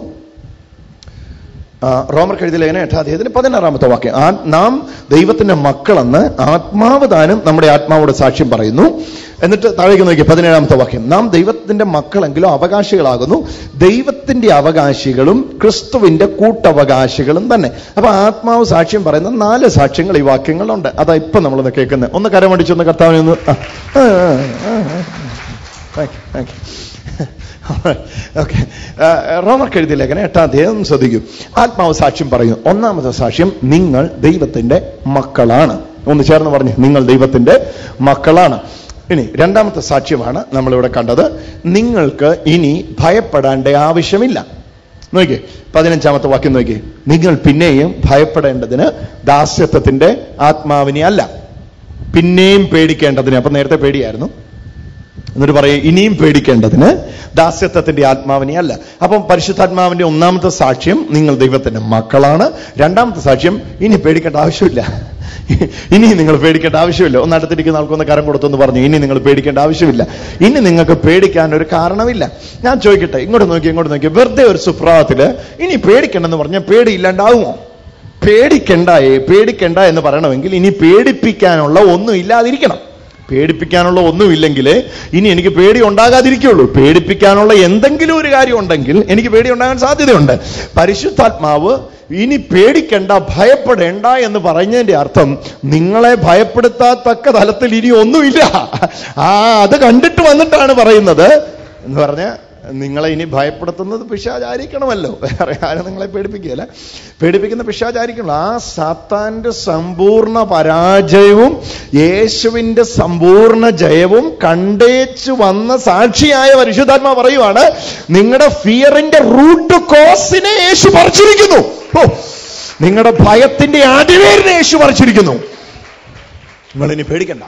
റോമർക്ക് എഴുതിയ ലേഖനം 8-ാം അധ്യായത്തിന് 16-ാമത്തെ വാക്യം. നാം ദൈവത്തിന്റെ മക്കളെന്ന് ആത്മാവ് താനും നമ്മുടെ ആത്മാവോട് സാക്ഷ്യം പറയുന്നു. എന്നിട്ട് താഴേക്ക് നോക്കി 17-ാമത്തെ വാക്യം. നാം ദൈവത്തിന്റെ മക്കളെങ്കിലും അവകാശികളാകുന്നു, ദൈവത്തിന്റെ അവകാശികളും ക്രിസ്തുവിന്റെ കൂട്ടവകാശികളും തന്നെ. അപ്പൊ ആത്മാവ് സാക്ഷ്യം പറയുന്ന 4 സാക്ഷ്യങ്ങൾ ഈ വാക്യങ്ങളുണ്ട്. അതാ ഇപ്പൊ നമ്മളൊന്ന് കേൾക്കുന്നത്. ഒന്ന് കരമടിച്ചൊന്ന് കർത്താവിനെ ഒന്ന് ഓക്കെ. റോമർക്ക് എഴുതിയ ലേഖനം 8-ാം അധ്യായം ശ്രദ്ധിക്കും. ആത്മാവ് സാക്ഷ്യം പറയും. 1-ാമത്തെ സാക്ഷ്യം, നിങ്ങൾ ദൈവത്തിന്റെ മക്കളാണ്. ഒന്ന് ചേർന്ന് പറഞ്ഞു, നിങ്ങൾ ദൈവത്തിന്റെ മക്കളാണ്. ഇനി 2-ാമത്തെ സാക്ഷ്യമാണ് നമ്മളിവിടെ കണ്ടത്, നിങ്ങൾക്ക് ഇനി ഭയപ്പെടേണ്ട ആവശ്യമില്ല. നോക്കിയേ 15-ാമത്തെ വാക്യം നോക്കിയേ. നിങ്ങൾ പിന്നെയും ഭയപ്പെടേണ്ടതിന് ദാസ്യത്വത്തിന്റെ ആത്മാവിനെ അല്ല, പിന്നെയും പേടിക്കേണ്ടതിന്. അപ്പൊ നേരത്തെ പേടിയായിരുന്നു, എന്നിട്ട് പറയും ഇനിയും പേടിക്കേണ്ടതിന് ദാസ്യത്വത്തിന്റെ ആത്മാവിനെ അല്ല. അപ്പം പരിശുദ്ധാത്മാവിന്റെ 1-ാമത്തെ സാക്ഷ്യം, നിങ്ങൾ ദൈവത്തിന്റെ മക്കളാണ്. 2-ാമത്തെ സാക്ഷ്യം, ഇനി പേടിക്കേണ്ട ആവശ്യമില്ല. ഇനി നിങ്ങൾ പേടിക്കേണ്ട ആവശ്യമില്ല. ഒന്ന് അടുത്തിരിക്കുന്ന ആൾക്കൊന്ന് കരം കൊടുത്തെന്ന് പറഞ്ഞു, ഇനി നിങ്ങൾ പേടിക്കേണ്ട ആവശ്യമില്ല. ഇനി നിങ്ങൾക്ക് പേടിക്കാൻ ഒരു കാരണമില്ല. ഞാൻ ചോദിക്കട്ടെ, ഇങ്ങോട്ട് നോക്കി. വെറുതെ ഒരു സുപ്രഭാതത്തില് ഇനി പേടിക്കണ്ടെന്ന് പറഞ്ഞാൽ പേടിയില്ലാണ്ടാവുമോ? പേടിക്കണ്ട എന്ന് പറയണമെങ്കിൽ ഇനി പേടിപ്പിക്കാനുള്ള ഒന്നും ഇല്ലാതിരിക്കണം. പേടിപ്പിക്കാനുള്ള ഒന്നുമില്ലെങ്കിൽ ഇനി എനിക്ക് പേടി ഉണ്ടാകാതിരിക്കുള്ളൂ. പേടിപ്പിക്കാനുള്ള എന്തെങ്കിലും ഒരു കാര്യം ഉണ്ടെങ്കിൽ എനിക്ക് പേടി ഉണ്ടാകാൻ സാധ്യതയുണ്ട്. പരിശുദ്ധാത്മാവ് ഇനി പേടിക്കണ്ട, ഭയപ്പെടേണ്ട എന്ന് പറഞ്ഞതിന്റെ അർത്ഥം നിങ്ങളെ ഭയപ്പെടുത്താത്തക്ക തലത്തിൽ ഇനി ഒന്നുമില്ല. അത് കണ്ടിട്ട് വന്നിട്ടാണ് പറയുന്നത് എന്ന് പറഞ്ഞ, നിങ്ങളെ ഇനി ഭയപ്പെടുത്തുന്നത് പിശാചാരിക്കണമല്ലോ, വേറെ ആരും നിങ്ങളെ പേടിപ്പിക്കുകയല്ല. പേടിപ്പിക്കുന്ന പിശാചാരിക്കണം. ആ സാത്താന്റെ സമ്പൂർണ്ണ പരാജയവും യേശുവിന്റെ സമ്പൂർണ്ണ ജയവും കണ്ടേച്ചു വന്ന സാക്ഷിയായ പരിശുദ്ധാത്മാ പറയുവാണ്, നിങ്ങളുടെ ഫിയറിന്റെ റൂട്ട് കോസിനെ യേശു പറിച്ചിരിക്കുന്നു. നിങ്ങളുടെ ഭയത്തിന്റെ അടിവേരിനെ യേശു പറിച്ചിരിക്കുന്നു. നിങ്ങളിനി പേടിക്കണ്ട.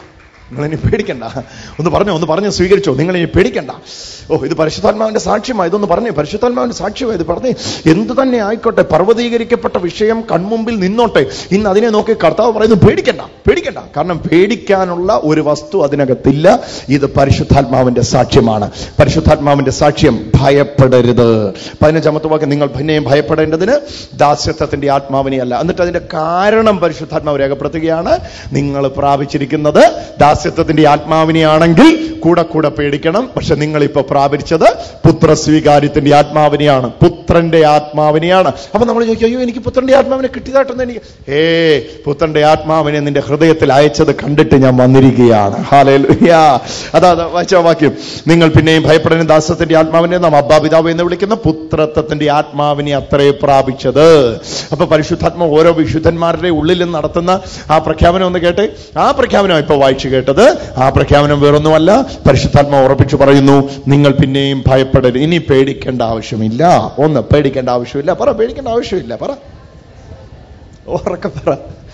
ഒന്ന് പറഞ്ഞ് സ്വീകരിച്ചോ. നിങ്ങൾ ഇനി പേടിക്കണ്ട. ഇത് പരിശുദ്ധാത്മാവിന്റെ സാക്ഷ്യമായി. ഇതൊന്ന് പറഞ്ഞേ, പരിശുദ്ധാത്മാവിന്റെ സാക്ഷ്യമായി. ഇത് പറഞ്ഞേ, എന്തു തന്നെ ആയിക്കോട്ടെ, പർവ്വതീകരിക്കപ്പെട്ട വിഷയം കൺമുമ്പിൽ നിന്നോട്ടെ, ഇന്ന് അതിനെ നോക്കി കർത്താവ് പറയുന്നു പേടിക്കണ്ട. കാരണം പേടിക്കാനുള്ള ഒരു വസ്തു അതിനകത്തില്ല. ഇത് പരിശുദ്ധാത്മാവിന്റെ സാക്ഷ്യമാണ്. പരിശുദ്ധാത്മാവിന്റെ സാക്ഷ്യം, ഭയപ്പെടരുത്. 15-ാമത്തെ വാക്യം, നിങ്ങൾ പിന്നെയും ഭയപ്പെടേണ്ടതിന് ദാസ്യത്വത്തിന്റെ ആത്മാവിനെ അല്ല. എന്നിട്ട് അതിന്റെ കാരണം പരിശുദ്ധാത്മാവ് രേഖപ്പെടുത്തുകയാണ്. നിങ്ങൾ പ്രാപിച്ചിരിക്കുന്നത് ദാസ്യത്വത്തിന്റെ ആത്മാവിനെയാണെങ്കിൽ കൂടെ കൂടെ പേടിക്കണം. പക്ഷെ നിങ്ങളിപ്പോ പ്രാപിച്ചത് പുത്രസ്വീകാര്യത്തിന്റെ ആത്മാവിനെയാണ്, പുത്രന്റെ ആത്മാവിനെയാണ്. അപ്പൊ നമ്മൾ ചോദിക്കും, അയ്യോ എനിക്ക് പുത്രന്റെ ആത്മാവിനെ കിട്ടിയതായിട്ടൊന്നും എനിക്ക് പുത്രന്റെ ആത്മാവിനെ നിന്റെ ഹൃദയത്തിൽ അയച്ചത് കണ്ടിട്ട് ഞാൻ വന്നിരിക്കുകയാണ്. ഹല്ലേലൂയ. അതാ വായിച്ച വാക്യം, നിങ്ങൾ പിന്നെയും ഭയപ്പെടേണ്ട ദാസ്യത്തിന്റെ ആത്മാവിനെ നാം അബ്ബാ പിതാവ് എന്ന് വിളിക്കുന്ന പുത്രത്വത്തിന്റെ ആത്മാവിനെ അത്രേ പ്രാപിച്ചത്. അപ്പൊ പരിശുദ്ധാത്മാവ് ഓരോ വിശുദ്ധന്മാരുടെ ഉള്ളിൽ നിന്ന് നടത്തുന്ന ആ പ്രഖ്യാപനം ഒന്ന് കേട്ടെ. ആ പ്രഖ്യാപനം ഇപ്പൊ വായിച്ചു കേട്ടത്. ആ പ്രഖ്യാപനം വേറൊന്നുമല്ല, പരിശുദ്ധാത്മാവ് ഉറപ്പിച്ചു പറയുന്നു, നിങ്ങൾ പിന്നെയും ഭയപ്പെടരുത്, ഇനി പേടിക്കേണ്ട ആവശ്യമില്ല. ഒന്ന് പേടിക്കേണ്ട ആവശ്യമില്ല. പറ, പേടിക്കേണ്ട ആവശ്യമില്ല. പറ, ഉറക്കെ പറ.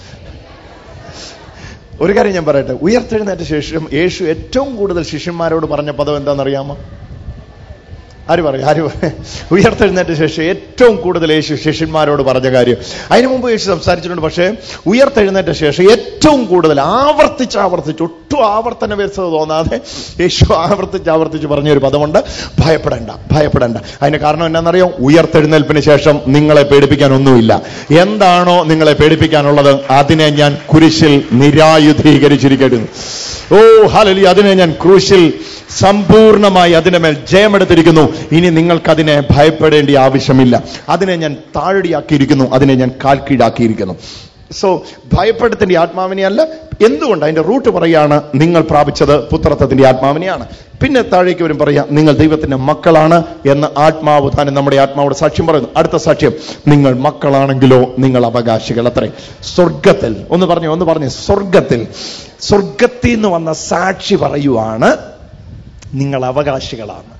ഒരു കാര്യം ഞാൻ പറയട്ടെ, ഉയർത്തെഴുന്നേറ്റ ശേഷം യേശു ഏറ്റവും കൂടുതൽ ശിഷ്യന്മാരോട് പറഞ്ഞ പദം എന്താണെന്നറിയാമോ? ആര് പറയും? ഉയർത്തെഴുന്നേറ്റ ശേഷം ഏറ്റവും കൂടുതൽ യേശു ശിഷ്യന്മാരോട് പറഞ്ഞ കാര്യം. അതിനു മുമ്പ് യേശു സംസാരിച്ചിട്ടുണ്ട്. പക്ഷേ ഉയർത്തെഴുന്നേറ്റ ശേഷം ഏറ്റവും കൂടുതൽ ആവർത്തിച്ച് ഒട്ടും ആവർത്തന വ്യവസ്ഥ തോന്നാതെ യേശു ആവർത്തിച്ച് പറഞ്ഞൊരു പദമുണ്ട്, ഭയപ്പെടേണ്ട, ഭയപ്പെടേണ്ട. അതിന്റെ കാരണം എന്താണെന്നറിയോ? ഉയർത്തെഴുന്നേൽപ്പിന് ശേഷം നിങ്ങളെ പേടിപ്പിക്കാൻ ഒന്നുമില്ല. എന്താണോ നിങ്ങളെ പേടിപ്പിക്കാനുള്ളത് അതിനെ ഞാൻ കുരിശിൽ നിരായുധീകരിച്ചിരിക്കുന്നു. ഓ ഹല്ലേലൂയ. അതിനെ ഞാൻ ക്രൂശിൽ സമ്പൂർണമായി അതിന്റെ മേൽ ജയമെടുത്തിരിക്കുന്നു. ഇനി നിങ്ങൾക്കതിനെ ഭയപ്പെടേണ്ട ആവശ്യമില്ല. അതിനെ ഞാൻ താഴടിയാക്കിയിരിക്കുന്നു, അതിനെ ഞാൻ കാൽക്കീഴാക്കിയിരിക്കുന്നു. സോ ഭയപ്പെടുത്തിന്റെ ആത്മാവിനെയല്ല. എന്തുകൊണ്ട്? അതിന്റെ റൂട്ട് പറയാണ്, നിങ്ങൾ പ്രാപിച്ചത് പുത്രത്വത്തിന്റെ ആത്മാവിനെയാണ്. പിന്നെ താഴേക്ക് വരും പറയാം, നിങ്ങൾ ദൈവത്തിന്റെ മക്കളാണ് എന്ന് ആത്മാവ് താനും നമ്മുടെ ആത്മാവോട് സാക്ഷ്യം പറയുന്നു. അടുത്ത സാക്ഷ്യം, നിങ്ങൾ മക്കളാണെങ്കിലോ നിങ്ങൾ അവകാശികൾ അത്രേ. സ്വർഗത്തിൽ ഒന്ന് പറഞ്ഞു സ്വർഗത്തിൽ നിന്ന് വന്ന സാക്ഷി പറയുവാണ്, നിങ്ങൾ അവകാശികളാണ്.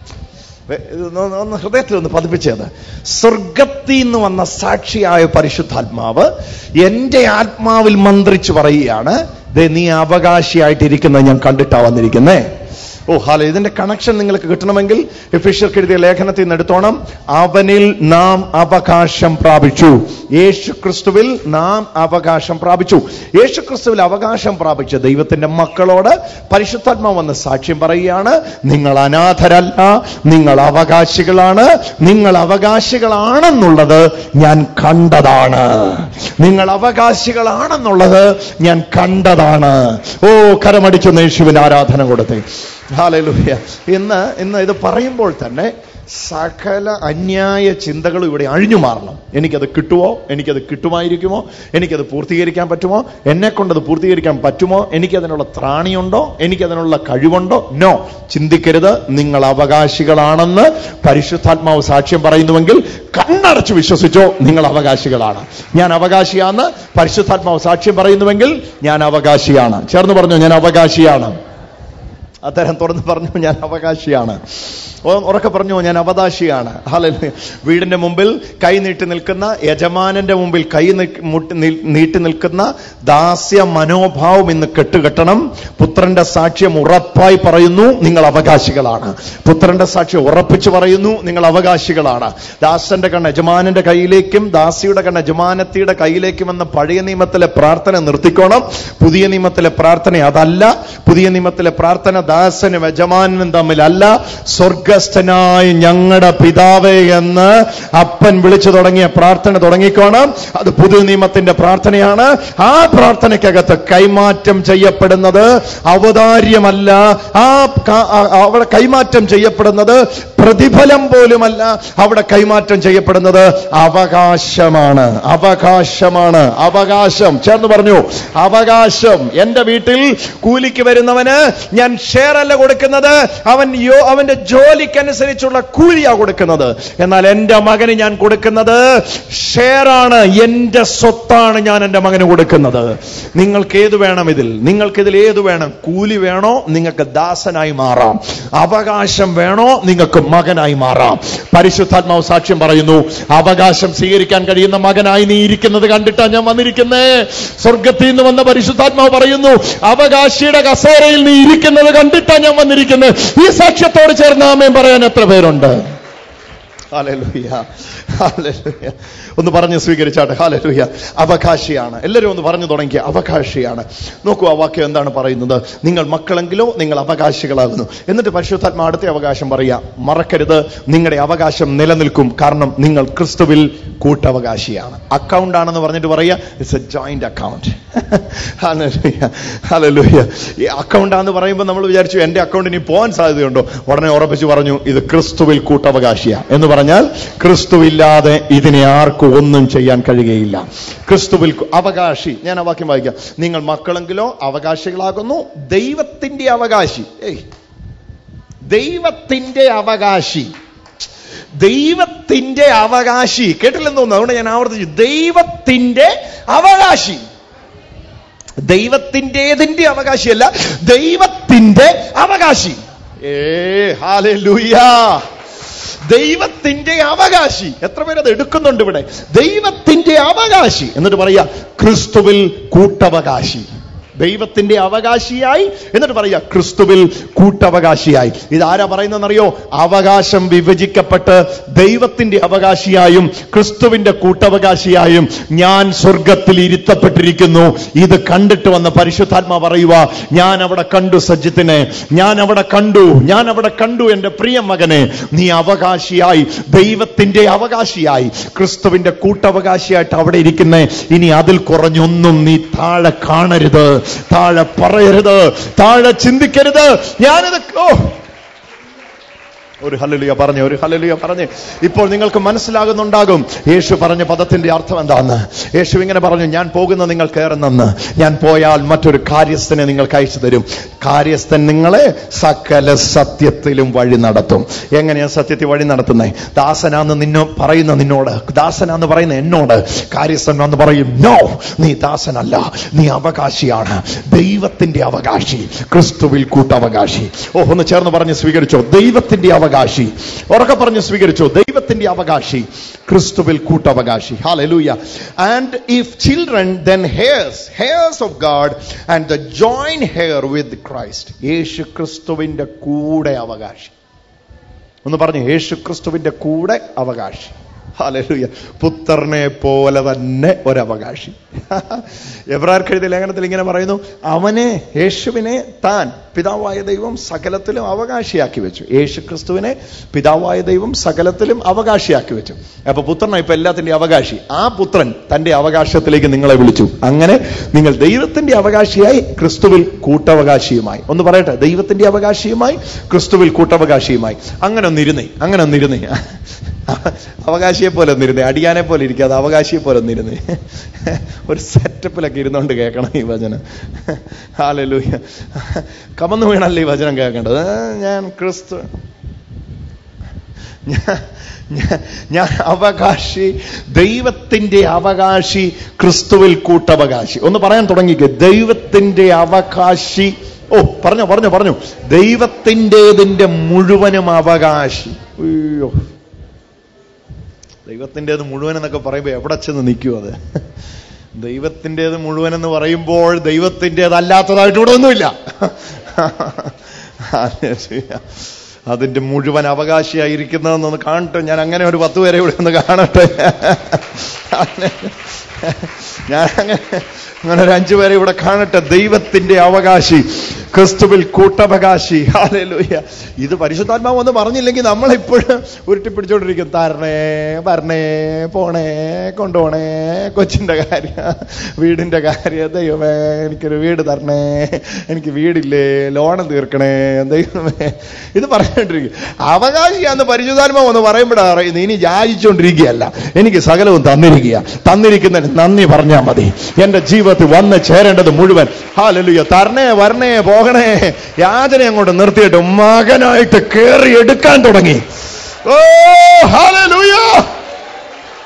ഒന്ന് ഹൃദയത്തിൽ ഒന്ന് പതിപ്പിച്ചത്. സ്വർഗത്തിൽ നിന്ന് വന്ന സാക്ഷിയായ പരിശുദ്ധാത്മാവ് എന്റെ ആത്മാവിൽ മന്ത്രിച്ച് പറയുകയാണ്, നീ അവകാശിയായിട്ടിരിക്കുന്നത് ഞാൻ കണ്ടിട്ടാ വന്നിരിക്കുന്നേ. ഓ ഹാല. ഇതിന്റെ കണക്ഷൻ നിങ്ങൾക്ക് കിട്ടണമെങ്കിൽ എഫേസ്യർക്ക് എഴുതിയ ലേഖനത്തിൽ നിന്ന് എടുത്തോണം. അവനിൽ നാം അവകാശം പ്രാപിച്ചു. യേശു ക്രിസ്തുവിൽ നാം അവകാശം പ്രാപിച്ചു. യേശു ക്രിസ്തുവിൽ അവകാശം പ്രാപിച്ച ദൈവത്തിന്റെ മക്കളോട് പരിശുദ്ധാത്മാവ് വന്ന് സാക്ഷ്യം പറയുകയാണ്, നിങ്ങൾ അനാഥരല്ല, നിങ്ങൾ അവകാശികളാണ്. നിങ്ങൾ അവകാശികളാണെന്നുള്ളത് ഞാൻ കണ്ടതാണ്. നിങ്ങൾ അവകാശികളാണെന്നുള്ളത് ഞാൻ കണ്ടതാണ്. ഓ, കരമടിക്കുന്ന യേശുവിന് ആരാധന കൊടുത്തേ. ഹല്ലേലൂയ. ഇന്ന് ഇത് പറയുമ്പോൾ തന്നെ സകല അന്യായ ചിന്തകളും ഇവിടെ അഴിഞ്ഞു മാറണം. എനിക്കത് കിട്ടുമോ? എനിക്കത് കിട്ടുമായിരിക്കുമോ? എനിക്കത് പൂർത്തീകരിക്കാൻ പറ്റുമോ? എന്നെ കൊണ്ടത് പൂർത്തീകരിക്കാൻ പറ്റുമോ? എനിക്കതിനുള്ള ത്രാണിയുണ്ടോ? എനിക്കതിനുള്ള കഴിവുണ്ടോ? നോ, ചിന്തിക്കരുത്. നിങ്ങൾ അവകാശികളാണെന്ന് പരിശുദ്ധാത്മാവ് സാക്ഷ്യം പറയുന്നുവെങ്കിൽ കണ്ണടച്ച് വിശ്വസിച്ചോ, നിങ്ങൾ അവകാശികളാണ്. ഞാൻ അവകാശിയാന്ന് പരിശുദ്ധാത്മാവ് സാക്ഷ്യം പറയുന്നുവെങ്കിൽ ഞാൻ അവകാശിയാണ്. ചേർന്ന് പറഞ്ഞു, ഞാൻ അവകാശിയാണ്. അദ്ദേഹം തുറന്ന് പറഞ്ഞു, ഞാൻ അവകാശിയാണ്. ഉറക്കെ പറഞ്ഞു, ഞാൻ അവകാശിയാണ്. ഹല്ലേലൂയ. വീടിന്റെ മുമ്പിൽ കൈ നീട്ടി നിൽക്കുന്ന, യജമാനന്റെ മുമ്പിൽ കൈ നീട്ടി നിൽക്കുന്ന ദാസ്യ മനോഭാവം ഇന്ന് കെട്ടുകെട്ടണം. പുത്രന്റെ സാക്ഷ്യം ഉറപ്പായി പറയുന്നു, നിങ്ങൾ അവകാശികളാണ്. പുത്രന്റെ സാക്ഷ്യം ഉറപ്പിച്ചു പറയുന്നു, നിങ്ങൾ അവകാശികളാണ്. ദാസന്റെ കണ്ണ് യജമാനന്റെ കയ്യിലേക്കും ദാസിയുടെ കണ്ണ് യജമാനത്തിയുടെ കയ്യിലേക്കും എന്ന പഴയ നിയമത്തിലെ പ്രാർത്ഥന നിർത്തിക്കോണം. പുതിയ നിയമത്തിലെ പ്രാർത്ഥന അതല്ല. പുതിയ നിയമത്തിലെ പ്രാർത്ഥന ദാസനും യജമാനും തമ്മിലല്ല. സ്വർഗസ്ഥനായ ഞങ്ങളുടെ പിതാവേ എന്ന് അപ്പൻ വിളിച്ചു തുടങ്ങിയ പ്രാർത്ഥന തുടങ്ങിക്കോണം. അത് പുതിയ നിയമത്തിന്റെ പ്രാർത്ഥനയാണ്. ആ പ്രാർത്ഥനയ്ക്കകത്ത് കൈമാറ്റം ചെയ്യപ്പെടുന്നത് ഔദാര്യമല്ല. അവിടെ കൈമാറ്റം ചെയ്യപ്പെടുന്നത് പ്രതിഫലം പോലുമല്ല. അവിടെ കൈമാറ്റം ചെയ്യപ്പെടുന്നത് അവകാശമാണ്. അവകാശമാണ്. അവകാശം. ചേർന്ന് പറഞ്ഞു, അവകാശം. എന്റെ വീട്ടിൽ കൂലിക്ക് വരുന്നവന് ഞാൻ ഷെയർ അല്ല കൊടുക്കുന്നത്, അവന്റെ ജോലിക്കനുസരിച്ചുള്ള കൂലിയാ കൊടുക്കുന്നത്. എന്നാൽ എന്റെ മകന് ഞാൻ കൊടുക്കുന്നത് ഷെയറാണ്, എന്റെ സ്വത്താണ് ഞാൻ എന്റെ മകന് കൊടുക്കുന്നത്. നിങ്ങൾക്ക് ഏത് വേണം? നിങ്ങൾക്കിതിൽ ഏത് വേണം? കൂലി വേണോ? നിങ്ങൾക്ക് ദാസനായി മാറാം. അവകാശം വേണോ? നിങ്ങൾക്ക് മകനായി മാറാം. പരിശുദ്ധാത്മാവ് സാക്ഷ്യം പറയുന്നു, അവകാശം സ്വീകരിക്കാൻ കഴിയുന്ന മകനായി നീ ഇരിക്കുന്നത് കണ്ടിട്ടാ ഞാൻ വന്നിരിക്കുന്നേ. സ്വർഗത്തിൽ നിന്ന് വന്ന പരിശുദ്ധാത്മാവ് പറയുന്നു, അവകാശിയുടെ കസേരയിൽ നീ ഇരിക്കുന്നത് കണ്ടിട്ടാ ഞാൻ വന്നിരിക്കുന്നത്. ഈ സാക്ഷ്യത്തോട് ചേർന്ന് ആമേൻ പറയാൻ എത്ര പേരുണ്ട്? Hallelujah, hallelujah. ഒന്ന് പറഞ്ഞ് സ്വീകരിച്ചാട്ടെ. ഹല്ലേലൂയ. അവകാശിയാണ്. എല്ലാവരും ഒന്ന് പറഞ്ഞു തുടങ്ങിയ അവകാശിയാണ്. നോക്കൂ ആ വാക്യം എന്താണ് പറയുന്നത്? നിങ്ങൾ മക്കളെങ്കിലോ നിങ്ങൾ അവകാശികളാകുന്നു. എന്നിട്ട് പരിശുദ്ധാത്മാ അടുത്ത അവകാശം പറയാ, മറക്കരുത്, നിങ്ങളുടെ അവകാശം നിലനിൽക്കും, കാരണം നിങ്ങൾ ക്രിസ്തുവിൽ കൂട്ടവകാശിയാണ്. അക്കൗണ്ട് ആണെന്ന് പറഞ്ഞിട്ട് പറയാ, it's a joint account. Hallelujah, hallelujah. ഈ അക്കൗണ്ട് ആണെന്ന് പറയുമ്പോൾ നമ്മൾ വിചാരിച്ചു എന്റെ അക്കൗണ്ടിന് പോകാൻ സാധ്യതയുണ്ടോ? ഉടനെ ഉറപ്പിച്ച് പറഞ്ഞു, ഇത് ക്രിസ്തുവിൽ കൂട്ടവകാശിയാണ് എന്ന് പറഞ്ഞാൽ ക്രിസ്തുവില്ലാതെ ഇതിനെ ആർക്കും ഒന്നും ചെയ്യാൻ കഴിയുകയില്ല. ക്രിസ്തുവിൽ അവകാശി. ഞാൻ ആ വാക്യം വായിക്കാം. നിങ്ങൾ മക്കളെങ്കിലോ അവകാശികളാകുന്നു, ദൈവത്തിന്റെ അവകാശി. ദൈവത്തിന്റെ അവകാശി, ദൈവത്തിന്റെ അവകാശി. കേട്ടില്ലെന്ന് തോന്നുന്നു, അതുകൊണ്ട് ഞാൻ ആവർത്തിച്ചു, ദൈവത്തിന്റെ അവകാശി. ദൈവത്തിന്റേതിന്റെ അവകാശിയല്ല, ദൈവത്തിന്റെ അവകാശി. ഹല്ലേലൂയ. ദൈവത്തിന്റെ അവകാശി. എത്ര പേരത് എടുക്കുന്നുണ്ട് ഇവിടെ? ദൈവത്തിന്റെ അവകാശി. എന്നിട്ട് പറയാ ക്രിസ്തുവിൽ കൂട്ടവകാശി. ദൈവത്തിന്റെ അവകാശിയായി, എന്നിട്ട് പറയാ ക്രിസ്തുവിൽ കൂട്ടവകാശിയായി. ഇതാരാ പറയുന്നതെന്നറിയോ? അവകാശം വിഭജിക്കപ്പെട്ട് ദൈവത്തിന്റെ അവകാശിയായും ക്രിസ്തുവിന്റെ കൂട്ടവകാശിയായും ഞാൻ സ്വർഗത്തിൽ ഇരുത്തപ്പെട്ടിരിക്കുന്നു. ഇത് കണ്ടിട്ട് വന്ന പരിശുദ്ധാത്മാ പറയുക, ഞാൻ അവിടെ കണ്ടു സജ്ജിത്തിനെ, ഞാൻ അവിടെ കണ്ടു എന്റെ പ്രിയ മകനെ, നീ അവകാശിയായി, ദൈവത്തിന്റെ അവകാശിയായി, ക്രിസ്തുവിന്റെ കൂട്ടവകാശിയായിട്ട് അവിടെ ഇരിക്കുന്നേ. ഇനി അതിൽ കുറഞ്ഞൊന്നും നീ താഴെ കാണരുത്, താഴെ പറയരുത്, താഴെ ചിന്തിക്കരുത്. ഞാനിത് ഒരു ഹല്ലേലൂയ പറഞ്ഞേ, ഒരു ഹല്ലേലൂയ പറഞ്ഞേ. ഇപ്പോൾ നിങ്ങൾക്ക് മനസ്സിലാകുന്നുണ്ടാകും യേശു പറഞ്ഞ പദത്തിന്റെ അർത്ഥം എന്താന്ന്. യേശു ഇങ്ങനെ പറഞ്ഞു, ഞാൻ പോകുന്ന നിങ്ങൾ കയറുന്നെന്ന്. ഞാൻ പോയാൽ മറ്റൊരു കാര്യസ്ഥനെ നിങ്ങൾക്ക് അയച്ചു തരും. കാര്യസ്ഥൻ നിങ്ങളെ സകല സത്യത്തിലും വഴി നടത്തും. എങ്ങനെയാ സത്യത്തിൽ വഴി നടത്തുന്നത്? ദാസനാന്ന് നിന്നോട്, ദാസനാന്ന് പറയുന്ന എന്നോട് കാര്യസ്ഥൻ എന്ന് പറയും, നോ, നീ ദാസനല്ല, നീ അവകാശിയാണ്, ദൈവത്തിന്റെ അവകാശി, ക്രിസ്തുവിൽ കൂട്ടവകാശി. ഒന്ന് ചേർന്ന് പറഞ്ഞ് സ്വീകരിച്ചോ, ദൈവത്തിന്റെ അവകാശി. ഉറക്കെ പറഞ്ഞ് സ്വീകരിച്ചോ, ദൈവത്തിന്റെ അവകാശി, ക്രിസ്തുവിൽ കൂട്ടവകാശി. Hallelujah. And if children, then heirs of God and the joint heir with Christ. Yeshu ക്രിസ്തുവിന്റെ കൂടെ അവകാശി. ഒന്ന് പറഞ്ഞു, യേശു ക്രിസ്തുവിന്റെ കൂടെ അവകാശി. ഹല്ലേലൂയ. പുത്രനെ പോലെ തന്നെ ഒരവകാശി. എബ്രായർക്ക് എഴുതിയ ലേഖനത്തിൽ ഇങ്ങനെ പറയുന്നു, അവനെ, യേശുവിനെ താൻ പിതാവായ ദൈവം സകലത്തിലും അവകാശിയാക്കി വെച്ചു. യേശു ക്രിസ്തുവിനെ പിതാവായ ദൈവം സകലത്തിലും അവകാശിയാക്കി വെച്ചു. അപ്പൊ പുത്രനാണ് ഇപ്പൊ എല്ലാത്തിന്റെ അവകാശി. ആ പുത്രൻ തന്റെ അവകാശത്തിലേക്ക് നിങ്ങളെ വിളിച്ചു. അങ്ങനെ നിങ്ങൾ ദൈവത്തിന്റെ അവകാശിയായി, ക്രിസ്തുവിൽ കൂട്ടവകാശിയുമായി. ഒന്ന് പറയട്ടെ, ദൈവത്തിന്റെ അവകാശിയുമായി, ക്രിസ്തുവിൽ കൂട്ടവകാശിയുമായി. അങ്ങനെ ഒന്നിരുന്നേ. അവകാശിയെ പോലെ ഒന്നിരുന്നേ, അടിയാനെ പോലെ ഇരിക്കാതെ അവകാശിയെ പോലെ ഒന്നിരുന്നേ. ഒരു സെറ്റപ്പിലൊക്കെ ഇരുന്നോണ്ട് കേൾക്കണം ഈ വചനം. ഹല്ലേലൂയ. കമന്നു വീണല്ലേ ഈ വചനം കേൾക്കേണ്ടത്. ഞാൻ അവകാശി, ദൈവത്തിന്റെ അവകാശി, ക്രിസ്തുവിൽ കൂട്ടവകാശി. ഒന്ന് പറയാൻ തുടങ്ങിക്കേ, ദൈവത്തിന്റെ അവകാശി. പറഞ്ഞു ദൈവത്തിൻ്റെതിന്റെ മുഴുവനും അവകാശി. അയ്യോ, ദൈവത്തിൻ്റെത് മുഴുവൻ എന്നൊക്കെ പറയുമ്പോൾ എവിടെ ചെന്ന് നിൽക്കും അത്? ദൈവത്തിൻ്റെത് മുഴുവൻ എന്ന് പറയുമ്പോൾ ദൈവത്തിൻ്റെതല്ലാത്തതായിട്ട് ഇവിടെ ഒന്നുമില്ല. അതിന്റെ മുഴുവൻ അവകാശിയായിരിക്കുന്നതെന്നൊന്ന് കാണട്ടെ. ഞാൻ അങ്ങനെ ഒരു 10 പേരെ ഇവിടെ ഒന്ന് കാണട്ടെ. ഞാൻ അങ്ങനെ ഒരു 5 പേരെ ഇവിടെ കാണട്ടെ. ദൈവത്തിന്റെ അവകാശി, ക്രിസ്തുവിൽ കൂട്ടവകാശി. ഹല്ലേലൂയ. ഇത് പരിശുദ്ധാത്മാവ് ഒന്ന് പറഞ്ഞില്ലെങ്കിൽ നമ്മളിപ്പോഴും ഉരുട്ടിപ്പിടിച്ചോണ്ടിരിക്കും. തരണേ, വരണേ, പോണേ, കൊണ്ടുപോണേ, കൊച്ചിന്റെ കാര്യം, വീടിന്റെ കാര്യം, ദൈവമേ എനിക്കൊരു വീട് തരണേ, എനിക്ക് വീടില്ലേ, ലോണ് തീർക്കണേ, ദൈവമേ, ഇത് പറഞ്ഞോണ്ടിരിക്കും. അവകാശിയാന്ന് പരിശുദ്ധാത്മാവ് ഒന്ന് പറയുമ്പോഴാണ് അറിയുന്നത്, ഇനി യാചിച്ചുകൊണ്ടിരിക്കുകയല്ല, എനിക്ക് സകലവും തന്നിരിക്കുന്നതിന് നന്ദി പറഞ്ഞാൽ മതി. എന്റെ ജീവിതത്തിൽ വന്ന് ചേരേണ്ടത് മുഴുവൻ ഹല്ലേലൂയ തരണേ, വരണേ, പോകണേ, യാചന അങ്ങോട്ട് നിർത്തിയിട്ട് മകനായിട്ട് കേറി എടുക്കാൻ തുടങ്ങി. ഓ ഹല്ലേലൂയ.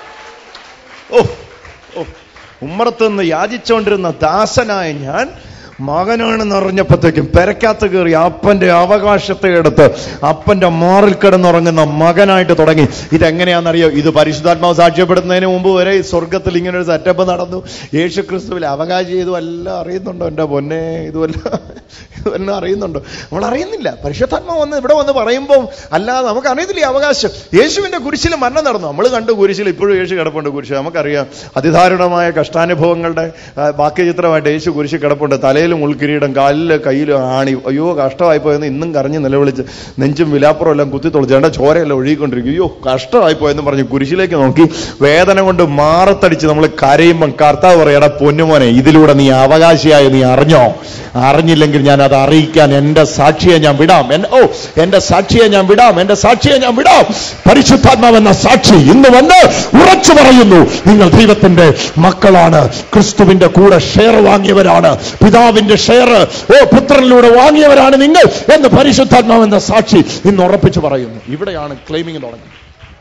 ഉമ്മറത്തുനിന്ന് യാചിച്ചുകൊണ്ടിരുന്ന ദാസനായ ഞാൻ മകനാണെന്ന് അറിഞ്ഞപ്പോഴത്തേക്കും പെരക്കകത്ത് കയറി അപ്പന്റെ അവകാശത്തെ എടുത്ത് അപ്പന്റെ മാറിൽ കിടന്നുറങ്ങുന്ന മകനായിട്ട് തുടങ്ങി. ഇതെങ്ങനെയാണെന്നറിയോ? ഇത് പരിശുദ്ധാത്മാവ് സാക്ഷ്യപ്പെടുത്തുന്നതിന് മുമ്പ് വരെ സ്വർഗത്തിൽ ഇങ്ങനെ ഒരു സെറ്റപ്പ് നടന്നു. യേശു ക്രിസ്തുവിൽ അവകാശം ഇതുമെല്ലാം അറിയുന്നുണ്ടോ? എന്റെ പൊന്നെ, ഇതുമെല്ലാം അറിയുന്നുണ്ടോ? നമ്മൾ അറിയുന്നില്ല. പരിശുദ്ധാത്മാവ് വന്ന് ഇവിടെ വന്ന് പറയുമ്പോൾ അല്ലാതെ നമുക്ക് അറിയത്തില്ല അവകാശം. യേശുവിന്റെ കുരിശിൽ മരണം നടന്നു, നമ്മൾ കണ്ടു. കുരിശിൽ ഇപ്പോഴും യേശു കിടപ്പുണ്ട്. കുരിശ് നമുക്കറിയാം, അതിദാരുണമായ കഷ്ടാനുഭവങ്ങളുടെ ബാക്യചിത്രമായിട്ട് യേശു കുരിശിൽ കിടപ്പുണ്ട്. തലയിലും ഉൾക്കിരീടം, കാലില് കയ്യിലും ആണി. അയ്യോ കഷ്ടമായിപ്പോയെന്ന് ഇന്നും കരഞ്ഞ് നിലവിളിച്ച് നെഞ്ചും വിലാപ്പുറം എല്ലാം കുത്തി തുളച്ചേണ്ട ചോരയെല്ലാം ഒഴുകിക്കൊണ്ടിരിക്കും. അയ്യോ കഷ്ടമായിപ്പോയെന്ന് പറഞ്ഞ് കുരിശിലേക്ക് നോക്കി വേദന കൊണ്ട് മാറത്തടിച്ച് നമ്മൾ കരയുമ്പം കർത്താവ് പറയടാ പൊന്നുമോനെ, ഇതിലൂടെ നീ അവകാശിയായി നീ അറിഞ്ഞോ? അറിഞ്ഞില്ലെങ്കിൽ ഞാൻ അത് അറിയിക്കാൻ എന്റെ സാക്ഷിയെ ഞാൻ വിടാം. എന്റെ സാക്ഷിയെ ഞാൻ വിടാം, എന്റെ സാക്ഷിയെ ഞാൻ വിടാം. പരിശുദ്ധാത്മാവെന്ന സാക്ഷി ഇന്ന് വന്ന് ഉറച്ചു പറയുന്നു, നിങ്ങൾ ദൈവത്തിന്റെ മക്കളാണ്, ക്രിസ്തുവിന്റെ കൂടെ ഷെയർ വാങ്ങിയവരാണ്, പിതാവിന്റെ ഷെയർ പുത്രനിലൂടെ വാങ്ങിയവരാണ് നിങ്ങൾ എന്ന് പരിശുദ്ധാത്മാവെന്ന സാക്ഷി ഇന്ന് ഉറപ്പിച്ചു പറയുന്നു. ഇവിടെയാണ് ക്ലെയിമിങ് തുടങ്ങുന്നത്.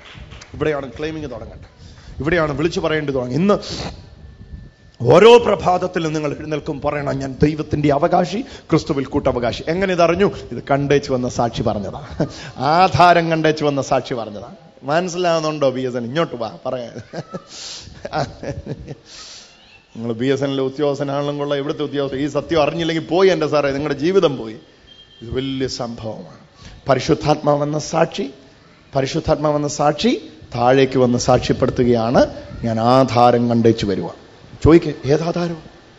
ഇവിടെയാണ് വിളിച്ചു പറയേണ്ടത് തുടങ്ങി. ഇന്ന് ഓരോ പ്രഭാതത്തിലും നിങ്ങൾ എഴുന്നേൽക്കും പറയണം, ഞാൻ ദൈവത്തിന്റെ അവകാശി, ക്രിസ്തുവിൽ കൂട്ടവകാശി. എങ്ങനെ ഇതറിഞ്ഞു? ഇത് കണ്ടേച്ചു വന്ന സാക്ഷി പറഞ്ഞതാണ്. ആധാരം കണ്ടേച്ചു വന്ന സാക്ഷി പറഞ്ഞതാണ്. മനസ്സിലാവുന്നുണ്ടോ? BSN ഇങ്ങോട്ട് വാ പറയാൻ. നിങ്ങൾ BSNൽ ഉദ്യോഗസ്ഥനാണെങ്കിലും കൊള്ള, ഇവിടുത്തെ ഉദ്യോഗസ്ഥൻ ഈ സത്യം അറിഞ്ഞില്ലെങ്കിൽ പോയി എൻ്റെ സാറേ, നിങ്ങളുടെ ജീവിതം പോയി. ഇത് വലിയ സംഭവമാണ്. പരിശുദ്ധാത്മാവെന്ന സാക്ഷി താഴേക്ക് വന്ന് സാക്ഷ്യപ്പെടുത്തുകയാണ്, ഞാൻ ആധാരം കണ്ടേച്ചു വരുക. ചോദിക്ക, ഏതാധാരം?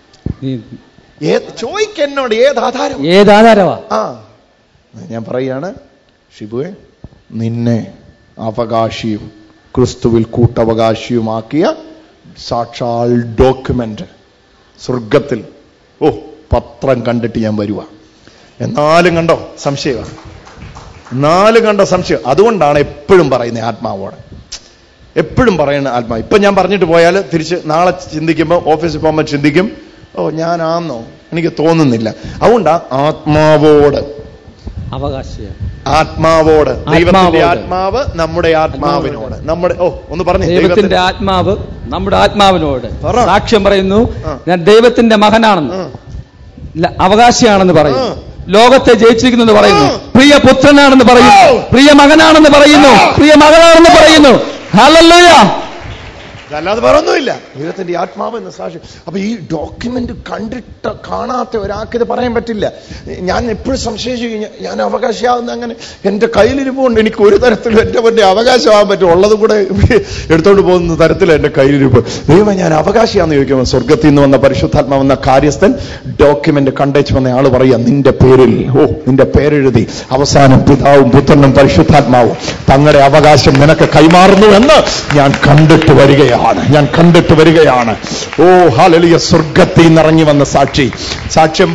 ചോദിക്ക എന്നോട്, ഏതാധാരമാ? ഞാൻ പറയാണ്, ഷിബുവെ, നിന്നെ അവകാശിയും ക്രിസ്തുവിൽ കൂട്ടവകാശിയുമാക്കിയ സാക്ഷാൽ ഡോക്യുമെന്റ് സ്വർഗത്തിൽ പത്രം കണ്ടിട്ട് ഞാൻ വരുക. എന്നാലും കണ്ടോ സംശയമാണ്, അതുകൊണ്ടാണ് എപ്പോഴും പറയുന്നത് ആത്മാവോടെ, എപ്പോഴും പറയുന്ന ആത്മാവ്. ഇപ്പൊ ഞാൻ പറഞ്ഞിട്ട് പോയാൽ തിരിച്ച് നാളെ ചിന്തിക്കുമ്പോൾ, ഓഫീസിൽ പോകുമ്പോൾ ചിന്തിക്കും, ഞാനാന്നോ, എനിക്ക് തോന്നുന്നില്ല. അതുകൊണ്ടാ ആത്മാവോട് ദൈവത്തിന്റെ ആത്മാവ് നമ്മുടെ ആത്മാവിനോട്, ഒന്ന് പറഞ്ഞു, ദൈവത്തിന്റെ ആത്മാവ് നമ്മുടെ ആത്മാവിനോട് സാക്ഷ്യം പറയുന്നു, ഞാൻ ദൈവത്തിന്റെ മകനാണെന്ന്, അവകാശിയാണെന്ന് പറയുന്നു, ലോകത്തെ ജയിച്ചിരിക്കുന്നു പറയുന്നു, പ്രിയ പുത്രനാണെന്ന് പറയുന്നു, പ്രിയ മകനാണെന്ന് പറയുന്നു, പ്രിയ മകളാണെന്ന് പറയുന്നു. ഹല്ലേലൂയ. അല്ലാതെ വേറൊന്നുമില്ല. ദൈവത്തിന്റെ ആത്മാവ് എന്ന സാക്ഷി. അപ്പൊ ഈ ഡോക്യുമെന്റ് കണ്ടിട്ട് കാണാത്ത ഒരാൾക്ക് ഇത് പറയാൻ പറ്റില്ല. ഞാൻ എപ്പോഴും സംശയിച്ചു കഴിഞ്ഞാൽ ഞാൻ അവകാശമാകുന്ന അങ്ങനെ എന്റെ കയ്യിലിരിപ്പുണ്ട്, എനിക്ക് ഒരു തരത്തിലും എന്റെ അവകാശമാകാൻ പറ്റും, ഉള്ളത് കൂടെ എടുത്തോണ്ട് പോകുന്ന തരത്തിലാണ് എന്റെ കയ്യിലിരിപ്പ്. ദൈവം ഞാൻ അവകാശിയാന്ന് ചോദിക്കുമ്പോൾ സ്വർഗത്തിൽ നിന്ന് വന്ന പരിശുദ്ധാത്മാവെന്ന കാര്യസ്ഥൻ ഡോക്യുമെന്റ് കണ്ടേച്ച് വന്ന ആള് പറയാ, നിന്റെ പേരെഴുതി അവസാനം പിതാവും പുത്രനും പരിശുദ്ധാത്മാവും തങ്ങളുടെ അവകാശം നിനക്ക് കൈമാറുന്നു എന്ന് ഞാൻ കണ്ടിട്ട് വരികയാണ്. Oh hallelujah. സ്വർഗത്തിൽ നിറങ്ങി വന്ന സാക്ഷി. സാക്ഷ്യം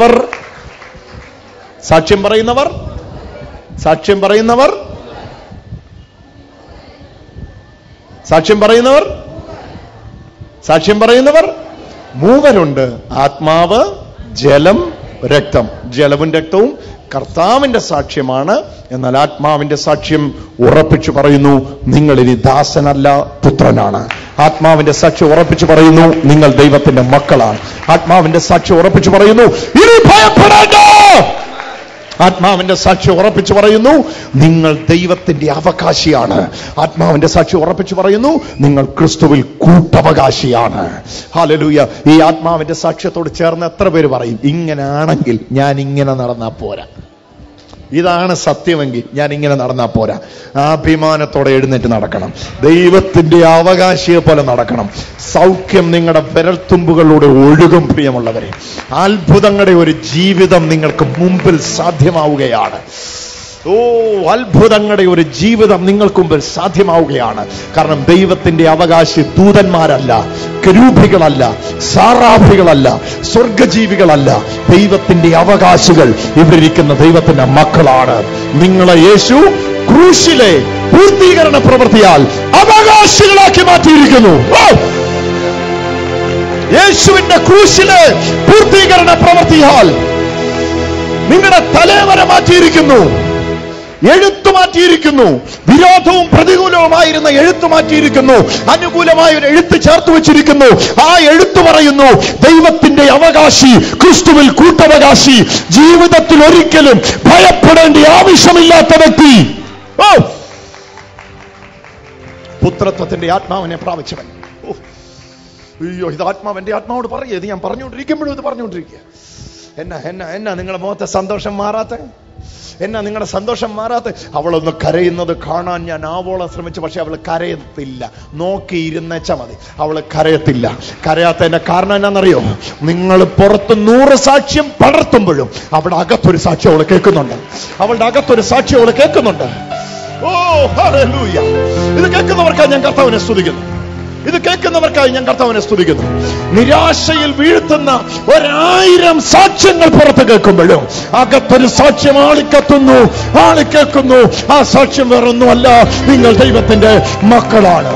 പറയുന്നവർ മൂവരുണ്ട്. ആത്മാവ്, ജലം, രക്തം. ജലവും രക്തവും കർത്താവിന്റെ സാക്ഷ്യമാണ്. എന്നാൽ ആത്മാവിന്റെ സാക്ഷ്യം ഉറപ്പിച്ചു പറയുന്നു, നിങ്ങൾ ഇനി ദാസനല്ല പുത്രനാണ്. ആത്മാവിന്റെ സാക്ഷ്യം ഉറപ്പിച്ചു പറയുന്നു, നിങ്ങൾ ദൈവത്തിന്റെ മക്കളാണ്. ആത്മാവിന്റെ സാക്ഷ്യം ഉറപ്പിച്ചു പറയുന്നു, ഇനി ഭയപ്പെടേണ്ട. ആത്മാവിന്റെ സാക്ഷ്യം ഉറപ്പിച്ചു പറയുന്നു, നിങ്ങൾ ദൈവത്തിന്റെ അവകാശിയാണ്. ആത്മാവിന്റെ സാക്ഷ്യം ഉറപ്പിച്ചു പറയുന്നു, നിങ്ങൾ ക്രിസ്തുവിൽ കൂട്ടവകാശിയാണ്. ഹല്ലേലൂയ. ഈ ആത്മാവിന്റെ സാക്ഷ്യത്തോട് ചേർന്ന് എത്ര പേര് പറയും, ഇങ്ങനാണെങ്കിൽ ഞാൻ ഇങ്ങനെ നടന്നാ പോരാ, ഇതാണ് സത്യമെങ്കിൽ ഞാൻ ഇങ്ങനെ നടന്നാ പോരാ, അഭിമാനത്തോടെ എഴുന്നേറ്റ് നടക്കണം, ദൈവത്തിന്റെ അവകാശിയെ പോലെ നടക്കണം. സൗഖ്യം നിങ്ങളുടെ വിരൽത്തുമ്പുകളിലൂടെ ഒഴുകും. പ്രിയമുള്ളവരെ, അത്ഭുതങ്ങളുടെ ഒരു ജീവിതം നിങ്ങൾക്ക് മുമ്പിൽ സാധ്യമാവുകയാണ്. അത്ഭുതങ്ങളുടെ ഒരു ജീവിതം നിങ്ങൾക്ക് മുമ്പിൽ സാധ്യമാവുകയാണ്. കാരണം ദൈവത്തിന്റെ അവകാശി ദൂതന്മാരല്ല, കരൂപികളല്ല, സാറാഫികളല്ല, സ്വർഗജീവികളല്ല, ദൈവത്തിന്റെ അവകാശികൾ ഇവരിയ്ക്കുന്ന ദൈവത്തിന്റെ മക്കളാണ്. നിങ്ങളെ യേശു ക്രൂശിലെ പൂർത്തീകരണ പ്രവൃത്തിയാൽ അവകാശികളാക്കി മാറ്റിയിരിക്കുന്നു. യേശുവിന്റെ ക്രൂശിലെ പൂർത്തീകരണ പ്രവൃത്തിയാൽ നിങ്ങളുടെ തലവര മാറ്റിയിരിക്കുന്നു. എഴുത്തു മാറ്റിയിരിക്കുന്നു. വിരോധവും പ്രതികൂലവുമായിരുന്ന എഴുത്തു മാറ്റിയിരിക്കുന്നു. അനുകൂലമായ ഒരു എഴുത്ത് ചേർത്ത് വെച്ചിരിക്കുന്നു. ആ എഴുത്ത് പറയുന്നു, ദൈവത്തിന്റെ അവകാശി, ക്രിസ്തുവിൽ കൂട്ടവകാശി, ജീവിതത്തിൽ ഒരിക്കലും ഭയപ്പെടേണ്ട ആവശ്യമില്ലാത്ത വ്യക്തി, പുത്രത്വത്തിന്റെ ആത്മാവിനെ പ്രാപിച്ചവൻ. അയ്യോ, ഇത് ആത്മാവെന്റെ ആത്മാവോട് പറയുക. ഇത് ഞാൻ പറഞ്ഞുകൊണ്ടിരിക്കുമ്പോഴും ഇത് പറഞ്ഞുകൊണ്ടിരിക്കുക. എന്നാ നിങ്ങളുടെ മുഖത്തെ സന്തോഷം മാറാത്ത? എന്നാ നിങ്ങളുടെ സന്തോഷം മാറാത്ത? അവളൊന്ന് കരയുന്നത് കാണാൻ ഞാൻ ആവോളം ശ്രമിച്ചു, പക്ഷെ അവൾ കരയത്തില്ല. നോക്കിയിരുന്നേച്ചാ മതി, അവള് കരയത്തില്ല. കരയാത്തതിന്റെ കാരണം എന്നാണെന്നറിയോ? നിങ്ങൾ പുറത്ത് 100 സാക്ഷ്യം പടർത്തുമ്പോഴും അവിടെ അകത്തൊരു സാക്ഷ്യം അവള് കേൾക്കുന്നുണ്ട്. അവളുടെ അകത്തൊരു സാക്ഷ്യം അവള് കേൾക്കുന്നുണ്ട്. Oh hallelujah! ഇത് കേൾക്കുന്നവർക്കായി ഞാൻ കർത്താവിനെ സ്തുതിക്കുന്നു. ഇത് കേൾക്കുന്നവർക്കായി ഞാൻ കർത്താവിനെ സ്തുതിക്കുന്നു. നിരാശയിൽ വീഴ്ത്തുന്ന 1000 സാക്ഷ്യങ്ങൾ പുറത്ത് കേൾക്കുമ്പോഴും അകത്തൊരു സാക്ഷ്യം ആളിക്കത്തുന്നു, ആളിക്കേൾക്കുന്നു. ആ സാക്ഷ്യം വേറൊന്നുമല്ല, നിങ്ങൾ ദൈവത്തിന്റെ മക്കളാണ്.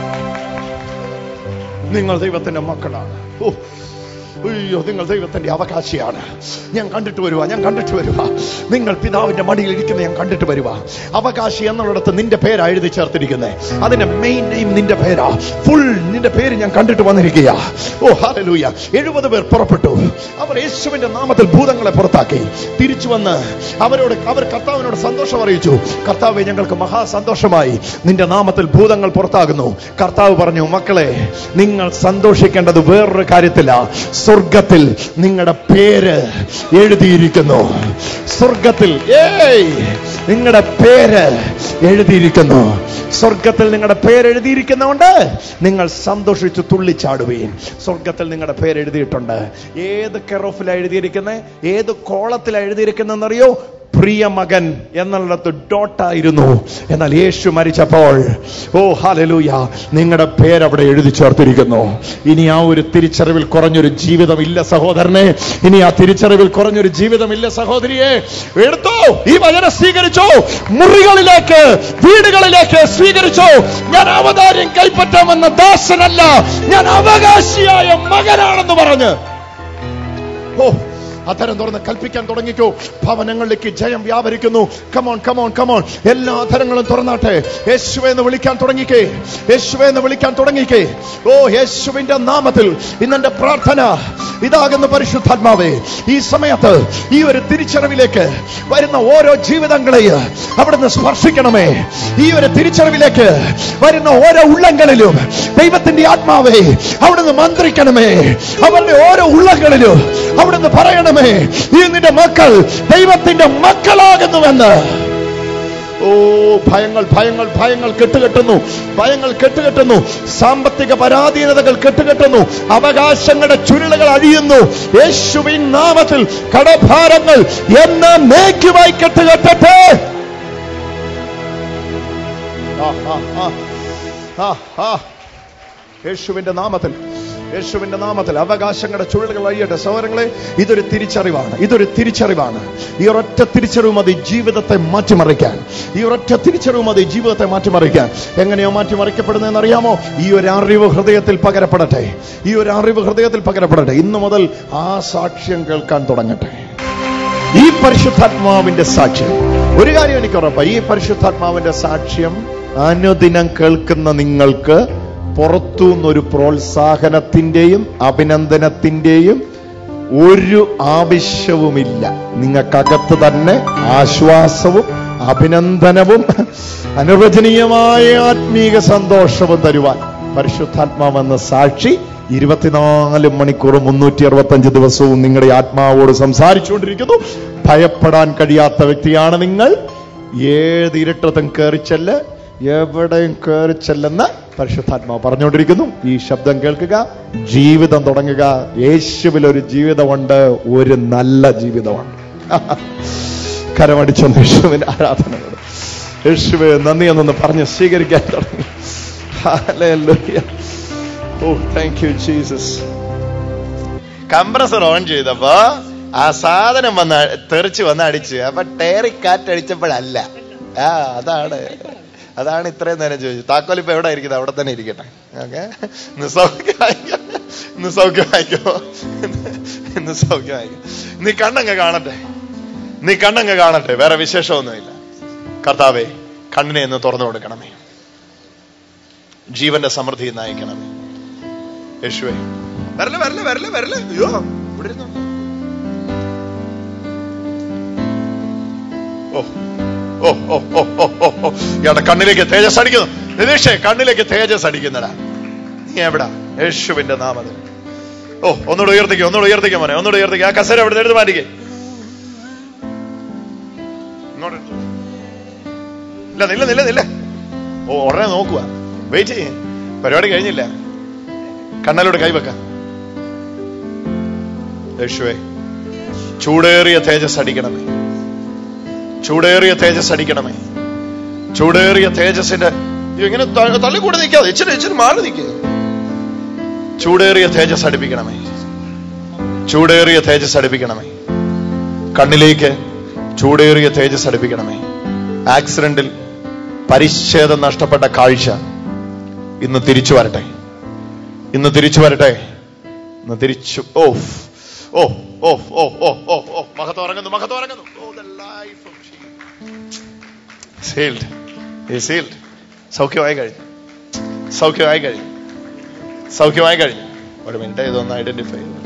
നിങ്ങൾ ദൈവത്തിന്റെ മക്കളാണ്. അയ്യോ, നിങ്ങൾ ദൈവത്തിന്റെ അവകാശിയാണ്. ഞാൻ കണ്ടിട്ട് വരുവാ. നിങ്ങൾ പിതാവിന്റെ മടിയിൽ ഇരിക്കുന്ന ഞാൻ കണ്ടിട്ട് വരുവാ. അവകാശി എന്നുള്ളിടത്ത് നിന്റെ പേരാ എഴുതി ചേർത്തിരിക്കുന്നത്. അതിന്റെ മെയിൻ നെയിം നിന്റെ പേരാ. ഫുൾ നിന്റെ പേര് ഞാൻ കണ്ടിട്ട് വന്നിരിക്കുക. ഓ ഹല്ലേലൂയ! 70 പേർ പുറപ്പെട്ടു. അവർ യേശുവിന്റെ നാമത്തിൽ ഭൂതങ്ങളെ പുറത്താക്കി. തിരിച്ചു വന്ന് അവർ കർത്താവിനോട് സന്തോഷം അറിയിച്ചു. കർത്താവേ, ഞങ്ങൾക്ക് മഹാസന്തോഷമായി, നിന്റെ നാമത്തിൽ ഭൂതങ്ങൾ പുറത്താകുന്നു. കർത്താവ് പറഞ്ഞു, മക്കളെ, നിങ്ങൾ സന്തോഷിക്കേണ്ടത് വേറൊരു കാര്യത്തില. സ്വർഗത്തിൽ നിങ്ങളുടെ പേര് എഴുതിയിരിക്കുന്നു. സ്വർഗത്തിൽ നിങ്ങളുടെ പേര് എഴുതിയിരിക്കുന്നു. സ്വർഗത്തിൽ നിങ്ങളുടെ പേര് എഴുതിയിരിക്കുന്നതുകൊണ്ട് നിങ്ങൾ സന്തോഷിച്ചു തുള്ളിച്ചാടുകയും. സ്വർഗത്തിൽ നിങ്ങളുടെ പേര് എഴുതിയിട്ടുണ്ട്. ഏത് കെറോഫിലാണ് എഴുതിയിരിക്കുന്നത്? ഏത് കോളത്തിലാണ് എഴുതിയിരിക്കുന്നതെന്നറിയോ? പ്രിയ മകൻ എന്നുള്ളത് ഡോട്ടായിരുന്നു. എന്നാൽ യേശു മരിച്ചപ്പോൾ, ഓ ഹല്ലേലൂയ, നിങ്ങളുടെ പേരവിടെ എഴുതി ചേർത്തിരിക്കുന്നു. ഇനി ആ ഒരു തിരിച്ചറിവിൽ കുറഞ്ഞൊരു ജീവിതമില്ല സഹോദരനെ. ഇനി ആ തിരിച്ചറിവിൽ കുറഞ്ഞൊരു ജീവിതമില്ല സഹോദരിയെ. എടുത്തോ, ഈ വചനം സ്വീകരിച്ചോ, മുറികളിലേക്ക്, വീടുകളിലേക്ക് സ്വീകരിച്ചോ. ഞാൻ അവതാരം കൈപ്പറ്റാമെന്ന ദാസനല്ല, ഞാൻ അവകാശിയായ മകനാണെന്ന് പറഞ്ഞ് അധരം തുറന്ന് കൽപ്പിക്കാൻ തുടങ്ങിക്കോ. ഭവനങ്ങളിലേക്ക് ജയം വ്യാപരിക്കുന്നു. കമോൺ കമോൺ കമോൺ, എല്ലാ അധരങ്ങളും തുറന്നാട്ടെ. യേശുവേ എന്ന് വിളിക്കാൻ തുടങ്ങിക്കേ. യേശുവേ എന്ന് വിളിക്കാൻ തുടങ്ങിക്കേ. ഓ യേശുവിന്റെ നാമത്തിൽ ഇന്നെന്റെ പ്രാർത്ഥന ഇതാകുന്ന പരിശുദ്ധാത്മാവേ, ഈ സമയത്ത് ഈ ഒരു തിരിച്ചറിവിലേക്ക് വരുന്ന ഓരോ ജീവിതങ്ങളെയും അവിടുന്ന് സ്പർശിക്കണമേ. ഈ ഒരു തിരിച്ചറിവിലേക്ക് വരുന്ന ഓരോ ഉള്ളങ്ങളിലും ദൈവത്തിന്റെ ആത്മാവേ അവിടുന്ന് മന്ത്രിക്കണമേ. അവരുടെ ഓരോ ഉള്ളങ്ങളിലും അവിടുന്ന് പറയണമേ, ഈ നിന്റെ മക്കൾ ദൈവത്തിന്റെ മക്കളാകുന്നുവെന്ന്. ഓ ഭയങ്ങൾ ഭയങ്ങൾ ഭയങ്ങൾ കെട്ടുകെട്ടുന്നു. ഭയങ്ങൾ കെട്ടുകെട്ടുന്നു. സാമ്പത്തിക പരാധീനതകൾ കെട്ടുകെട്ടുന്നു. അവകാശങ്ങളുടെ ചുരുളുകൾ അഴിയുന്നു. യേശുവിൻ നാമത്തിൽ കടഭാരങ്ങൾ എന്നേക്കുമായി കെട്ടുകെട്ടട്ടെ. യേശുവിന്റെ നാമത്തിൽ, യേശുവിന്റെ നാമത്തിൽ അവകാശങ്ങളുടെ ചുഴലുകൾ അഴിയട്ടെ. സഹോദരങ്ങളെ, ഇതൊരു തിരിച്ചറിവാണ്. ഇതൊരു തിരിച്ചറിവാണ്. ഈ ഒരൊറ്റ തിരിച്ചറിവ് മതി ജീവിതത്തെ മാറ്റിമറിക്കാൻ. ഈ ഒരൊറ്റ തിരിച്ചറിവ് മതി ജീവിതത്തെ മാറ്റിമറിക്കാൻ. എങ്ങനെയോ മാറ്റിമറിക്കപ്പെടുന്നതെന്ന് അറിയാമോ? ഈ ഒരു അറിവ് ഹൃദയത്തിൽ പകരപ്പെടട്ടെ. ഈ ഒരു അറിവ് ഹൃദയത്തിൽ പകരപ്പെടട്ടെ. ഇന്നു മുതൽ ആ സാക്ഷ്യം കേൾക്കാൻ തുടങ്ങട്ടെ. ഈ പരിശുദ്ധാത്മാവിന്റെ സാക്ഷ്യം, ഒരു കാര്യം എനിക്ക് ഉറപ്പാണ്, ഈ പരിശുദ്ധാത്മാവിന്റെ സാക്ഷ്യം അനുദിനം കേൾക്കുന്ന നിങ്ങൾക്ക് പുറത്തുനിന്നൊരു പ്രോത്സാഹനത്തിന്റെയും അഭിനന്ദനത്തിന്റെയും ഒരു ആവശ്യവുമില്ല. നിങ്ങൾക്കകത്ത് തന്നെ ആശ്വാസവും അഭിനന്ദനവും അനിർവചനീയമായ ആത്മീക സന്തോഷവും തരുവാൻ പരിശുദ്ധാത്മാവെന്ന സാക്ഷി 24 മണിക്കൂറും 365 ദിവസവും നിങ്ങളുടെ ആത്മാവോട് സംസാരിച്ചുകൊണ്ടിരിക്കുന്നു. ഭയപ്പെടാൻ കഴിയാത്ത വ്യക്തിയാണ് നിങ്ങൾ. ഏത് ഇരുട്ടത്തും കയറിച്ചെല്ല്, എവിടെയും കയറിച്ചെല്ലെന്ന് പരിശുദ്ധാത്മാവ് പറഞ്ഞുകൊണ്ടിരിക്കുന്നു. ഈ ശബ്ദം കേൾക്കുക, ജീവിതം തുടങ്ങുക. യേശുവിൽ ഒരു ജീവിതമുണ്ട്, ഒരു നല്ല ജീവിതമാണ്. കരമടിച്ച യേശുവിന്റെ ആരാധനയോട് യേശുവേ നന്ദി എന്നൊന്ന് പറഞ്ഞ് സ്വീകരിക്കാൻ തുടങ്ങി. Hallelujah. Oh thank you Jesus. Compressor on ചെയ്തപ്പോ ആ സാധനം വന്ന് തെറിച്ച് വന്ന് അടിച്ച്. അപ്പൊ ടയറി കാറ്റടിച്ചപ്പോഴല്ല. അതാണ് ഇത്രയും നേരം ചോദിച്ചു. താക്കോൽ ഇപ്പൊ എവിടെ ഇരിക്കുന്നത്? അവിടെ തന്നെ ഇരിക്കട്ടെ. ഓക്കെ, ഇന്ന് സൗഖ്യമായിക്കോ, ഇന്ന് സൗഖ്യമായിക്കോ, ഇന്ന് സൗഖ്യമായിക്കോ. നീ കണ്ണങ്ങ് കാണട്ടെ, നീ കണ്ണങ്ങ് കാണട്ടെ. വേറെ വിശേഷമൊന്നുമില്ല. കർത്താവേ, കണ്ണിനെ എന്ന് തുറന്നു കൊടുക്കണമേ. ജീവന്റെ സമൃദ്ധി നയിക്കണമേ. യേശുവേ, വരല്ലേ വരല്ലേ വരല്ലേ വരല്ലേ. അയ്യോ, ഇവിടെ ഇരുന്നോ. ഓ ഓ ഓ ഓ ഓ ഓ ഇയാളുടെ കണ്ണിലേക്ക് തേജസ് അടിക്കുന്നു. നിതീഷേ, കണ്ണിലേക്ക് തേജസ് അടിക്കുന്നടാ. നീ എവിടാ? യേശുവിന്റെ നാമത്തിൽ. ഓ, ഒന്നുകൂടെ ഉയർത്തിക്കോ, ഒന്നുകൂടെ ഉയർത്തിക്കോ മോനെ, ഒന്നുകൂടെ ഉയർത്തിക്കോ. ആ കസേര അവിടെ എടുത്ത് മാറ്റിക്കേ. ഇല്ല, നില്ല നില്ല നില്ല. ഓ, ഉടനെ നോക്കുക. വെയിറ്റ് ചെയ്യേ, പരിപാടി കഴിഞ്ഞില്ല. കണ്ണലോട് കൈവെക്ക. യേശുവേ, ചൂടേറിയ തേജസ് അടിക്കണമേ, ചൂടേറിയ തേജസ് അടിക്കണമേ. ചൂടേറിയ തേജസ്സിന്റെ ഇങ്ങനെ തള്ളിക്കൂടെ നിൽക്കാതെ ഇച്ചിരി ഇച്ചിരി മാറി നിൽക്കുക. ചൂടേറിയ തേജസ് അടുപ്പിക്കണമേ, ചൂടേറിയ തേജസ് അടുപ്പിക്കണമേ. കണ്ണിലേക്ക് ചൂടേറിയ തേജസ് അടുപ്പിക്കണമേ. ആക്സിഡന്റിൽ പരിച്ഛേദം നഷ്ടപ്പെട്ട കാഴ്ച ഇന്ന് തിരിച്ചു വരട്ടെ, ഇന്ന് തിരിച്ചു വരട്ടെ, ഇന്ന് തിരിച്ചു. ഓ ഓ ഓ ഓ ഓ ഓ ഓ മഹത്വം ഇറങ്ങുന്നു, മഹത്വം ഇറങ്ങുന്നു. സൗഖ്യമായി കഴിഞ്ഞു, സൗഖ്യമായി കഴിഞ്ഞു, സൗഖ്യമായി കഴിഞ്ഞു. ഒരു മിനിറ്റ്, ഇതൊന്ന് ഐഡന്റിഫൈ ചെയ്തു.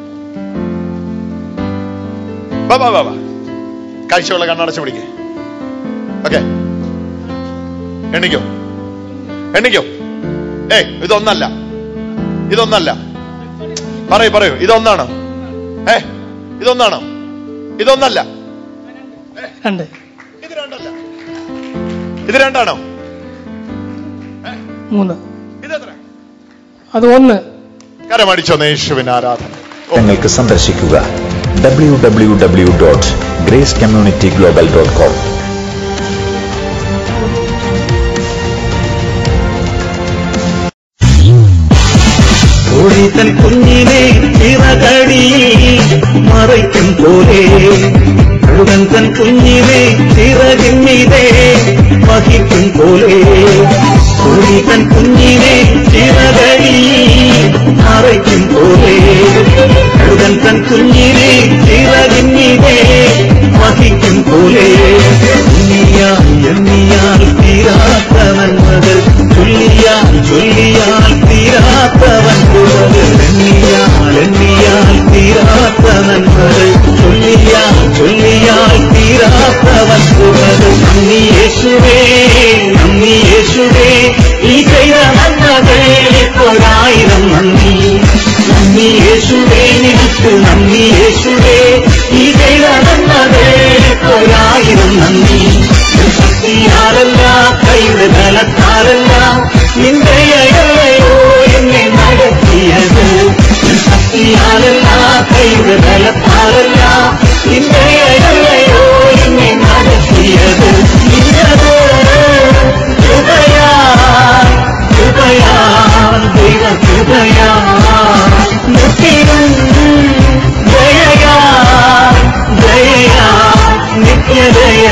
ബാബാ ബാബാ, കാഴ്ചയുള്ള കണ്ണടച്ചു പിടിക്കേ. ഓക്കെ, എണ്ണിക്കോ എണ്ണിക്കോ. ഇതൊന്നല്ല, ഇതൊന്നല്ല. പറയൂ പറയൂ, ഇതൊന്നാണോ? ഇതൊന്നാണോ? ഇതൊന്നല്ല. ഇത് രണ്ടല്ല, ഇത് രണ്ടാണോ? മൂന്ന്. ഇതെത്ര? അത് ഒന്ന്. കരമടിച്ചോ യേശുവിന് ആരാധന. ഞങ്ങൾക്ക് സന്ദർശിക്കുക www.gracecommunityglobal.com. തൻ കുഞ്ഞിനെ ചിറകടിയിൽ മറയ്ക്കും പോലെ കഴുകൻ തൻ കുഞ്ഞിനെ ചിറകിന്മീതെ വഹിക്കും പോലെ തൻ കുഞ്ഞിനെ ചിറകടിയിൽ മറയ്ക്കും പോലെ കഴുകൻ തൻ കുഞ്ഞിനെ ചിറകിന്മീതെ വഹിക്കും പോലെ എണ്ണിയാൽ തീരാത്തവൻ മകൾ ചൊല്ലിയാൽ ചൊല്ലിയാൽ തീരാത്തവൻ എണ്ണിയാൽ തീരാത്തവൻ മകൾ ചൊല്ലിയാൽ ചൊല്ലിയാൽ തീരാത്തവൻ നന്ദി യേശുവേ, നന്ദി യേശുവേ, ഈ ചെയ്ത നന്മകൾക്കൊരായിരം നന്ദി. നന്ദി യേശുവേ, നിനക്ക് നന്ദി യേശുവേ, ഈ ചെയ്ത നന്മകൾക്കൊരായിരം നന്ദി. ശക്തിയാലല്ല, കൈയുടെ ബലത്താലല്ല, നിന്റെ അയലയോ എന്നെ നടത്തിയത്. ശക്തിയാലല്ല, കൈയുടെ ബലത്താലല്ല, നിന്റെ അയലയോ എന്നെ നടത്തിയത്. നിന്നത് കൃപയാ, കൃപയാ, ദൈവ കൃപയാ, നിത്യവും ദയയാ, ദയയാ, നിത്യദയയാ.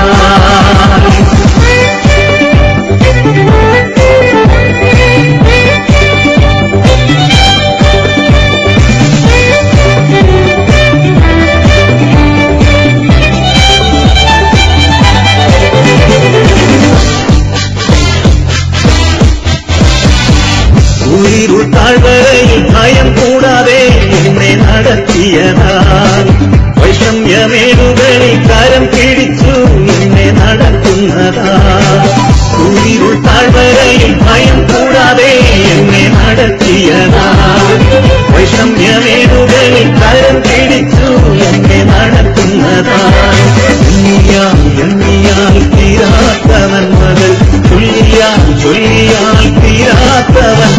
താഴ്വരയിൽ ഭയം കൂടാതെ എന്നെ നടത്തിയതാ. വൈഷമ്യമേടുകളിൽ കരം പിടിച്ചു എന്നെ നടത്തുന്നതാ. താഴ്വരയിൽ ഭയം കൂടാതെ എന്നെ നടത്തിയതാ. വൈഷമ്യമേടുകളിൽ കരം പിടിച്ചു എന്നെ നടത്തുന്നതാ. എണ്ണിയാൽ തീരാത്തവൻ മകൾ ചൊല്ലിയാൽ ചൊല്ലിയാൽ തീരാത്തവൻ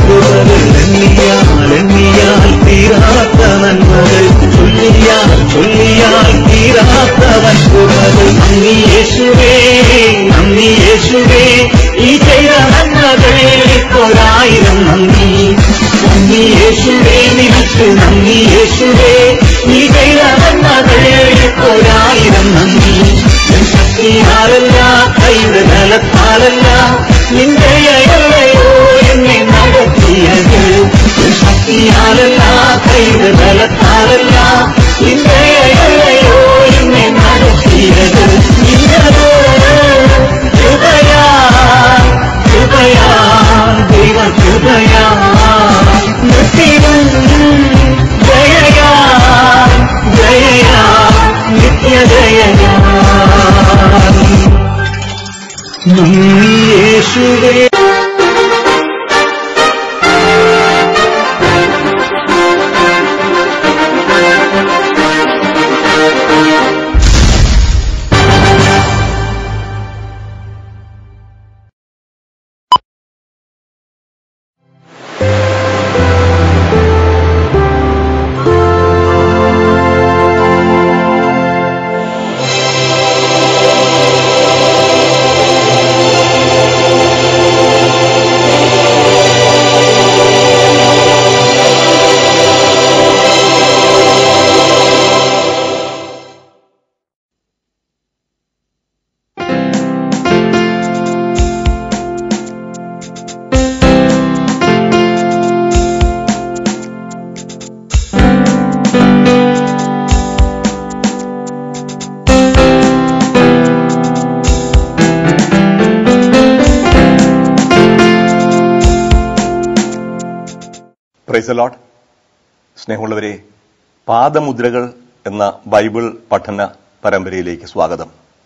എണ്ണിയാൽ തീരാത്തവൻ മകൾ ചൊല്ലിയാൽ ചൊല്ലിയാൽ തീരാത്തവൻ നന്ദി യേശുവേ, നന്ദി യേശുവേ, ഈ ചെയ്ത നന്മകൾക്കൊരായിരം നന്ദി. നന്ദി യേശുവേ, നിനക്ക് നന്ദി യേശുവേ, ഈ ചെയ്ത നന്മകൾക്കൊരായിരം നന്ദി. ശക്തിയാലല്ല, കൈയുടെ ബലത്താലല്ല, നിന്റെ അയലയോ എന്നെ നടത്തിയത്. ശക്തിയാലല്ല, കൈയുടെ ബലത്താലല്ല, നിന്റെ അയലയോ എന്നെ നടത്തിയത്. നിന്നത് യേശുവേ. Praise the Lord. സ്നേഹമുള്ളവരെ, പാദമുദ്രകൾ എന്ന ബൈബിൾ പഠന പരമ്പരയിലേക്ക് സ്വാഗതം.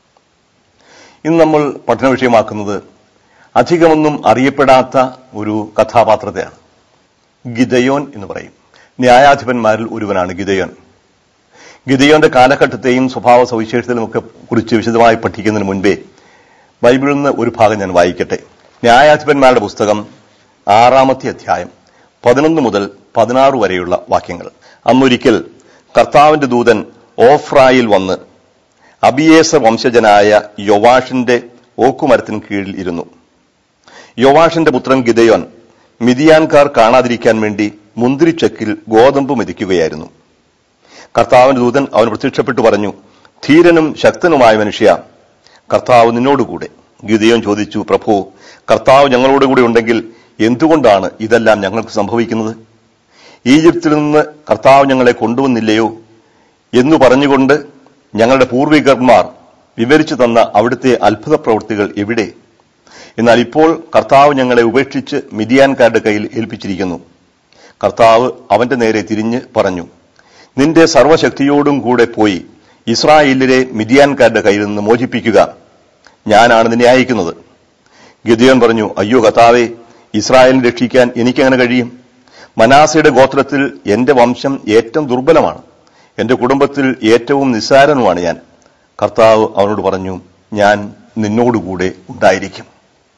ഇന്ന് നമ്മൾ പഠന വിഷയമാക്കുന്നത് അധികമൊന്നും അറിയപ്പെടാത്ത ഒരു കഥാപാത്രത്തെയാണ്. ഗിദെയോൻ എന്ന് പറയും. ന്യായാധിപന്മാരിൽ ഒരുവനാണ് ഗിദെയോൻ. ഗിദെയോന്റെ കാലഘട്ടത്തെയും സ്വഭാവ സവിശേഷതയും ഒക്കെ കുറിച്ച് വിശദമായി പഠിക്കുന്നതിന് മുൻപേ ബൈബിളിൽ നിന്ന് ഒരു ഭാഗം ഞാൻ വായിക്കട്ടെ. ന്യായാധിപന്മാരുടെ പുസ്തകം 6-ാമത്തെ അധ്യായം 11 മുതൽ 16 വരെയുള്ള വാക്യങ്ങൾ. അന്നൊരിക്കൽ കർത്താവിന്റെ ദൂതൻ ഓഫ്രായിൽ വന്ന് അബിയേസർ വംശജനായ യോവാഷിന്റെ ഓക്കുമരത്തിന് കീഴിൽ ഇരുന്നു. യോവാഷിന്റെ പുത്രൻ ഗിദെയോൻ മിദിയാൻകാർ കാണാതിരിക്കാൻ വേണ്ടി മുന്തിരിച്ചക്കിൽ ഗോതമ്പ് മെതിക്കുകയായിരുന്നു. കർത്താവിന്റെ ദൂതൻ അവന് പ്രത്യക്ഷപ്പെട്ടു പറഞ്ഞു, ധീരനും ശക്തനുമായ മനുഷ്യ, കർത്താവ് നിന്നോടുകൂടെ. ഗിദെയോൻ ചോദിച്ചു, പ്രഭു, കർത്താവ് ഞങ്ങളോടുകൂടി ഉണ്ടെങ്കിൽ എന്തുകൊണ്ടാണ് ഇതെല്ലാം ഞങ്ങൾക്ക് സംഭവിക്കുന്നത്? ഈജിപ്തിൽ നിന്ന് കർത്താവ് ഞങ്ങളെ കൊണ്ടുവന്നില്ലയോ എന്നു പറഞ്ഞുകൊണ്ട് ഞങ്ങളുടെ പൂർവികന്മാർ വിവരിച്ചു തന്ന അവിടുത്തെ അത്ഭുത പ്രവൃത്തികൾ എവിടെ? എന്നാൽ ഇപ്പോൾ കർത്താവ് ഞങ്ങളെ ഉപേക്ഷിച്ച് മിദിയാൻകാരുടെ കയ്യിൽ ഏൽപ്പിച്ചിരിക്കുന്നു. കർത്താവ് അവന്റെ നേരെ തിരിഞ്ഞ് പറഞ്ഞു, നിന്റെ സർവശക്തിയോടും കൂടെ പോയി ഇസ്രായേലിലെ മിദിയാൻകാരുടെ കയ്യിൽ നിന്ന് മോചിപ്പിക്കുക. ഞാനാണ് നിന്നെ അയക്കുന്നത്. ഗിദെയോൻ പറഞ്ഞു, അയ്യോ കർത്താവേ, ഇസ്രായേലിനെ രക്ഷിക്കാൻ എനിക്കെങ്ങനെ കഴിയും? മനാസയുടെ ഗോത്രത്തിൽ എന്റെ വംശം ഏറ്റവും ദുർബലമാണ്, എന്റെ കുടുംബത്തിൽ ഏറ്റവും നിസ്സാരനുമാണ് ഞാൻ. കർത്താവ് അവനോട് പറഞ്ഞു, ഞാൻ നിന്നോടുകൂടെ ഉണ്ടായിരിക്കും.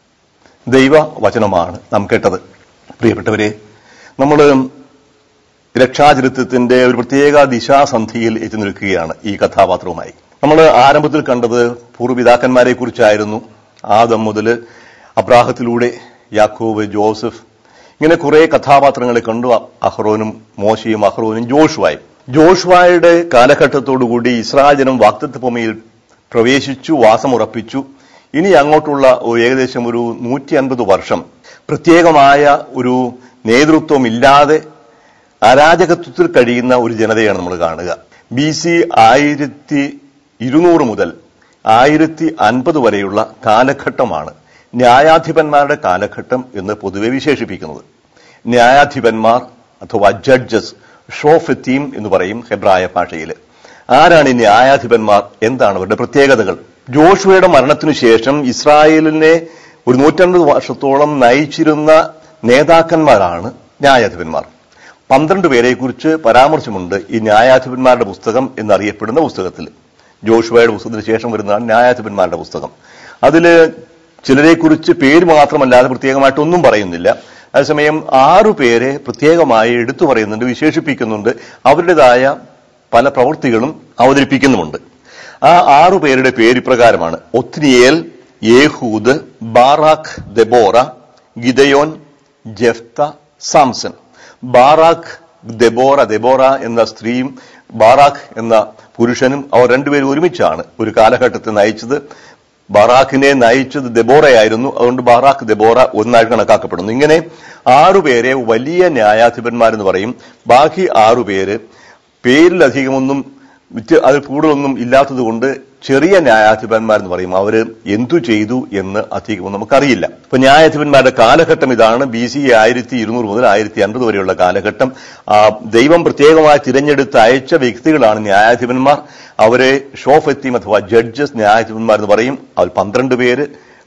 ദൈവ വചനമാണ് നാം കേട്ടത്. പ്രിയപ്പെട്ടവരെ, നമ്മൾ രക്ഷാചരിത്രത്തിന്റെ ഒരു പ്രത്യേക ദിശാസന്ധിയിൽ എത്തി നിൽക്കുകയാണ് ഈ കഥാപാത്രവുമായി. നമ്മൾ ആരംഭത്തിൽ കണ്ടത് പൂർവ്വപിതാക്കന്മാരെ കുറിച്ചായിരുന്നു. ആദം മുതൽ അബ്രാഹത്തിലൂടെ യാക്കോബ്, ജോസഫ്, ഇങ്ങനെ കുറെ കഥാപാത്രങ്ങളെ കണ്ടു. അഹ്റോനും മോശയും അഹ്റോനും ജോഷുവായും. ജോഷുവായുടെ കാലഘട്ടത്തോടുകൂടി ഇസ്രായേൽ ജനം വാഗ്ദത്ത ഭൂമിയിൽ പ്രവേശിച്ചു, വാസമുറപ്പിച്ചു. ഇനി അങ്ങോട്ടുള്ള ഏകദേശം ഒരു 150 വർഷം പ്രത്യേകമായ ഒരു നേതൃത്വം ഇല്ലാതെ അരാജകത്വത്തിൽ കഴിയുന്ന ഒരു ജനതയാണ് നമ്മൾ കാണുക. BC 1200 മുതൽ 1050 വരെയുള്ള കാലഘട്ടമാണ് ന്യായാധിപന്മാരുടെ കാലഘട്ടം എന്ന് പൊതുവെ വിശേഷിപ്പിക്കുന്നത്. ന്യായാധിപന്മാർ അഥവാ ജഡ്ജസ്, ഷോഫെത്തീം എന്ന് പറയും ഹെബ്രായ ഭാഷയിൽ. ആരാണ് ഈ ന്യായാധിപന്മാർ? എന്താണ് അവരുടെ പ്രത്യേകതകൾ? ജോഷുവയുടെ മരണത്തിനു ശേഷം ഇസ്രായേലിനെ ഒരു 150 വർഷത്തോളം നയിച്ചിരുന്ന നേതാക്കന്മാരാണ് ന്യായാധിപന്മാർ. 12 പേരെ കുറിച്ച് പരാമർശമുണ്ട് ഈ ന്യായാധിപന്മാരുടെ പുസ്തകം എന്നറിയപ്പെടുന്ന പുസ്തകത്തിൽ. ജോഷുവയുടെ പുസ്തകത്തിന് ശേഷം വരുന്നതാണ് ന്യായാധിപന്മാരുടെ പുസ്തകം. അതില് ചിലരെ കുറിച്ച് പേര് മാത്രമല്ലാതെ പ്രത്യേകമായിട്ടൊന്നും പറയുന്നില്ല. അതേസമയം 6 പേരെ പ്രത്യേകമായി എടുത്തു പറയുന്നുണ്ട്, വിശേഷിപ്പിക്കുന്നുണ്ട്. അവരുടേതായ പല പ്രവൃത്തികളും അവതരിപ്പിക്കുന്നുമുണ്ട്. ആ 6 പേരുടെ പേര് ഇപ്രകാരമാണ്: Othniel, Ehud, Barak, Deborah, Gideon, Jephthah, Samson. Barak, Deborah എന്ന സ്ത്രീയും ബാറാഖ് എന്ന പുരുഷനും അവർ രണ്ടുപേരും ഒരുമിച്ചാണ് ഒരു കാലഘട്ടത്തെ നയിച്ചത്. ബാറാഖിനെ നയിച്ചത് ദെബോറയായിരുന്നു. അതുകൊണ്ട് ബാറാഖ്, ദെബോറ ഒന്നായിട്ട് കണക്കാക്കപ്പെടുന്നു. ഇങ്ങനെ 6 പേരെ വലിയ ന്യായാധിപന്മാരെന്ന് പറയും. ബാക്കി 6 പേര് പേരിലധികമൊന്നും അതിൽ കൂടുതലൊന്നും ഇല്ലാത്തത് കൊണ്ട് ചെറിയ ന്യായാധിപന്മാരെന്ന് പറയും. അവര് എന്തു ചെയ്തു എന്ന് അധികമൊന്നും നമുക്കറിയില്ല. ഇപ്പൊ ന്യായാധിപന്മാരുടെ കാലഘട്ടം ഇതാണ്. BC 1200 മുതൽ 1050 വരെയുള്ള കാലഘട്ടം. ദൈവം പ്രത്യേകമായി തിരഞ്ഞെടുത്ത് അയച്ച വ്യക്തികളാണ് ന്യായാധിപന്മാർ. അവരെ ഷോഫെത്തീം അഥവാ ജഡ്ജസ് ന്യായാധിപന്മാരെന്ന് പറയും. അതിൽ 12 പേര്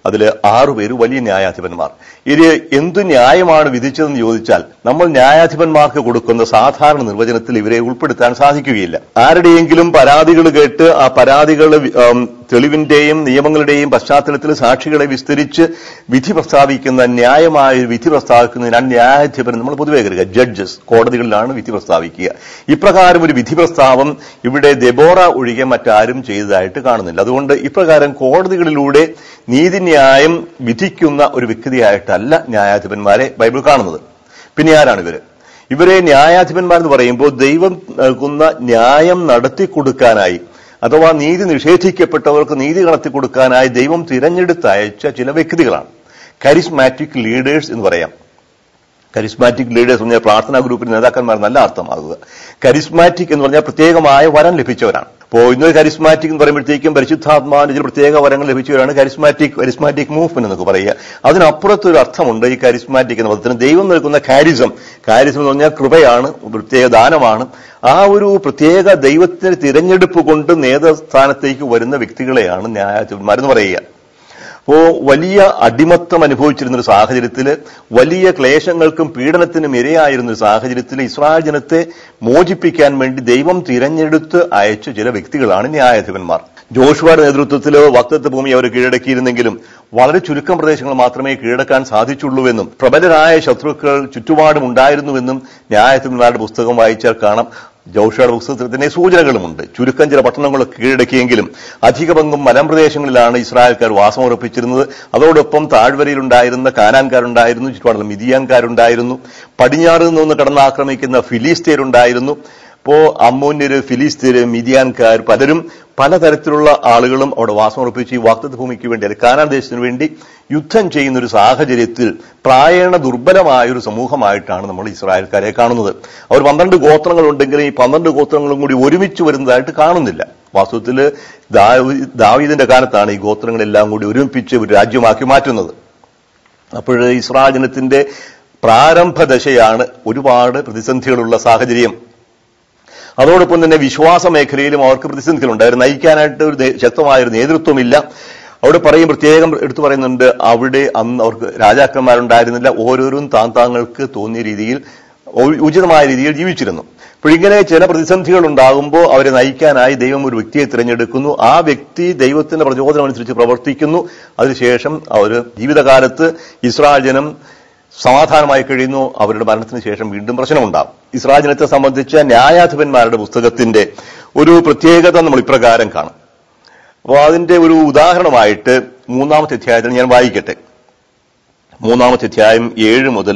അതിൽ 6 പേര് വലിയ ന്യായാധിപന്മാർ. ഇത് എന്തു ന്യായമാണ് വിധിച്ചതെന്ന് ചോദിച്ചാൽ നമ്മൾ ന്യായാധിപന്മാർക്ക് കൊടുക്കുന്ന സാധാരണ നിർവചനത്തിൽ ഇവരെ ഉൾപ്പെടുത്താൻ സാധിക്കുകയില്ല. ആരുടെയെങ്കിലും പരാതികൾ കേട്ട് ആ പരാതികൾ തെളിവിന്റെയും നിയമങ്ങളുടെയും പശ്ചാത്തലത്തിൽ സാക്ഷികളെ വിസ്തരിച്ച് വിധി പ്രസ്താവിക്കുന്ന ന്യായമായ വിധി പ്രസ്താവിക്കുന്നതിനാണ് ന്യായാധിപൻ നമ്മൾ പൊതുവെ കരുതുക. ജഡ്ജസ് കോടതികളിലാണ് വിധി പ്രസ്താവിക്കുക. ഇപ്രകാരം ഒരു വിധി പ്രസ്താവം ഇവിടെ ദെബോറ ഒഴികെ മറ്റാരും ചെയ്തതായിട്ട് കാണുന്നില്ല. അതുകൊണ്ട് ഇപ്രകാരം കോടതികളിലൂടെ നീതിന്യായം വിധിക്കുന്ന ഒരു വ്യക്തിയായിട്ടല്ല ന്യായാധിപന്മാരെ ബൈബിൾ കാണുന്നത്. പിന്നെ ആരാണ് ഇവരെ ന്യായാധിപന്മാരെന്ന് പറയുമ്പോൾ ദൈവം നൽകുന്ന ന്യായം നടത്തിക്കൊടുക്കാനായി അഥവാ നീതി നിഷേധിക്കപ്പെട്ടവർക്ക് നീതി നടത്തി കൊടുക്കാനായി ദൈവം തിരഞ്ഞെടുത്തയച്ച ചില വ്യക്തികളാണ്. കരിസ്മാറ്റിക് ലീഡേഴ്സ് എന്ന് പറയാം. കരിസ്മാറ്റിക് ലീഡേഴ്സ് പറഞ്ഞാൽ പ്രാർത്ഥനാ ഗ്രൂപ്പിന്റെ നേതാക്കന്മാർ നല്ല അർത്ഥമാകുക. കരിസ്മാറ്റിക് എന്ന് പറഞ്ഞാൽ പ്രത്യേകമായ വരം ലഭിച്ചവരാണ്. അപ്പോൾ ഇന്നൊരു കരിസ്മാറ്റിക് എന്ന് പറയുമ്പോഴത്തേക്കും പരിശുദ്ധാത്മാവിന്റെ ചില പ്രത്യേക വരങ്ങൾ ലഭിച്ചവരാണ് കരിസ്മാറ്റിക് മൂവ്മെന്റ് എന്നൊക്കെ പറയുക. അതിനപ്പുറത്തൊരു അർത്ഥമുണ്ട് ഈ കരിസ്മാറ്റിക് എന്ന പദത്തിന്. ദൈവം നൽകുന്ന കാരിസം എന്ന് പറഞ്ഞാൽ കൃപയാണ്, പ്രത്യേക ദാനമാണ്. ആ ഒരു പ്രത്യേക ദൈവത്തിന്റെ തിരഞ്ഞെടുപ്പ് കൊണ്ട് നേതൃസ്ഥാനത്തേക്ക് വരുന്ന വ്യക്തികളെയാണ് ന്യായാധിപന്മാരെന്ന് പറയുക. അപ്പോ വലിയ അടിമത്തം അനുഭവിച്ചിരുന്നൊരു സാഹചര്യത്തിൽ, വലിയ ക്ലേശങ്ങൾക്കും പീഡനത്തിനും ഇരയായിരുന്ന ഒരു സാഹചര്യത്തിൽ ഇസ്രായേൽ ജനത്തെ മോചിപ്പിക്കാൻ വേണ്ടി ദൈവം തിരഞ്ഞെടുത്ത് അയച്ച ചില വ്യക്തികളാണ് ന്യായാധിപന്മാർ. ജോഷുവയുടെ നേതൃത്വത്തിൽ വാഗ്ദത്ത ഭൂമി അവർ കീഴടക്കിയിരുന്നെങ്കിലും വളരെ ചുരുക്കം പ്രദേശങ്ങൾ മാത്രമേ കീഴടക്കാൻ സാധിച്ചുള്ളൂവെന്നും പ്രബലരായ ശത്രുക്കൾ ചുറ്റുപാടും ഉണ്ടായിരുന്നുവെന്നും ന്യായാധിപന്മാരുടെ പുസ്തകം വായിച്ചാൽ കാണാം. ജോഷുവയുടെ പുസ്തകത്തിൽ തന്നെ സൂചനകളുമുണ്ട്. ചുരുക്കം ചില പട്ടണങ്ങളൊക്കെ കീഴടക്കിയെങ്കിലും അധിക പങ്കും മലമ്പ്രദേശങ്ങളിലാണ് ഇസ്രായേൽക്കാർ വാസമുറപ്പിച്ചിരുന്നത്. അതോടൊപ്പം താഴ്വരയിലുണ്ടായിരുന്ന കാനാൻകാരുണ്ടായിരുന്നു, ചുറ്റുപാടുള്ള മിദിയാൻകാരുണ്ടായിരുന്നു, പടിഞ്ഞാറ് നിന്ന് കടന്നാക്രമിക്കുന്ന ഫിലിസ്തീനുണ്ടായിരുന്നു. ഇപ്പോ അമ്മോന്യര്, ഫിലിസ്തീന്, മിദിയാൻകാർ പലരും പലതരത്തിലുള്ള ആളുകളും അവിടെ വാസമുറപ്പിച്ച് ഈ വാഗ്ദത്ത ഭൂമിക്ക് വേണ്ടി അല്ലെങ്കിൽ കാനാൻ ദേശത്തിന് വേണ്ടി യുദ്ധം ചെയ്യുന്ന ഒരു സാഹചര്യത്തിൽ പ്രായേണ ദുർബലമായൊരു സമൂഹമായിട്ടാണ് നമ്മൾ ഇസ്രായേൽക്കാരെ കാണുന്നത്. അവർ 12 ഗോത്രങ്ങളുണ്ടെങ്കിലും ഈ 12 ഗോത്രങ്ങളും കൂടി ഒരുമിച്ച് വരുന്നതായിട്ട് കാണുന്നില്ല. വാസ്തവത്തിൽ ദാവീദിന്റെ കാലത്താണ് ഈ ഗോത്രങ്ങളെല്ലാം കൂടി ഒരുമിപ്പിച്ച് ഒരു രാജ്യമാക്കി മാറ്റുന്നത്. അപ്പോൾ ഇസ്രായേൽ ജനത്തിന്റെ പ്രാരംഭ ദശയാണ് ഒരുപാട് പ്രതിസന്ധികളുള്ള സാഹചര്യം. അതോടൊപ്പം തന്നെ വിശ്വാസ മേഖലയിലും അവർക്ക് പ്രതിസന്ധികളുണ്ടായിരുന്നു. നയിക്കാനായിട്ട് ഒരു ശക്തമായൊരു നേതൃത്വമില്ല. അവിടെ പ്രത്യേകം എടുത്തു പറയുന്നുണ്ട്, അവിടെ അന്ന് അവർക്ക് രാജാക്കന്മാരുണ്ടായിരുന്നില്ല. ഓരോരും താങ്കൾക്ക് തോന്നിയ രീതിയിൽ ഉചിതമായ രീതിയിൽ ജീവിച്ചിരുന്നു. അപ്പോഴിങ്ങനെ ചില പ്രതിസന്ധികൾ ഉണ്ടാകുമ്പോൾ അവരെ നയിക്കാനായി ദൈവം ഒരു വ്യക്തിയെ തിരഞ്ഞെടുക്കുന്നു. ആ വ്യക്തി ദൈവത്തിന്റെ പ്രചോദനം അനുസരിച്ച് പ്രവർത്തിക്കുന്നു. അതിനുശേഷം അവർ ജീവിതകാലത്ത് ഇസ്രായേൽ ജനം സമാധാനമായി കഴിയുന്നു. അവരുടെ മരണത്തിന് ശേഷം വീണ്ടും പ്രശ്നമുണ്ടാകും. ഇസ്രായേൽ ജനത്തെ സംബന്ധിച്ച ന്യായാധിപന്മാരുടെ പുസ്തകത്തിന്റെ ഒരു പ്രത്യേകത നമ്മൾ ഇപ്രകാരം കാണും. അപ്പോൾ അതിന്റെ ഒരു ഉദാഹരണമായിട്ട് 3-ാമത്തെ അധ്യായത്തിൽ ഞാൻ വായിക്കട്ടെ. 3-ാമത്തെ അധ്യായം 7 മുതൽ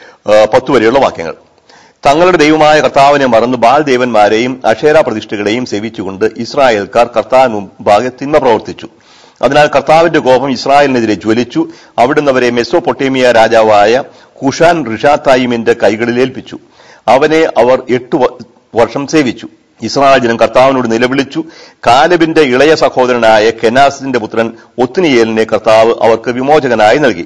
10 വരെയുള്ള വാക്യങ്ങൾ. തങ്ങളുടെ ദൈവമായ കർത്താവിനെ മറന്ന് ബാൽ ദേവന്മാരെയും അക്ഷേര പ്രതിഷ്ഠകളെയും സേവിച്ചുകൊണ്ട് ഇസ്രായേൽക്കാർ കർത്താവിന് മുമ്പാകെ തിന്മ പ്രവർത്തിച്ചു. അതിനാൽ കർത്താവിന്റെ കോപം ഇസ്രായേലിനെതിരെ ജ്വലിച്ചു. അവിടുന്ന് അവരെ മെസോപൊട്ടേമിയ രാജാവായ കുഷാൻ റിഷാത്തായിമിന്റെ കൈകളിൽ ഏൽപ്പിച്ചു. അവനെ അവർ 8 വർഷം സേവിച്ചു. ഇസ്രായേൽ ജനം കർത്താവിനോട് നിലവിളിച്ചു. കാലെബിന്റെ ഇളയ സഹോദരനായ കെനാസിന്റെ പുത്രൻ ഒത്നിയേലിനെ കർത്താവ് അവർക്ക് വിമോചകനായി നൽകി.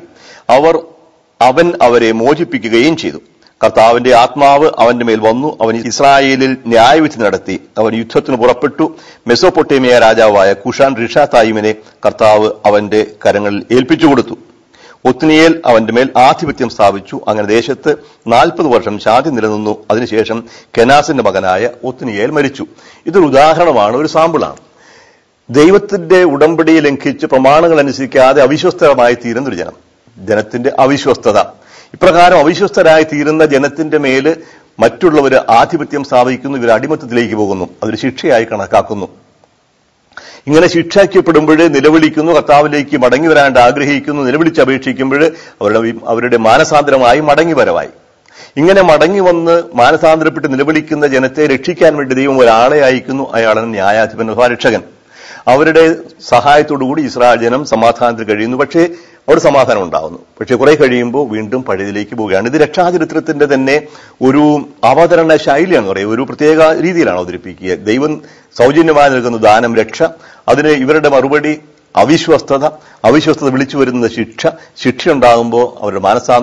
അവൻ അവരെ മോചിപ്പിക്കുകയും ചെയ്തു. കർത്താവിന്റെ ആത്മാവ് അവന്റെ മേൽ വന്നു. അവൻ ഇസ്രായേലിൽ ന്യായവിധി നടത്തി. അവൻ യുദ്ധത്തിന് പുറപ്പെട്ടു. മെസോപൊട്ടേമിയ രാജാവായ കുഷാൻ റിഷാത്തായിമിനെ കർത്താവ് അവന്റെ കരങ്ങളിൽ ഏൽപ്പിച്ചു കൊടുത്തു. ഒത്നിയേൽ അവന്റെ മേൽ ആധിപത്യം സ്ഥാപിച്ചു. അങ്ങനെ ദേശത്ത് 40 വർഷം ശാന്തി നിലനിന്നു. അതിനുശേഷം കെനാസിന്റെ മകനായ ഒത്നിയേൽ മരിച്ചു. ഇതൊരു ഉദാഹരണമാണ്, ഒരു സാമ്പിളാണ്. ദൈവത്തിന്റെ ഉടമ്പടി ലംഘിച്ച് പ്രമാണങ്ങൾ അനുസരിക്കാതെ അവിശ്വസ്തമായി തീരുന്നൊരു ജനത്തിന്റെ അവിശ്വസ്തത. ഇപ്രകാരം അവിശ്വസ്തരായി തീരുന്ന ജനത്തിന്റെ മേല് മറ്റുള്ളവർ ആധിപത്യം സ്ഥാപിക്കുന്നു. ഇവർ അടിമത്തത്തിലേക്ക് പോകുന്നു. അതൊരു ശിക്ഷയായി കണക്കാക്കുന്നു. ഇങ്ങനെ ശിക്ഷയ്ക്കപ്പെടുമ്പോൾ നിലവിളിക്കുന്നു, കർത്താവിലേക്ക് മടങ്ങി വരാണ്ട് ആഗ്രഹിക്കുന്നു. നിലവിളിച്ചപേക്ഷിക്കുമ്പോൾ അവരുടെ മാനസാന്തരമായി മടങ്ങിവരവായി. ഇങ്ങനെ മടങ്ങി വന്ന് മാനസാന്തരപ്പെട്ട് നിലവിളിക്കുന്ന ജനത്തെ രക്ഷിക്കാൻ വേണ്ടി ദൈവം ഒരാളെ അയക്കുന്നു. അയാളാണ് ന്യായാധിപൻ അഥവാ രക്ഷകൻ. അവരുടെ സഹായത്തോടുകൂടി ഇസ്രായേൽ ജനം സമാധാനത്തിൽ കഴിയുന്നു. പക്ഷേ അവിടെ സമാധാനം ഉണ്ടാകുന്നു. പക്ഷെ കുറെ കഴിയുമ്പോൾ വീണ്ടും പഴയതിലേക്ക് പോവുകയാണ്. ഇത് രക്ഷാചരിത്രത്തിന്റെ തന്നെ ഒരു അവതരണ ശൈലിയാണെന്ന് പറയുക. ഒരു പ്രത്യേക രീതിയിലാണ് അവതരിപ്പിക്കുക. ദൈവം സൗജന്യമായി നൽകുന്ന ദാനം രക്ഷ, അതിന് ഇവരുടെ മറുപടി അവിശ്വസ്തത വിളിച്ചു വരുന്ന ശിക്ഷ ഉണ്ടാകുമ്പോൾ അവരുടെ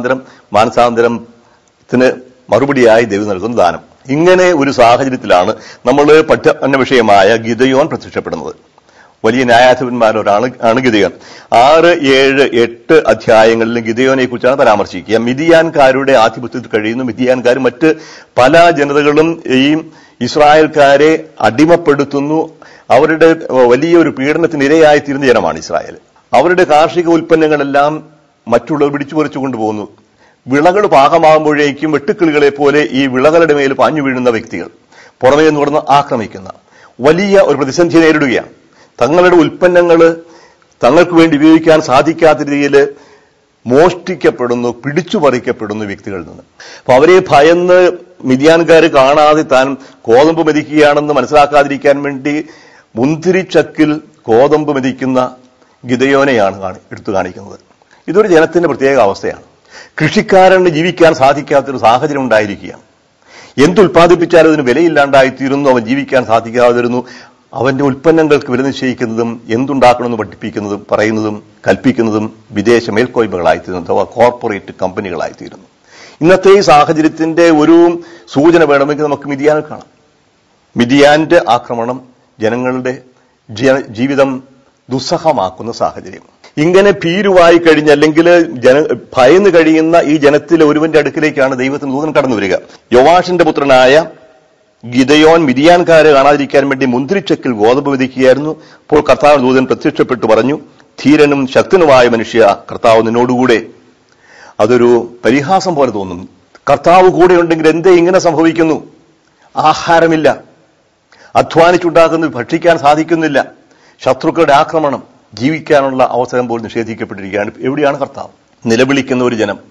മാനസാന്തരത്തിന് മറുപടിയായി ദൈവം നൽകുന്ന ദാനം. ഇങ്ങനെ ഒരു സാഹചര്യത്തിലാണ് നമ്മൾ പഠന വിഷയമായ ഗിദെയോൻ പ്രത്യക്ഷപ്പെടുന്നത്. വലിയ ന്യായാധിപന്മാരൊരാണ് ഗിദെയോൻ. 6, 7, 8 അധ്യായങ്ങളിലും ഗിദെയോനെ കുറിച്ചാണ് പരാമർശിക്കുക. മിദിയാൻകാരുടെ ആധിപത്യത്തിൽ കഴിയുന്നു. മിദിയാൻകാർ മറ്റ് പല ജനതകളും ഈ ഇസ്രായേൽക്കാരെ അടിമപ്പെടുത്തുന്നു. അവരുടെ വലിയൊരു പീഡനത്തിന് ഇരയായിത്തീരുന്ന ജനമാണ് ഇസ്രായേൽ. അവരുടെ കാർഷിക ഉൽപ്പന്നങ്ങളെല്ലാം മറ്റുള്ളവർ പിടിച്ചു പറിച്ചു കൊണ്ടുപോകുന്നു. വിളകൾ പാകമാകുമ്പോഴേക്കും വെട്ടുക്കിളികളെ പോലെ ഈ വിളകളുടെ മേൽ പാഞ്ഞു വീഴുന്ന വ്യക്തികൾ പുറമേ നിന്ന് തുടർന്ന് ആക്രമിക്കുന്ന വലിയ ഒരു പ്രതിസന്ധി നേരിടുകയാണ്. തങ്ങളുടെ ഉൽപ്പന്നങ്ങൾ തങ്ങൾക്ക് വേണ്ടി ഉപയോഗിക്കാൻ സാധിക്കാത്ത രീതിയിൽ മോഷ്ടിക്കപ്പെടുന്നു, പിടിച്ചു പറിക്കപ്പെടുന്നു വ്യക്തികളിൽ നിന്ന്. അപ്പൊ അവരെ ഭയന്ന് മിദ്യാൻകാർ കാണാതെ താൻ ഗോതമ്പ് മെതിക്കുകയാണെന്ന് മനസ്സിലാക്കാതിരിക്കാൻ വേണ്ടി മുന്തിരിച്ചക്കിൽ ഗോതമ്പ് മെതിക്കുന്ന ഗിദെയോനെയാണ് എടുത്തു കാണിക്കുന്നത്. ഇതൊരു ജനത്തിന്റെ പ്രത്യേക അവസ്ഥയാണ്. കൃഷിക്കാരന് ജീവിക്കാൻ സാധിക്കാത്തൊരു സാഹചര്യം ഉണ്ടായിരിക്കുകയാണ്. എന്തുൽപ്പാദിപ്പിച്ചാലും അതിന് വിലയില്ലാണ്ടായിത്തീരുന്നു. അവൻ ജീവിക്കാൻ സാധിക്കാതെ വരുന്നു. അവന്റെ ഉൽപ്പന്നങ്ങൾക്ക് വില നിശ്ചയിക്കുന്നതും എന്തുണ്ടാക്കണമെന്ന് പഠിപ്പിക്കുന്നതും പറയുന്നതും കൽപ്പിക്കുന്നതും വിദേശ മേൽക്കോയ്മകളായിത്തീരുന്നു, അഥവാ കോർപ്പറേറ്റ് കമ്പനികളായിത്തീരുന്നു. ഇന്നത്തെ ഈ സാഹചര്യത്തിന്റെ ഒരു സൂചന വേണമെങ്കിൽ നമുക്ക് മിദിയാനിൽ കാണാം. മിദിയാന്റെ ആക്രമണം ജനങ്ങളുടെ ജീവിതം ദുസ്സഹമാക്കുന്ന സാഹചര്യം. ഇങ്ങനെ ഭീരുവായി കഴിഞ്ഞ അല്ലെങ്കിൽ ഭയന്ന് കഴിയുന്ന ഈ ജനത്തിലെ ഒരുവന്റെ അടുക്കിലേക്കാണ് ദൈവത്തിന് ദൂതൻ കടന്നു വരിക. യോവാഷിന്റെ പുത്രനായ ഗിദെയോൻ മിദിയാൻകാരെ കാണാതിരിക്കാൻ വേണ്ടി മുന്തിരിച്ചക്കിൽ ഗോതമ്പ് വിധിക്കുകയായിരുന്നു. അപ്പോൾ കർത്താവ് ദൂതൻ പ്രത്യക്ഷപ്പെട്ടു പറഞ്ഞു, ധീരനും ശക്തനുമായ മനുഷ്യ, കർത്താവ് നിന്നോടുകൂടെ. അതൊരു പരിഹാസം പോലെ തോന്നും. കർത്താവ് കൂടെ ഉണ്ടെങ്കിൽ എന്തേ ഇങ്ങനെ സംഭവിക്കുന്നു? ആഹാരമില്ല, അധ്വാനിച്ചുണ്ടാക്കുന്നത് ഭക്ഷിക്കാൻ സാധിക്കുന്നില്ല, ശത്രുക്കളുടെ ആക്രമണം, ജീവിക്കാനുള്ള അവസരം പോലും നിഷേധിക്കപ്പെട്ടിരിക്കുകയാണ്. എവിടെയാണ് കർത്താവ്? നിലവിളിക്കുന്ന ഒരു ജനം.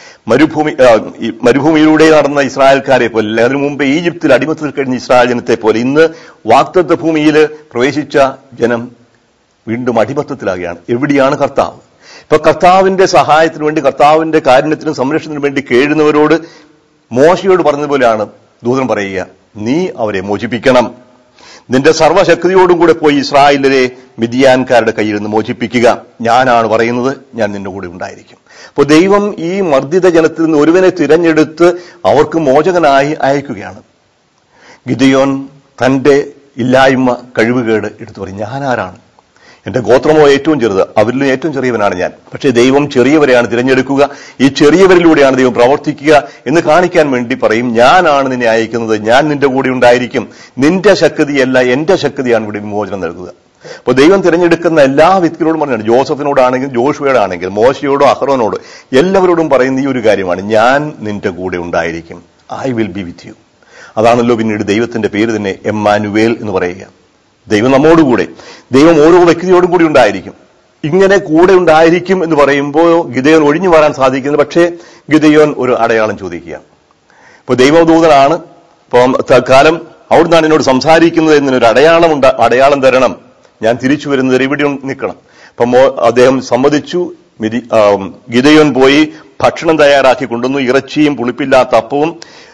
മരുഭൂമിയിലൂടെ നടന്ന ഇസ്രായേൽക്കാരെ പോലെ, അതിനു മുമ്പ് ഈജിപ്തിൽ അടിമത്തത്തിൽ കഴിഞ്ഞ ഇസ്രായേൽ ജനത്തെ പോലെ ഇന്ന് വാഗ്ദത്ത ഭൂമിയിൽ പ്രവേശിച്ച ജനം വീണ്ടും അടിമത്തത്തിലാകുകയാണ്. എവിടെയാണ് കർത്താവ്? ഇപ്പൊ കർത്താവിന്റെ സഹായത്തിനു വേണ്ടി, കർത്താവിന്റെ കാരുണ്യത്തിനും സംരക്ഷണത്തിനും വേണ്ടി കേഴുന്നവരോട് മോശയോട് പറഞ്ഞതുപോലെയാണ് ദൂതൻ പറയുക, നീ അവരെ മോചിപ്പിക്കണം. നിന്റെ സർവ്വശക്തിയോടും കൂടെ പോയി ഇസ്രായേലിലെ മിദ്യാൻകാരുടെ കയ്യിൽ നിന്ന് മോചിപ്പിക്കുക. ഞാനാണ് പറയുന്നത്, ഞാൻ നിന്റെ കൂടെ ഉണ്ടായിരിക്കും. അപ്പോൾ ദൈവം ഈ മർദ്ദിത ജനത്തിൽ നിന്ന് ഒരുവനെ തിരഞ്ഞെടുത്ത് അവർക്ക് മോചകനായി അയക്കുകയാണ്. ഗിദെയോൻ തന്റെ ഇല്ലായ്മ, കഴിവുകേട് എടുത്തു പറയും, ഞാനാരാണ്? എന്റെ ഗോത്രമോ ഏറ്റവും ചെറുത്, അവരിലും ഏറ്റവും ചെറിയവനാണ് ഞാൻ. പക്ഷേ ദൈവം ചെറിയവരെയാണ് തിരഞ്ഞെടുക്കുക. ഈ ചെറിയവരിലൂടെയാണ് ദൈവം പ്രവർത്തിക്കുക എന്ന് കാണിക്കാൻ വേണ്ടി പറയും, ഞാനാണ് നിന്നെ അയക്കുന്നത്, ഞാൻ നിന്റെ കൂടെ ഉണ്ടായിരിക്കും. നിന്റെ ശക്തിയല്ല, എന്റെ ശക്തിയാണ് ഇവിടെ വിമോചനം നൽകുക. അപ്പോൾ ദൈവം തിരഞ്ഞെടുക്കുന്ന എല്ലാ വ്യക്തികളോടും പറഞ്ഞാണ്, ജോസഫിനോടാണെങ്കിൽ, ജോഷുവയോടാണെങ്കിൽ, മോശയോടോ അഹ്റോനോടോ എല്ലാവരോടും പറയുന്ന ഈ ഒരു കാര്യമാണ്, ഞാൻ നിന്റെ കൂടെ ഉണ്ടായിരിക്കും. I will be with you. അതാണല്ലോ പിന്നീട് ദൈവത്തിന്റെ പേര് തന്നെ എമ്മാനുവേൽ എന്ന് പറയുക. ദൈവം നമ്മോടുകൂടെ, ദൈവം ഓരോ വ്യക്തിയോടും കൂടി ഉണ്ടായിരിക്കും. ഇങ്ങനെ കൂടെ ഉണ്ടായിരിക്കും എന്ന് പറയുമ്പോൾ ഗിദെയോൻ ഒഴിഞ്ഞു വരാൻ സാധിക്കുന്നത്. പക്ഷേ ഗിദെയോൻ ഒരു അടയാളം ചോദിക്കുക. ഇപ്പൊ ദൈവദൂതനാണ്, ഇപ്പം തൽക്കാലം അവിടുന്നാണ് എന്നോട് സംസാരിക്കുന്നത് എന്നൊരു അടയാളം തരണം, ഞാൻ തിരിച്ചു വരുന്നത് ഇവിടെ നിൽക്കണം. അപ്പം അദ്ദേഹം സമ്മതിച്ചു. ഗിദെയോൻ പോയി ഭക്ഷണം തയ്യാറാക്കി കൊണ്ടുവന്നു. ഇറച്ചിയും പുളിപ്പില്ലാത്ത അപ്പവും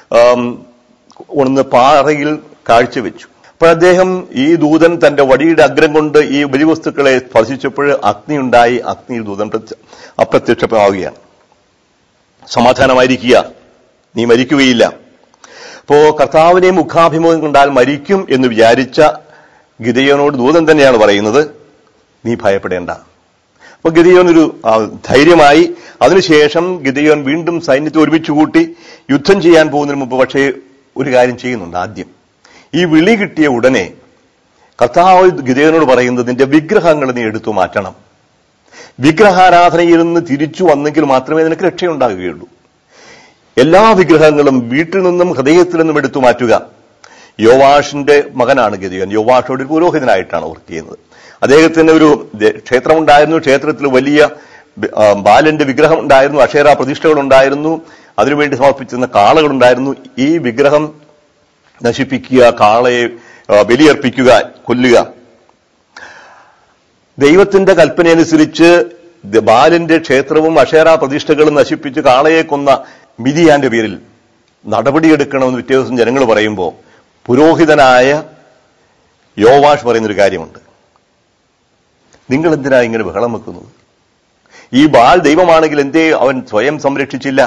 ഒന്ന് പാറയിൽ കാഴ്ചവെച്ചു. അപ്പോൾ അദ്ദേഹം, ഈ ദൂതൻ തന്റെ വടിയുടെ അഗ്രം കൊണ്ട് ഈ ബലിവസ്തുക്കളെ സ്പർശിച്ചപ്പോൾ അഗ്നിയുണ്ടായി. അഗ്നിയിൽ ദൂതൻ അപ്രത്യക്ഷമാവുകയാണ്. സമാധാനമായിരിക്കുക, നീ മരിക്കുകയില്ല. അപ്പോ കർത്താവിനെ മുഖാഭിമുഖം കണ്ടാൽ മരിക്കും എന്ന് വിചാരിച്ച ഗിദെയോനോട് ദൂതൻ തന്നെയാണ് പറയുന്നത്, നീ ഭയപ്പെടേണ്ട. അപ്പൊ ഗിദെയോൻ ഒരു ധൈര്യമായി. അതിനുശേഷം ഗിദെയോൻ വീണ്ടും സൈന്യത്തെ ഒരുമിച്ച് കൂട്ടി യുദ്ധം ചെയ്യാൻ പോകുന്നതിന് മുമ്പ് പക്ഷേ ഒരു കാര്യം ചെയ്യുന്നുണ്ട്. ആദ്യം ഈ വിളി കിട്ടിയ ഉടനെ കർത്താവ് ഗിദെയോനോട് പറയുന്നത്, നിന്റെ വിഗ്രഹങ്ങൾ നീ എടുത്തു മാറ്റണം. വിഗ്രഹാരാധനയിൽ നിന്ന് തിരിച്ചു വന്നെങ്കിൽ മാത്രമേ നിനക്ക് രക്ഷയുണ്ടാകുകയുള്ളൂ. എല്ലാ വിഗ്രഹങ്ങളും വീട്ടിൽ നിന്നും ഹൃദയത്തിൽ നിന്നും എടുത്തു മാറ്റുക. യോവാഷിന്റെ മകനാണ് ഗിദെയോൻ. യോവാഷോട് ഒരു പുരോഹിതനായിട്ടാണ് വർക്ക് ചെയ്യുന്നത്. അദ്ദേഹത്തിന് ഒരു ക്ഷേത്രമുണ്ടായിരുന്നു. ക്ഷേത്രത്തിൽ വലിയ ബാലന്റെ വിഗ്രഹം ഉണ്ടായിരുന്നു, അക്ഷേര പ്രതിഷ്ഠകൾ ഉണ്ടായിരുന്നു, അതിനുവേണ്ടി സമർപ്പിച്ചിരുന്ന കാളകളുണ്ടായിരുന്നു. ഈ വിഗ്രഹം നശിപ്പിക്കുക, കാളയെ ബലിയർപ്പിക്കുക, കൊല്ലുക. ദൈവത്തിന്റെ കൽപ്പനയനുസരിച്ച് ബാലിന്റെ ക്ഷേത്രവും അക്ഷേര പ്രതിഷ്ഠകളും നശിപ്പിച്ച് കാളയെ കൊന്ന മിദിയാന്റെ പേരിൽ നടപടിയെടുക്കണമെന്ന് പിറ്റേ ദിവസം ജനങ്ങൾ പറയുമ്പോൾ പുരോഹിതനായ യോവാഷ് പറയുന്നൊരു കാര്യമുണ്ട്, നിങ്ങൾ എന്തിനാ ഇങ്ങനെ ബഹളം വെക്കുന്നത്? ഈ ബാൽ ദൈവമാണെങ്കിൽ എന്തേ അവൻ സ്വയം സംരക്ഷിച്ചില്ല?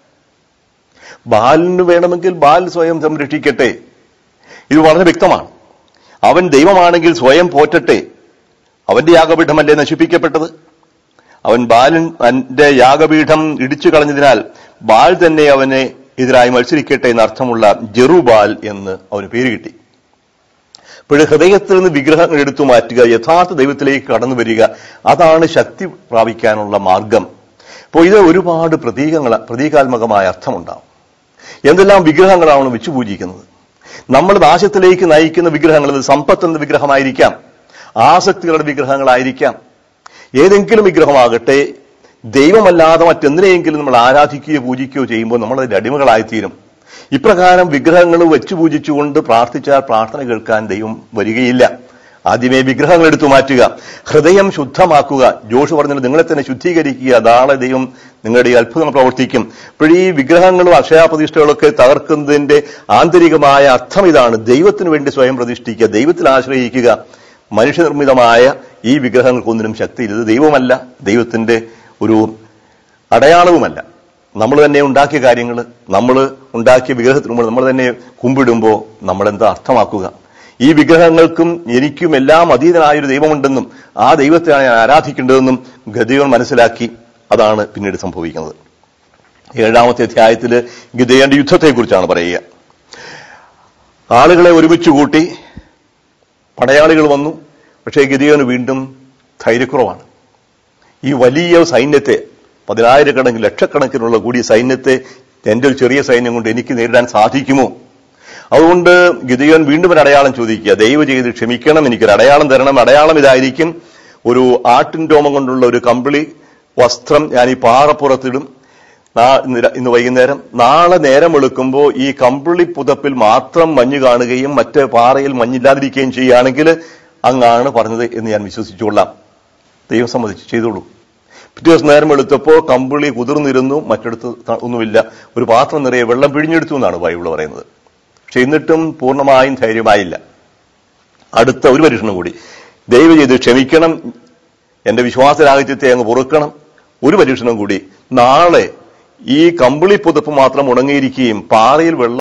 ബാലിന് വേണമെങ്കിൽ ബാൽ സ്വയം സംരക്ഷിക്കട്ടെ. ഇത് വളരെ വ്യക്തമാണ്. അവൻ ദൈവമാണെങ്കിൽ സ്വയം പോറ്റട്ടെ. അവന്റെ യാഗപീഠമല്ലേ നശിപ്പിക്കപ്പെട്ടത്? അവൻ ബാലിന്റെ യാഗപീഠം ഇടിച്ചു കളഞ്ഞതിനാൽ ബാൽ തന്നെ അവനെ എതിരായി മത്സരിക്കട്ടെ എന്നർത്ഥമുള്ള ജെറുബാൽ എന്ന് അവന് പേര് കിട്ടി. ഇപ്പോഴും ഹൃദയത്തിൽ നിന്ന് വിഗ്രഹങ്ങൾ എടുത്തു മാറ്റുക, യഥാർത്ഥ ദൈവത്തിലേക്ക് കടന്നു വരിക, അതാണ് ശക്തി പ്രാപിക്കാനുള്ള മാർഗം. അപ്പോൾ ഇത് ഒരുപാട് പ്രതീകാത്മകമായ അർത്ഥമുണ്ടാവും. എന്തെല്ലാം വിഗ്രഹങ്ങളാണ് വെച്ചു പൂജിക്കുന്നത്? നമ്മൾ നാശത്തിലേക്ക് നയിക്കുന്ന വിഗ്രഹങ്ങൾ, സമ്പത്ത് എന്ന വിഗ്രഹമായിരിക്കാം, ആസക്തികളുടെ വിഗ്രഹങ്ങളായിരിക്കാം, ഏതെങ്കിലും വിഗ്രഹമാകട്ടെ, ദൈവമല്ലാതെ മറ്റെന്തിനെയെങ്കിലും നമ്മൾ ആരാധിക്കുകയോ പൂജിക്കുകയോ ചെയ്യുമ്പോൾ നമ്മൾ അതിന്റെ അടിമകളായിത്തീരും. ഇപ്രകാരം വിഗ്രഹങ്ങൾ വെച്ചു പൂജിച്ചുകൊണ്ട് പ്രാർത്ഥിച്ചാൽ പ്രാർത്ഥന കേൾക്കാൻ ദൈവം വരികയില്ല. ആദ്യമേ വിഗ്രഹങ്ങൾ എടുത്തു മാറ്റുക, ഹൃദയം ശുദ്ധമാക്കുക. ജോഷു പറഞ്ഞത് നിങ്ങളെ തന്നെ ശുദ്ധീകരിക്കുക, നാളെ ദൈവം നിങ്ങളുടെ ഈ അത്ഭുതങ്ങൾ പ്രവർത്തിക്കും. ഇപ്പോഴീ വിഗ്രഹങ്ങളും അക്ഷയാപ്രതിഷ്ഠകളൊക്കെ തകർക്കുന്നതിന്റെ ആന്തരികമായ അർത്ഥം ഇതാണ്: ദൈവത്തിന് വേണ്ടി സ്വയം പ്രതിഷ്ഠിക്കുക, ദൈവത്തിൽ ആശ്രയിക്കുക. മനുഷ്യനിർമ്മിതമായ ഈ വിഗ്രഹങ്ങൾക്കൊന്നിനും ശക്തിയില്ല. ഇത് ദൈവമല്ല, ദൈവത്തിന്റെ ഒരു അടയാളവുമല്ല. നമ്മൾ തന്നെ ഉണ്ടാക്കിയ കാര്യങ്ങൾ, നമ്മൾ ഉണ്ടാക്കിയ വിഗ്രഹത്തിന് മുമ്പ് നമ്മൾ തന്നെ കുമ്പിടുമ്പോൾ നമ്മളെന്താ അർത്ഥമാക്കുക? ഈ വിഗ്രഹങ്ങൾക്കും എനിക്കും എല്ലാം അതീതനായൊരു ദൈവമുണ്ടെന്നും ആ ദൈവത്തെയാണ് ഞാൻ ആരാധിക്കേണ്ടതെന്നും ഗിദെയോൻ മനസ്സിലാക്കി. അതാണ് പിന്നീട് സംഭവിക്കുന്നത്. 7-ാമത്തെ അധ്യായത്തിൽ ഗിദെയോന്റെ യുദ്ധത്തെക്കുറിച്ചാണ് പറയുക. ആളുകളെ ഒരുമിച്ച് കൂട്ടി, പടയാളികൾ വന്നു. പക്ഷേ ഗിദെയോന് വീണ്ടും ധൈര്യക്കുറവാണ്. ഈ വലിയ സൈന്യത്തെ, 10,000 ലക്ഷക്കണക്കിനുള്ള കൂടിയ സൈന്യത്തെ എന്റെ ഒരു ചെറിയ സൈന്യം കൊണ്ട് എനിക്ക് നേരിടാൻ സാധിക്കുമോ? അതുകൊണ്ട് ഗിദെയോൻ വീണ്ടും ഒരു അടയാളം ചോദിക്കുക. ദയവ് ചെയ്ത് ക്ഷമിക്കണം, എനിക്കൊരു അടയാളം തരണം. അടയാളം ഇതായിരിക്കും: ഒരു ആട്ടിൻ രോമം കൊണ്ടുള്ള ഒരു കമ്പിളി വസ്ത്രം ഞാൻ ഈ പാറപ്പുറത്തിടും. ഇന്ന് വൈകുന്നേരം, നാളെ നേരം വെളുക്കുമ്പോൾ ഈ കമ്പിളി പുതപ്പിൽ മാത്രം മഞ്ഞ് കാണുകയും മറ്റ് പാറയിൽ മഞ്ഞില്ലാതിരിക്കുകയും ചെയ്യുകയാണെങ്കിൽ അങ്ങാണ് പറഞ്ഞത് എന്ന് ഞാൻ വിശ്വസിച്ചുകൊള്ളാം. ദൈവം സമ്മതിച്ചു, ചെയ്തോളൂ. പിറ്റേ ദിവസം നേരം വെളുത്തപ്പോൾ കമ്പിളി കുതിർന്നിരുന്നു, മറ്റെടുത്ത് ഒന്നുമില്ല. ഒരു പാത്രം നിറയെ വെള്ളം പിഴിഞ്ഞെടുത്തു എന്നാണ് ബൈബിൾ പറയുന്നത്. പക്ഷെ എന്നിട്ടും പൂർണ്ണമായും ധൈര്യമായില്ല. അടുത്ത ഒരു പരീക്ഷണം കൂടി: ദയവ് ചെയ്ത് ക്ഷമിക്കണം, എന്റെ വിശ്വാസരാഹിത്യത്തെ അങ്ങ് പൊറുക്കണം. ഒരു പരീക്ഷണം കൂടി: നാളെ ഈ കമ്പിളി പുതപ്പ് മാത്രം ഉണങ്ങിയിരിക്കുകയും പാറയിൽ വെള്ളം